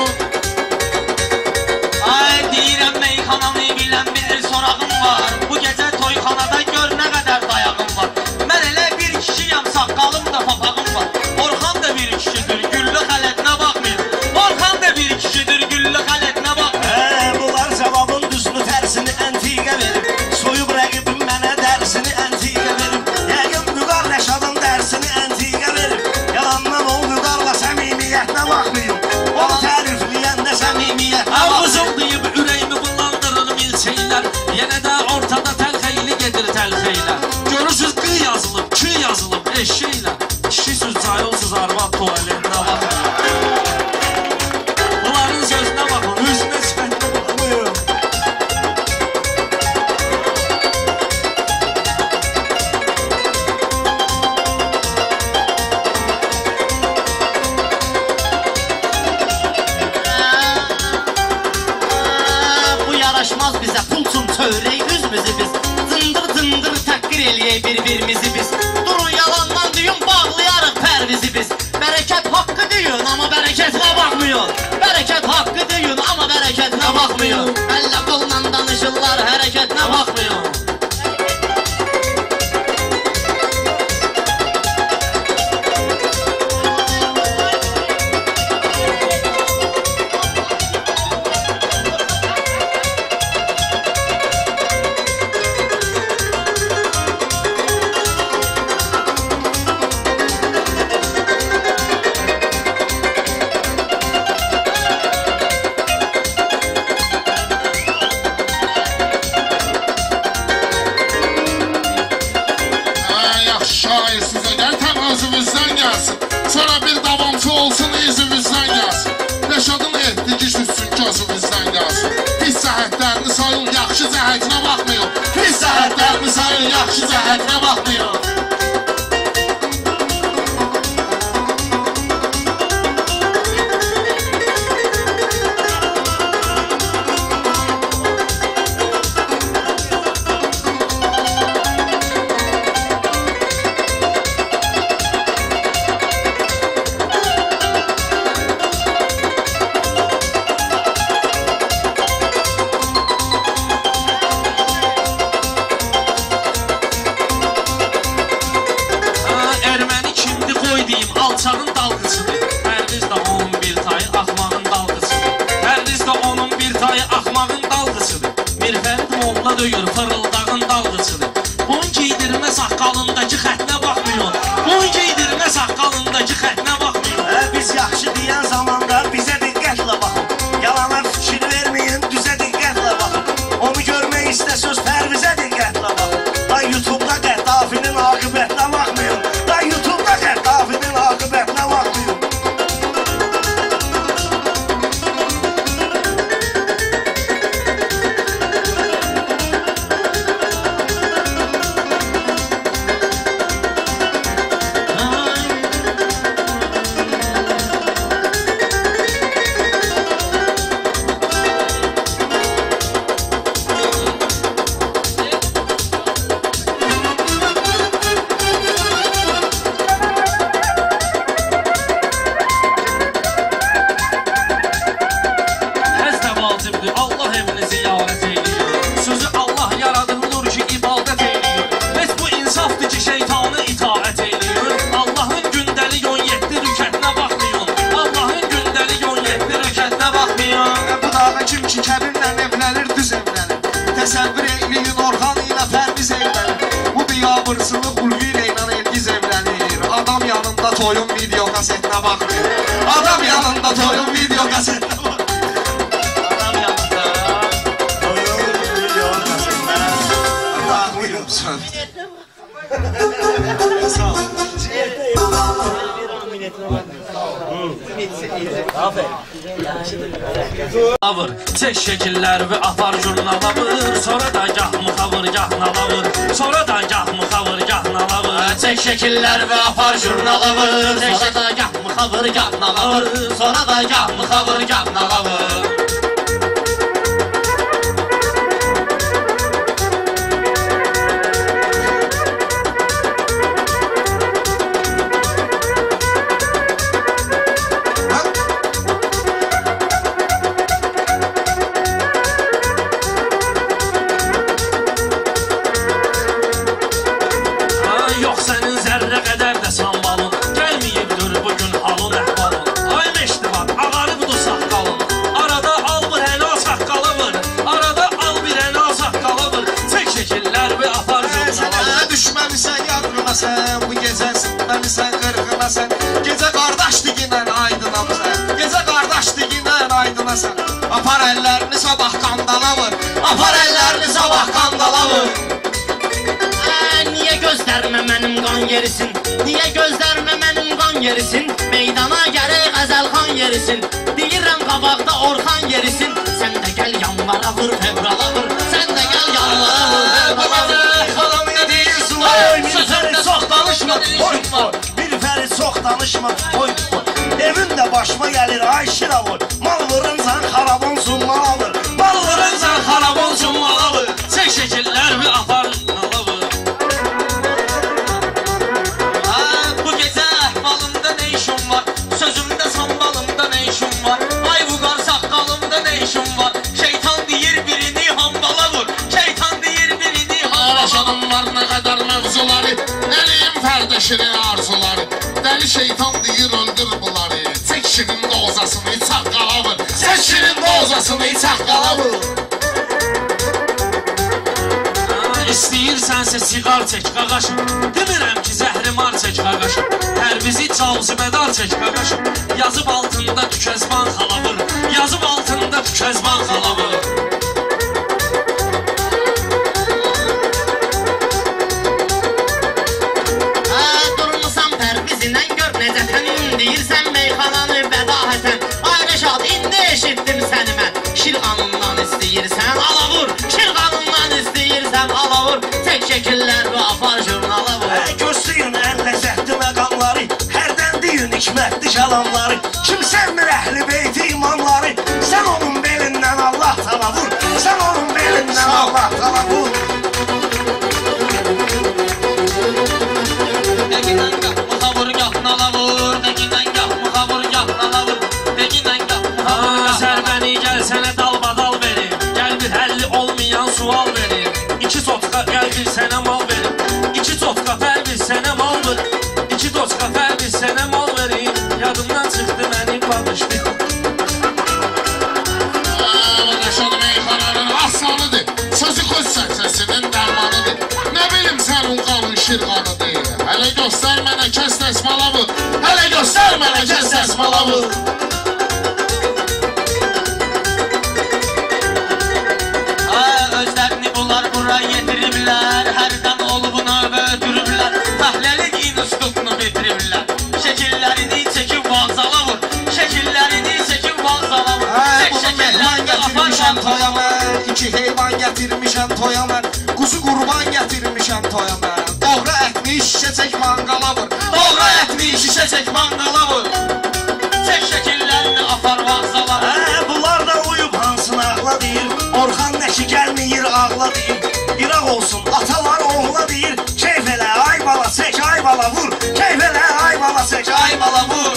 Ay deyirəm meyxananı bilən bilir sorağım var. Bu gecə toyxanada gör nə qədər dayağım var. Mən elə bir kişiyəm, saqqalım da papağım var. Orxan da bir kişidir, güllü xələtinə baxmıyor. Orxan da bir kişidir, güllü xələtinə baxmıyor. Hə, bunlar cavabın düzünü tərsini əntiqə verib. Soyub rəqibim mənə dərsini əntiqə verib. Yəqin Vüqar Rəşadın dərsini əntiqə verib. Yalandan o Vüqarla səmimiyyətinə baxmıyor. Onu tərifləyən də səmimiyyətinə baxmıyor. Ağzımdayıb ürəyimi bulandırır milçəklər. Yenə də ortada təlxeyli gedir təlxeylər. Görürsüz qı yazılıb, kü yazılıb eşşəklər. Kişi söz eləyək bir-birimizi biz. Durun yalandan deyün, bağlayarıq pərvizi biz. Bərəkət haqqı deyin, amma bərəkətinə baxmıyor. Bərəkət haqqı deyin, amma bərəkətinə baxmıyor. Əllə qolla danışırlar, hərəkətinə baxmıyor. Sonra bir davamçı olsun izimizdən gəlsin. Rəşadın etdiyi sütsün gözümüzdən gəlsin. Pis səhətlərini sayın, yaxşı zəhətinə baxmıyor. Pis səhətlərini sayın, yaxşı zəhətinə baxmıyor. Alçağın dalğısıdır, Pərviz də onun bir tayı axmağın dalğısıdır. Pərviz də onun bir tayı axmağın dalğısıdır. Mirfərid molla döyür, fırıldağın dalğısıdır. Bunun giydirmə saqqalındakı xətnə baxmıyor. Bunun giydirmə saqqalındakı xətnə baxmıyor. Hə, biz yaxşı deyən zamanda bizə diqqətlə baxın. Yalana fikir verməyin, düzə diqqətlə baxın. Onu görmək istəsəz Pərvizə diqqətlə baxın. Lan YouTube'da Qəddafinin aqibətinə baxmayın. Lan YouTube'da Qəddafinin aqibətinə baxmayın. Təsəvvür eyleyin Orxan ilə Pərviz evlənir. Bu biyabırsılı Ulvi ilə inan Elgiz evlənir. Adam yanında toyun video kasetinə baxmıyor. Adam yanında toyun video kasetinə baxmıyor. Adam yanında toyun video kasetinə baxmıyorsun. Sağ ol. Avır, çək şəkillər və apar jurnala vır. Sonra da gah mıxavır, gah nalavır. Sonra da gah mıxavır, gah nalavır. Çək şəkillər və apar jurnala vır. Sonra da gah mıxavır, gah nalavır. Sonra da gah mıxavır, gah nalavır. Sən bu gecəsin, məni sən qırğına sən. Gecə qardaş diginən aydınam sən. Gecə qardaş diginən aydına sən. Apar əllərini sabah qandala vur. Apar əllərini sabah qandala vur. Niyə gözlərmə mənim qan yerisin? Niyə gözlərmə mənim qan yerisin? Meydana gərək Qəzəlxan yerisin. Deyirəm qabaqda Orxan yerisin. Sən də gəl yanlara vur, fevrala vur. Sən də gəl yanlara vur, fevrala vur. Sözünü çox danışma, oy oy. Bir fəri çox danışma, oy oy. Evin də başıma gəlir ay şiravoy. Mal vuruncan xarab olsun mal alır. Mal vuruncan xarab olsun mal alır. Çək şəkillər və apar nalavır. Bəzi şeytan deyir öldür bunları. Çək şirin dozasını içaq qalavır. Çək şirin dozasını içaq qalavır. İstəyirsənsə siqar çək qaqaşım. Demirəm ki zəhrimar çək qaqaşım. Tərbizi çalzimədar çək qaqaşım. Yazıb altında tükəzban xalavır. Yazıb altında tükəzban xalavır. Durmusan pərvizinlə gör necətən. Deyirsən meyxananı bədahətən. Ay Rəşad, indi eşitdim səni mən. Şirqanından istəyirsən alavur. Şirqanından istəyirsən alavur. Tək şəkillər və apar jurnala vur. Görsüyün ən ləzzətli məqamları. Hərdən deyin hikmətli kəlamları. Kim sevmir əhli beyti imamları. Sən onun belindən Allah tala vur. Sən onun belindən Allah tala vur. Deginən qah muhavur qah nala vur. Deginən qah muhavur qah nala vur. Deginən qah muhavur qah. Sərbəni gəl sənə dalbadal verim. Gəl bir həlli olmayan sual verim. İki sotka gəl bir sənə mal verim. İki sotka fər bir sənə mal ver. İki sotka fər bir sənə mal verim. Yadımdan çıxdı mənim bağışdı. Rəşad meyxananın aslanıdır. Sözü qoz səksəsinin dərmanıdır. Nə bilim sənin qanun şirqanıdır. Hələ göstər mənə kəs dəsmalavı. Hələ göstər mənə kəs dəsmalavı. Özlərini bunlar bura yetiriblər. Hərdən olubuna və ötürüblər. Fəhləlik institutunu bitiriblər. Şəkillərini çəkib vağzala vur. Şəkillərini çəkib vağzala vur. Çək şəkillərini apar Toya mən, iki heyvan gətirmişəm toya mən. Quzu qurban gətirmişəm toya mən. Doğra ətmi şişə çək manqala vur. Doğra ətmi şişə çək manqala vur. Çək şəkillərini apar vağzala vur. Bunlar da uyub hansını ağla deyir. Orxan nəşi gəlməyir ağla deyir. İraq olsun atalar oğla deyir. Keyf elə ay bala çək ay bala vur. Keyf elə ay bala çək ay bala vur.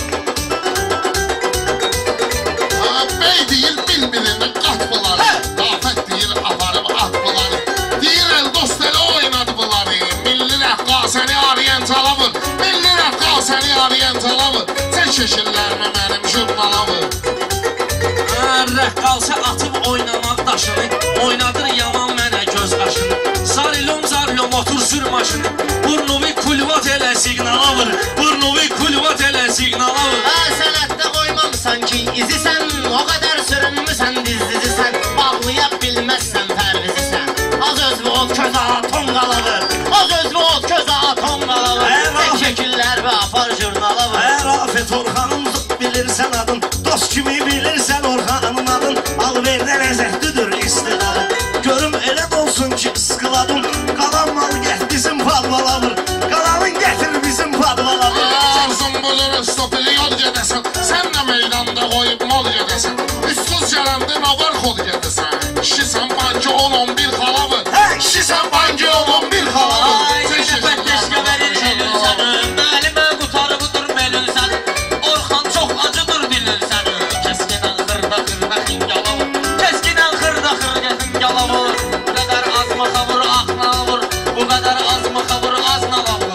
Bey deyir bil-bilini qat bunları. Dafət deyir aparıb at bunları. Deyir el dost elə oynadı bunları. Milli rəqqasəni arayan talavır. Milli rəqqasəni arayan talavır. Çək şəkillərini mənim jurnalavır. Rəqqalsə atıb oynamaq daşını. Oynadır yaman mənə göz qaşını. Zarilom zarilom otur sür maşını. Burnuvi kulvat elə siqnala vur. Burnuvi kulvat elə siqnala vur. Sənətdə qoymamsan ki izisən. O qədər sürünmüsən dizdizisən. Bağlaya bilməzsən pərvizisən. Az özlü ot közə atom qalavır. Az özlü ot közə atom qalavır. Tək şəkillər və apar jurnala vur. Rafet Orxanım bilirsən adın. Dost kimi bilirsən Orxanın adın. Alverdə ləzzətlidir istidadım. Görüm elə olsun ki sıxıladım. Qalan mal gətir bizim padvalavır. Qalanın gətir bizim padvalavır. Arzum budur stopili yol gedəsən. Sən də meydanda qoyub mol gedəsən. Üstsüz gələndə navar xod gedəsən. Kişisən banki on on bir xalavır. Kişisən banki on on bir xalavır. Ay nəfət deşkə verir elin sənin. Məlimə qutarıbıdır belin sənin. Orxan çox acıdır dilin sənin. Keskinən xırda xırda xingala vur. Keskinən xırda xırda xingala vur. Bu qədər azmaxa vur axna vur. Bu qədər azmaxa vur aznala vur.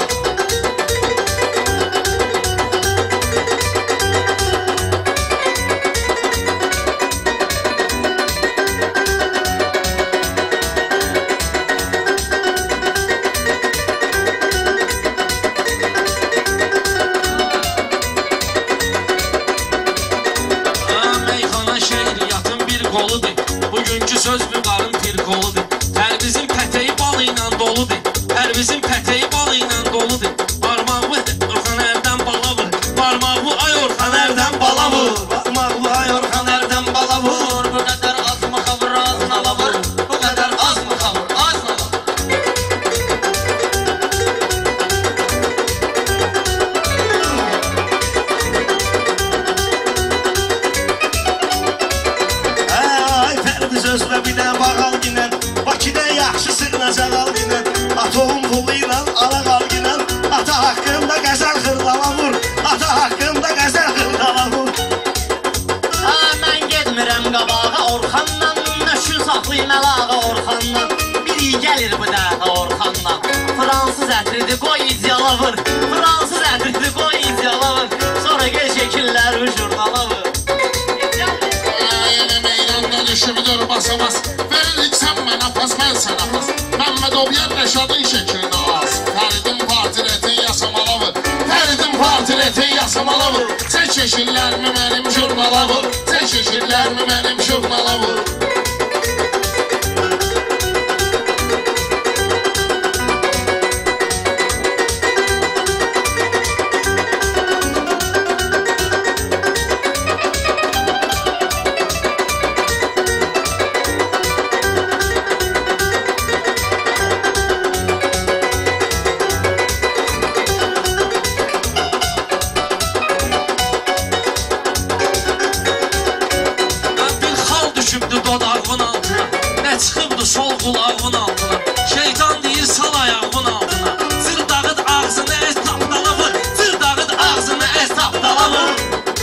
Bugünkü söz müqarın bir koludur. Pərvizin pətəyi bal ilə doludur. Pərvizin pətəyi bal ilə doludur. Parmağı Orxan ərdən bala vur. Parmağı ay Orxan ərdən bala vur. Parmağı ay Orxan ərdən bala vur. Bu qədər azmaxa vur aznala vur. Bu qədər azmaxa vur aznala vur. Sözlə bir də bağal ginən. Bakıda yaxşı sığınacaq al ginən. Atoğun pulu ilə alaq al ginən. Ata haqqında qəzəl xırdala vur. Ata haqqında qəzəl xırdala vur. Mən gedmirəm qabağa Orxandan. Nöşül saxlayım əlağa Orxandan. Biri gəlir bu dəqiqə Orxandan. Fransız ətridir qoy idyala vur. Fransız ətridir qoy idyala vur. jurnalı Yine meydanda düşübdür basamaz. Veririk sen bana pas, ben sana pas. Mehmet Obiyen Reşadın şeklini az. Fəridin portretin yasamalı. Fəridin portretin yasamalı. Sen şeşiller mi benim jurnalı? Sen şeşiller mi benim jurnalı? Çıxıbdı sol qulağın altına. Şeytan deyir sal ayağın altına. Zır dağıt ağzını ez tapdalavır. Zır dağıt ağzını ez tapdalavır.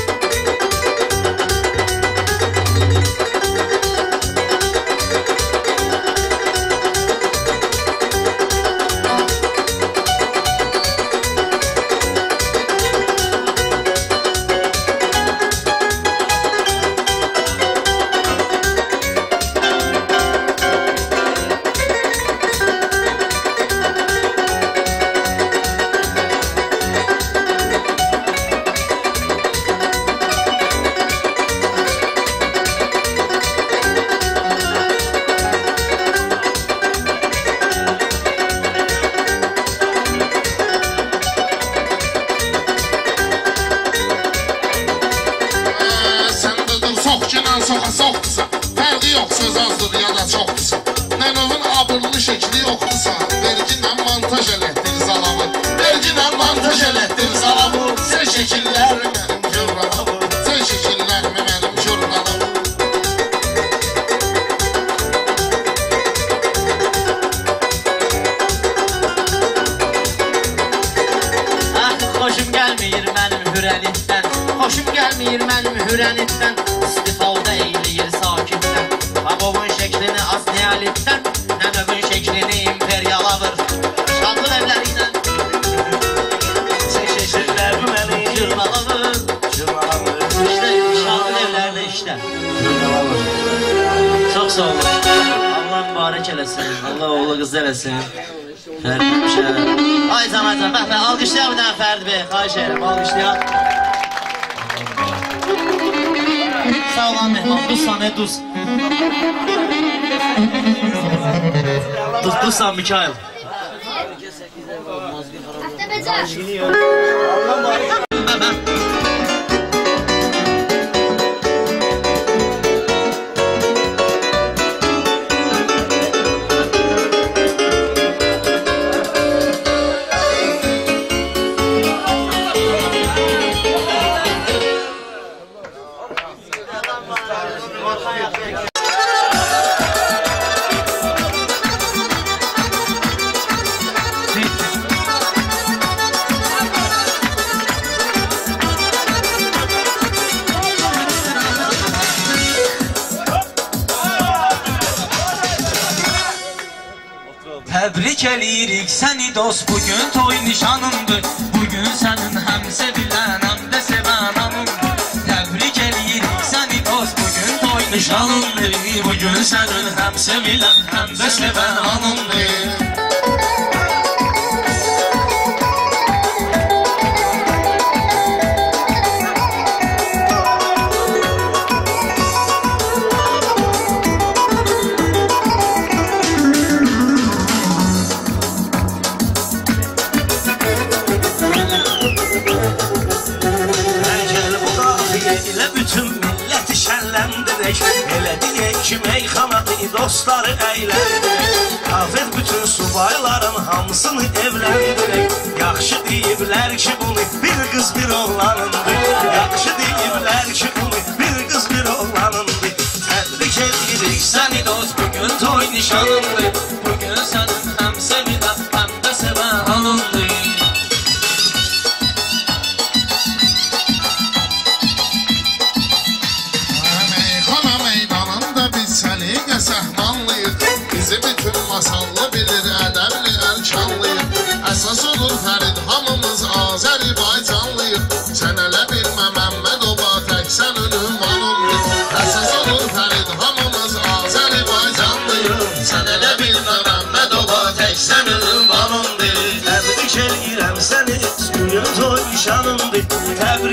Soxdursa, fərqi yox, söz azdır ya da çoxdursa. Nənovun abırlı şəkli yoxdursa, verginlə montaj elətdir zalavı. Verginlə montaj elətdir zalavı. Sən şəkillər mənim jurnalım. Sən şəkillər mənim jurnalım. Ah, xoşum gəlmir mənim hürəlikdən. Xoşum gəlmir mənim hürəlikdən. İstifavda eyləyir sakitdən. Babovun şəklini az neolitdən. Nənövün şəklini imperial alır. Şadlı evləri ilə şəkillər mənim jurnalım. İşte şadlı evlərdə işlə. Çox sağ olun. Allah mübarək eləsin. Allah oğlu qız eləsin. Fərdi həmişə. Ay can, ay can. Bəh, bəh, alqışlayaq bir dənə Fərdi bəy. Xahiş edirəm, alqışlayaq. Sağ olan mehman, duzsan ne duz. Duz, duzsan Mikail. Hafta becer. Təbrik eləyirik səni dost, bugün toy nişanındır. Bugün sənin həm sevilən, həm də sevən anındır. Təbrik eləyirik səni dost, bugün toy nişanındır. Bugün sənin həm sevilən, həm də sevən anındır. Elə deyək ki, meyxanatı dostları əyləndirək. Afet bütün subayların hamısını evləndirək. Yaxşı deyiblər ki, bunu bir qız bir oğlanındır. Yaxşı deyiblər ki, bunu bir qız bir oğlanındır. Təbrik edirik səni dost, bugün toy nişanındır. Bugün sənin həm sevilən, həm də sevən anındır. Bizi bütün masallı bilir, ədəbli əlkanlıyıq. Əsas olur Fərid, hamımız Azərbaycanlıyıq. Sən elə bilmə Məmməd Oba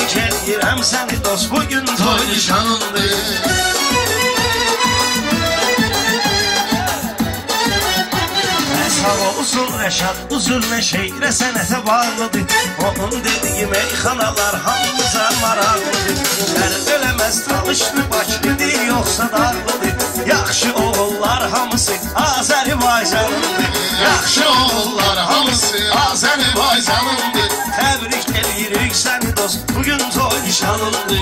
Təbrik eləyirəm səni dost, bugün toy nişanındır. Sağ olsun Rəşad, uzun meşeyrə sənətə bağlıdır. Onun dediği meyxanalar hamımıza maraqlıdır. Fərq eləməz talışlı Bakıdır, yoxsa dağlıdır. Yaxşı oğullar hamısı Azərbaycanındır. Yaxşı oğullar hamısı Azərbaycanındır. Təbrik eləyirik səni dost, bugün toy nişanındır.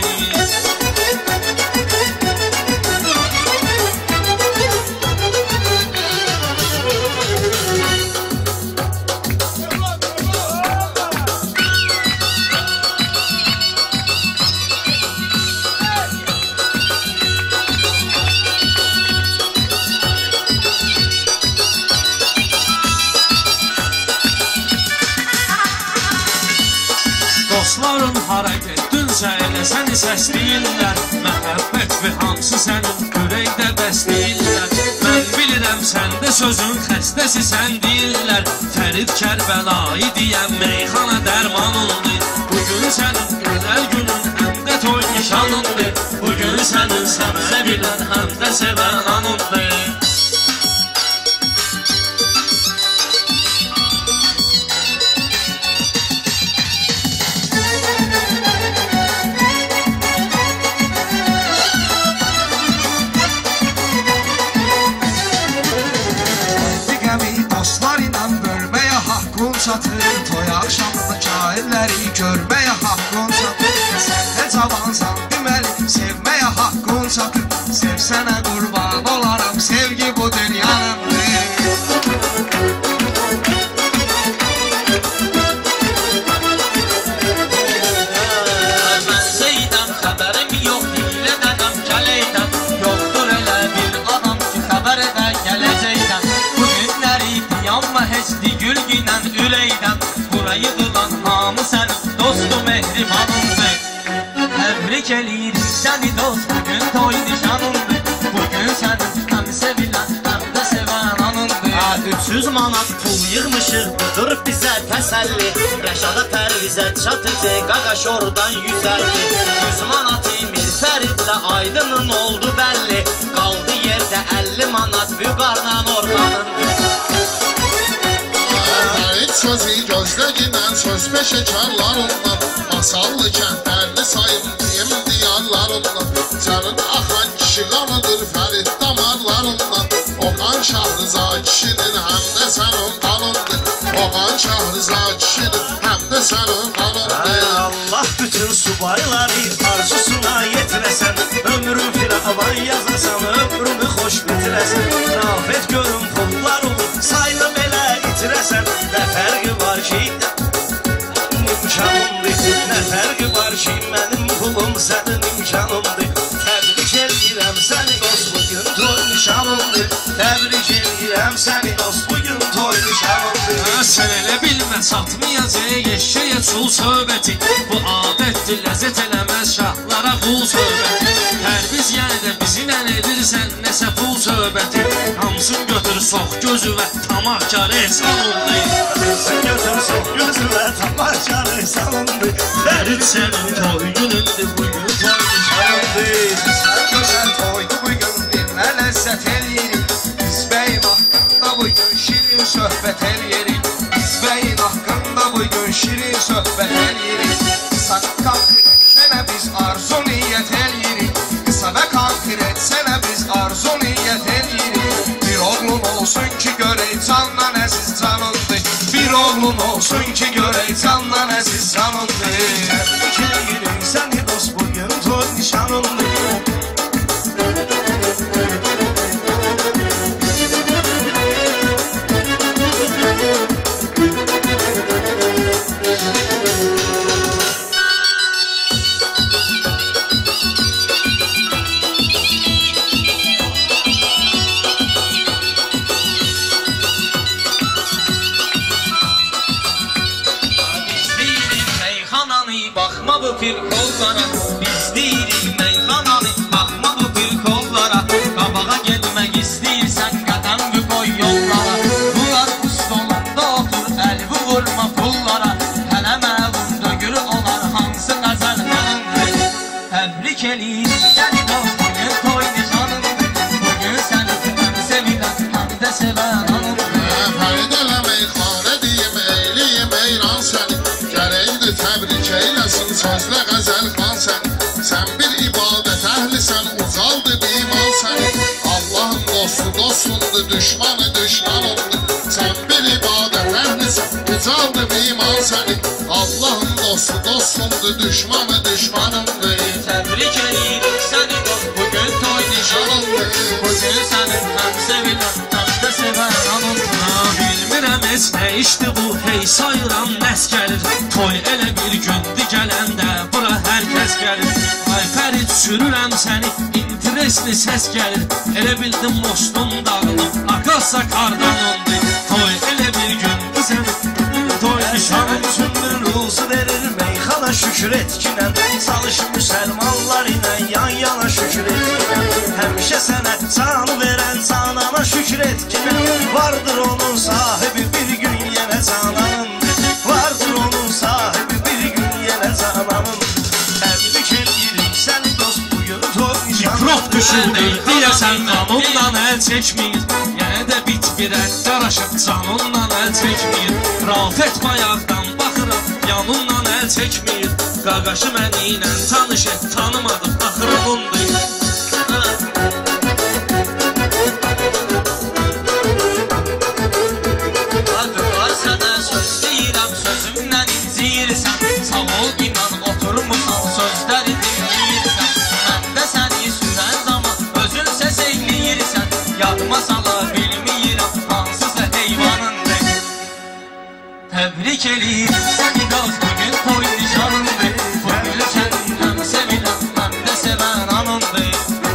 Dostların hara getdinsə elə səni səsləyirlər. Məhəbbət və hamısı sənin ürəkdə bəsləyirlər. Mən bilirəm səndə sözün xəstəsi sən deyirlər. Fərid Kərbəlayı deyən meyxana dərmanındır. Bugün sənin gözəl günün həm də toy nişanındır. Bugün sənin sevə bilən həm də sevən anındır. Toy akşamında şairləri görməyə haqqın çatır. Sən də cavansan deməli sevməyə haqqın çatır. Sevsənə qurban olaram, sevgi bu dünyanındır. Mən Zeydəm, xəbərim yox, dilədənəm, gələydən. Yoxdur elə bir adam ki, xəbər edə gələcəkdən. Bu günləri dayanma heç digül ginən üləydən. Burayı qılan hamı sənin dostu mehribanındır. Təbrik eləyirik səni dost, bugün toy nişanındır. Bugün sənin həm sevilən, həm də sevən anındır. üç yüz manat pul yığmışıq, budur bizə təsəlli. Rəşada Pərvizə çatıcı, qaqaş oradan yüz əlli. yüz manat imir Fəridlə Aydının oldu bəlli. Qaldı yerdə əlli manat Vüqarla Orxanındır. Fərid sözü gözlə ginən söz peşəkarlarından. Masallı kəndlərli sayım diyem diyarlarından. Sənin axan kişi qanıdır Fərid damarlarından. Oğan Şahrıza kişinin həm də sənin qanındır. Oğan Şahrıza kişinin həm də sənin qanındır. Allah bütün subayları arzusuna yetirəsən. Ömrün filavan yazasan, ömrünü xoş bitirəsən. Rafet görün pullar olur, saylı belə itirəsən. Nə fərqi var ki, imkanımdır. Nə fərqi var ki, mənim pulum sənin imkanımdır. Təbrik eləyirəm səni dost, bugün toy nişanımdır. Təbrik eləyirəm səni dost, bugün toy nişanımdır. Sən elə bilmə, satmayacaq eşşəyə çul söhbəti. Bu adətdir, ləzzət eləməz şahlara qul söhbəti. Tərbiz yəni də bizi nə edirsən, nəsə pul söhbəti. Hamısın götür sox gözü və tamahkar hesabındır. Hamısın götür sox gözü və tamahkar hesabındır. Fərid sənin toy günündür, bugün toy nişanındır. Sən gözəl toydu bugün, dinlə ləzzət eləyirik. Biz bəyin haqqında bugün şirin söhbət eləyirik. Biz bəyin haqqında bugün şirin söhbət eləyirik. Qısa konkret sənə biz arzu niyyət eləyirik. Qısa və konkret sənə biz arzu niyyət eləyirik. Bir oğlun olsun ki görək candan əziz canındır. Bir oğlun olsun ki görək candan əziz canındır. Təbrik eləyirik səni dost, bugün toy nişanındır. Baxma bu pir kollara, biz deyirik meyxananı. Baxma bu pir kollara, qabağa getmək istəyirsən, qədəmbi qoy yollara. Bunlar stolunda otur, əl vurma pullara. Hələ məlum dögür olar, hansı qəzəl Təbrik eləyir səni dost, bugün toy nişanındır. Bugün səni həm sevilən, həm də sevən anındır. Fərid elə meyxanə deyim, eyliyim eyran səni. Gərəkdir təbrik eyləsin sözlə qəzəl xan səni. Sən bir ibadət əhlisən, ucaldır iman səni. Allahın dostu dostundur, düşmanı düşmanındır. Sən bir ibadət əhlisən, ucaldır iman səni. Allahın dostu dostundur, düşmanı düşmanındır. Təbrik edirik səni dost, bugün toy nişanındır. Bugün sənin həm sevilən, həm də sevən anındır. Bilmirəm heç nə işdir bu, hey sayıram nəs gəlir. Toy elə bir gündür gələndə, bura hər kəs gəlir. Ay Fərid sürürəm səni, interesli səs gəlir. Elə bildim mostum dağılıb, akasa kardanındır. Toy elə bir gündür sənin, toy nişanın üçündür ruzu verir meyxana şükür etkinən. Çalış müsəlmanlar ilə yan yana şükür etkinən. Həmişə sənə canı verən canana şükür etkinən. Vardır onun sahibi bir gün yenə cananındır. Vardır onun sahibi bir gün yenə cananındır. Təbrik edirik səni dost, bugün toy nişanındır. Mikrop düşündük deyəsən qanundan əl çəkmir. Yenə də bit bir ət qaraşıb canundan əl çəkmir. Rafet bayaqdan baxıram yanundan əl çəkmir. Qaqaşı məni ilə tanış et, tanımadım axırımındır. Adılar sənə söz deyirəm, sözümlə inciyirsən. Sağ ol inan oturmuşsan, sözləri dinləyirsən. Mən də səni sürən zaman özün səs eyləyirsən. Yadıma sala bilməyirəm, hansısa heyvanındır. Təbrik eləyirəm səni dost, bugün toy nişanındır. Bugün sənin həm sevilən, həm də sevən anındır.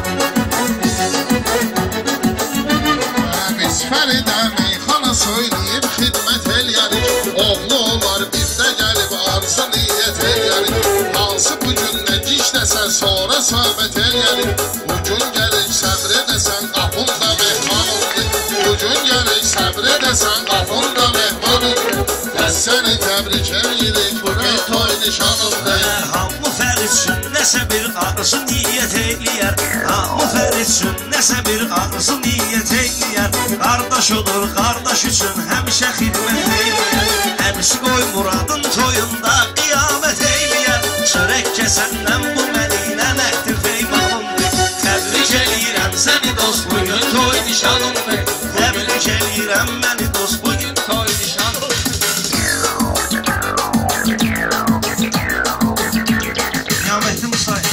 Biz Fəridə meyxana söyləyib xidmət eləyərik. Oğlu olar bir də gəlib arzu niyyət eləyərik. Hansı bugün nə gişləsən sonra söhbət eləyərik. Bugün gəlik səbr edəsən qapında mehmanındır. Bugün gəlik səbr edəsən qapında mehmanındır. Bəs səni təbrik eləyirik, bugün toy nişanındır. Hamı Fərid üçün nəsə bir arzu niyyət eyləyər. Hamı Fərid üçün nəsə bir arzu niyyət eyləyər. Qardaş olur, qardaş üçün həmişə xidmət eyləyər. Əmsi qoy muradın toyunda qiyamət eyləyər. Çörək kəsəndən bu mənimlə nəhdir peymanımdır. Təbrik eləyirəm səni dost, bugün toy nişanımdır. Təbrik eləyirəm məni dost, bugün toy nişanımdır. Qiyamətli Musayı.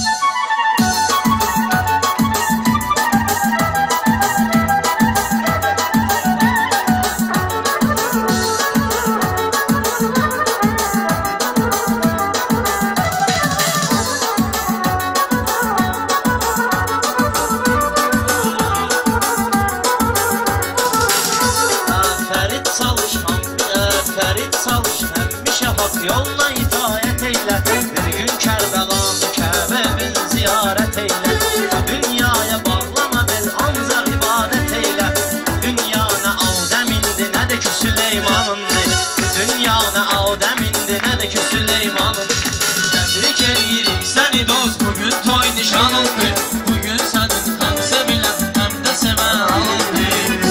Fərid çalışmam, Fərid çalış, həmişə haqq yolla itaət eylə. Bir gün Kərbəlanı Kəbəmin ziyarət eylə. Dünyaya bağlama bil, ancaq ibadət eylə. Dünya nə Adəmindir, nə də ki Süleymanındır. Dünya nə Adəmindir, nə də ki Süleymanındır. Təbrik eləyirik səni dost, bugün toy nişanındır. Bugün sənin həm sevilən, həm də sevən anındır.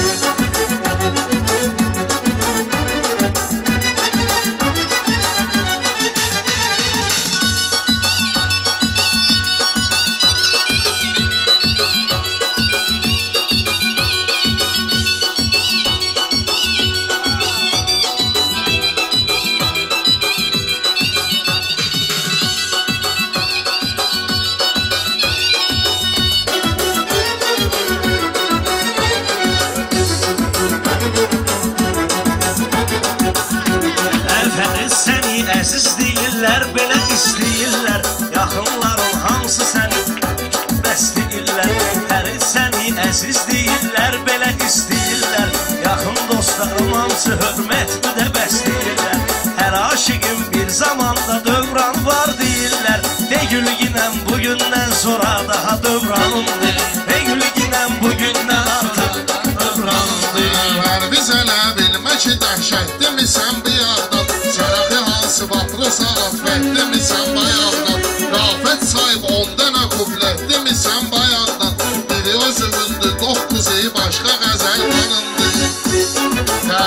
Fərid səni əziz deyirlər, belə istəyirlər. Yaxınların hamısı səni bəsləyirlər. Fərid səni əziz deyirlər, belə istəyirlər. Yaxın dostlarım hamısı hörmət bu da bəsləyirlər. Hər aşıqın bir zamanda dövran var deyirlər. De gülginəm bugündən sonra daha dövranımdır. De gülginəm bugündən artıq dövranımdır. Biz elə bilmək ki dəhşətdimisən bir yandan. Sərəfi hansı vaxtlısa affətdimisən bayaqdan. Rafət sahib on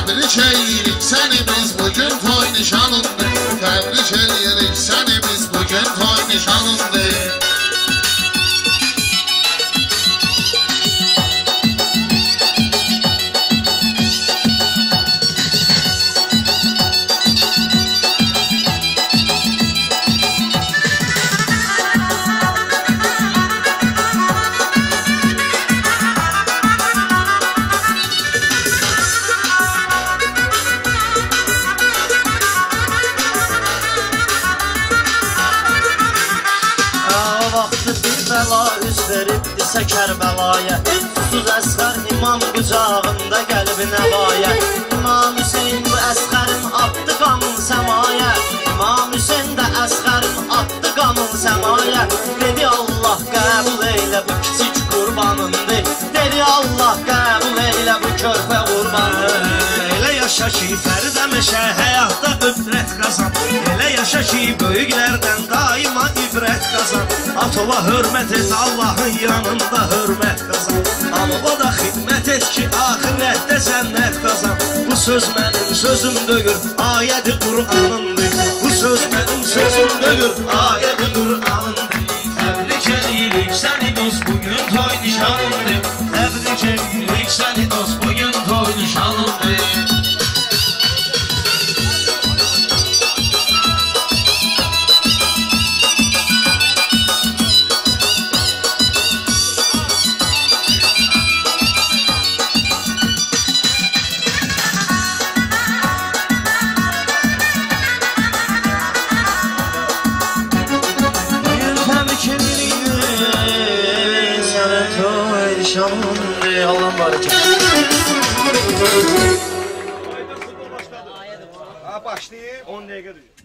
Təbrik eləyirik səni biz bugün toy nişanındır. Təbrik eləyirik səni biz bugün toy nişanındır. Veribdisə Kərbəlayə, susuz Əsqər imam qucağında qəlbinə qayə. İmam Hüseyin bu Əsqərin atdı qanın səmaya. İmam Hüseyin də Əsqərin atdı qanın səmaya. Dedi Allah qəbul eylə bu kiçik qurbanındır. Dedi Allah qəbul eylə bu körpə qurbanındır. Elə yaşa ki Fərid həmişə həyatda öbrət qazan. Elə yaşa ki böyüklərdən daima ibrət qazan. Atova hörmət et, Allahın yanında hörmət qazan. Amma o da xidmət et ki axirətdə sənnət qazan. Bu söz mənim sözüm döyür, ayədi Qur'anındır. Bu söz mənim sözüm döyür, ayədi Qur'anındır. Təbrik edirik səni dost, bugün toy nişanındır. Təbrik edirik səni dost, bugün toy nişanındır. Allah'ın barıcı. Ha başlayayım. on dəqiqə düzür.